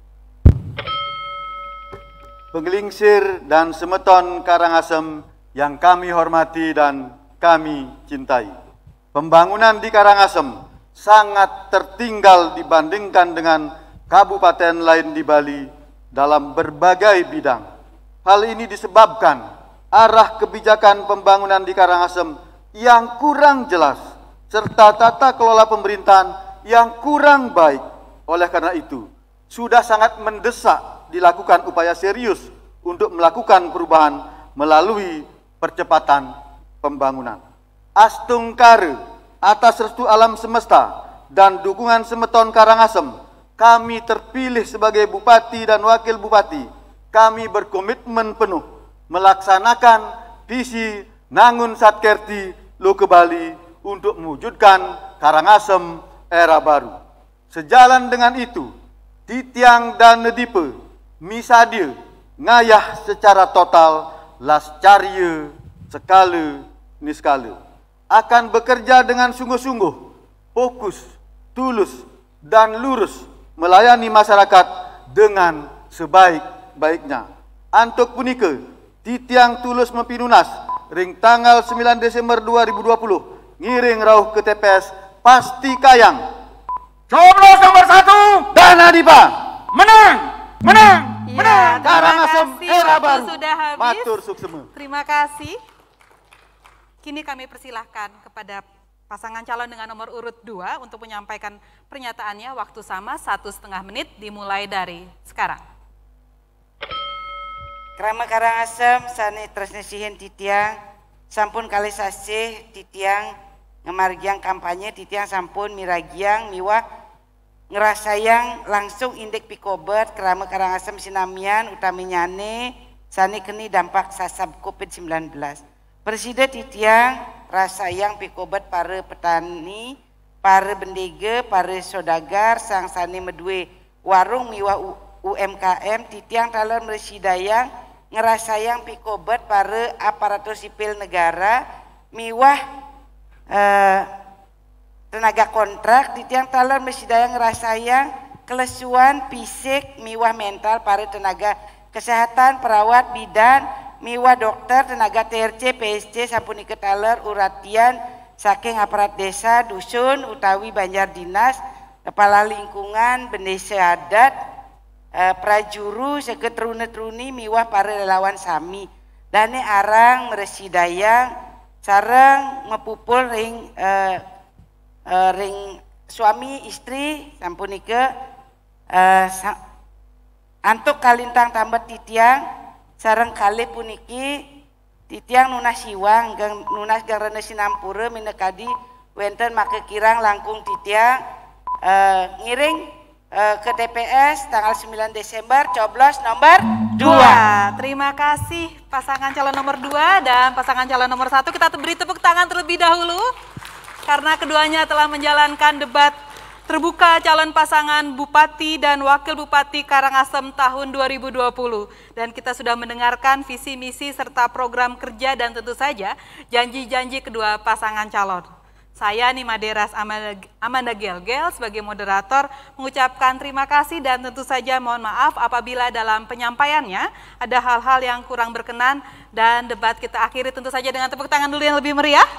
Penggelingsir dan semeton Karangasem yang kami hormati dan kami cintai. Pembangunan di Karangasem sangat tertinggal dibandingkan dengan kabupaten lain di Bali dalam berbagai bidang. Hal ini disebabkan arah kebijakan pembangunan di Karangasem yang kurang jelas serta tata kelola pemerintahan yang kurang baik. Oleh karena itu, sudah sangat mendesak dilakukan upaya serius untuk melakukan perubahan melalui percepatan pembangunan. Astungkare atas restu alam semesta dan dukungan semeton Karangasem, kami terpilih sebagai Bupati dan Wakil Bupati. Kami berkomitmen penuh melaksanakan visi Nangun Satkerti Loke Bali untuk mewujudkan Karangasem era baru. Sejalan dengan itu, Titiang dan Nedipe misadia ngayah secara total lascarya sekala niskala akan bekerja dengan sungguh-sungguh, fokus, tulus dan lurus melayani masyarakat dengan sebaik-baiknya. Antuk punika Titiang tulus mempinunas ring tanggal sembilan Desember dua ribu dua puluh ngiring rauh ke T P S pasti kayang. Coblos nomor satu dan Adipa menang. Menang, ya, menang. Karangasem era baru. Sudah habis. Matur suksema. Terima kasih. Kini kami persilahkan kepada pasangan calon dengan nomor urut dua untuk menyampaikan pernyataannya. Waktu sama satu setengah menit dimulai dari sekarang. Krama Karangasem sani tresnesihin Titiang sampun kali sasih Titiang ngemargiang kampanye Titiang sampun miragiang miwah ngerasayang langsung indek pikober Krama Karangasem sinamian utami nyane sani keni dampak sasab covid sembilan belas. Presiden titiang rasa yang pikobat para petani, para bendega, para sodagar, sang sani medue warung miwa U M K M titiang talon meresidayang ngerasayang pikobat para aparatur sipil negara miwah eh, tenaga kontrak titiang talon meresidayang ngerasayang kelesuan fisik miwah mental para tenaga kesehatan, perawat, bidan, miwah dokter, tenaga T R C, P S C, sampun iketaler uratian saking aparat desa, dusun, utawi banjar dinas, kepala lingkungan, bendesa adat, eh, prajuru, seketrune-truni, miwah para relawan sami. Dane arang meresidayang, sareng mepupul ring eh, eh, ring suami istri, sampun ike Uh, antuk kalintang tambet titiang sareng kali puniki titiang nunas siwang gang nunas gang rene sinampura minekadi wenten make kirang langkung titiang uh, ngiring uh, ke T P S tanggal sembilan Desember coblos nomor dua. Terima kasih pasangan calon nomor dua dan pasangan calon nomor satu. Kita beri tepuk tangan terlebih dahulu karena keduanya telah menjalankan debat terbuka calon pasangan Bupati dan Wakil Bupati Karangasem tahun dua ribu dua puluh. Dan kita sudah mendengarkan visi misi serta program kerja dan tentu saja janji-janji kedua pasangan calon. Saya Nima Deras Amanda Gelgel sebagai moderator mengucapkan terima kasih dan tentu saja mohon maaf apabila dalam penyampaiannya ada hal-hal yang kurang berkenan dan debat kita akhiri tentu saja dengan tepuk tangan dulu yang lebih meriah.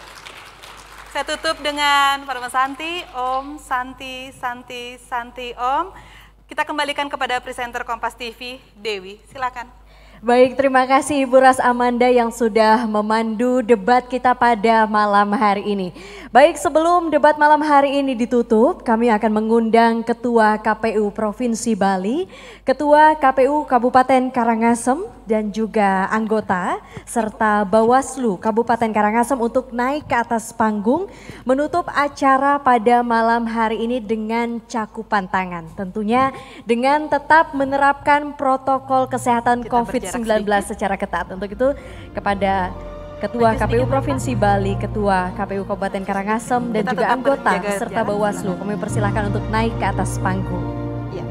Saya tutup dengan Parma Santi, Om, Santi, Santi, Santi, Om. Kita kembalikan kepada presenter Kompas T V, Dewi. Silakan. Baik, terima kasih Ibu Ras Amanda yang sudah memandu debat kita pada malam hari ini. Baik, sebelum debat malam hari ini ditutup, kami akan mengundang Ketua K P U Provinsi Bali, Ketua K P U Kabupaten Karangasem, dan juga anggota, serta Bawaslu Kabupaten Karangasem untuk naik ke atas panggung, menutup acara pada malam hari ini dengan cakupan tangan. Tentunya dengan tetap menerapkan protokol kesehatan covid sembilan belas secara ketat. Untuk itu kepada Ketua K P U Provinsi Bali, Ketua K P U Kabupaten Karangasem, dan juga anggota serta Bawaslu, kami persilahkan untuk naik ke atas panggung.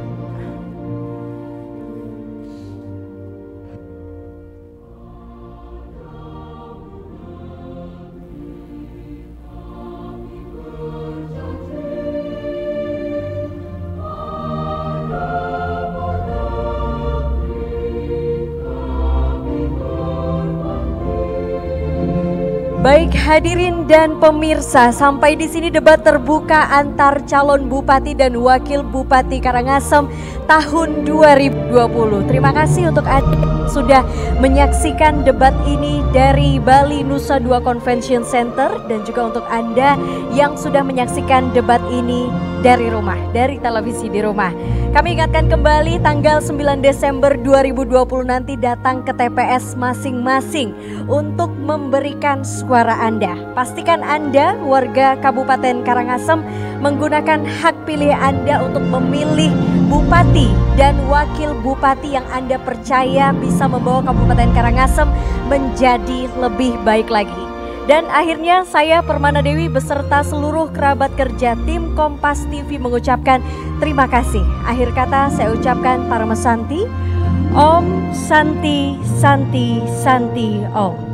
Baik hadirin dan pemirsa, sampai di sini debat terbuka antar calon bupati dan wakil bupati Karangasem tahun dua ribu dua puluh. Terima kasih untuk Anda yang sudah menyaksikan debat ini dari Bali Nusa Dua Convention Center, dan juga untuk Anda yang sudah menyaksikan debat ini dari rumah, dari televisi di rumah. Kami ingatkan kembali tanggal sembilan Desember dua ribu dua puluh nanti datang ke T P S masing-masing untuk memberikan suara Anda. Pastikan Anda warga Kabupaten Karangasem menggunakan hak pilih Anda untuk memilih bupati dan wakil bupati yang Anda percaya bisa membawa Kabupaten Karangasem menjadi lebih baik lagi. Dan akhirnya saya Permana Dewi beserta seluruh kerabat kerja tim Kompas T V mengucapkan terima kasih. Akhir kata saya ucapkan Parma Santi, Om Santi, Santi, Santi, Om.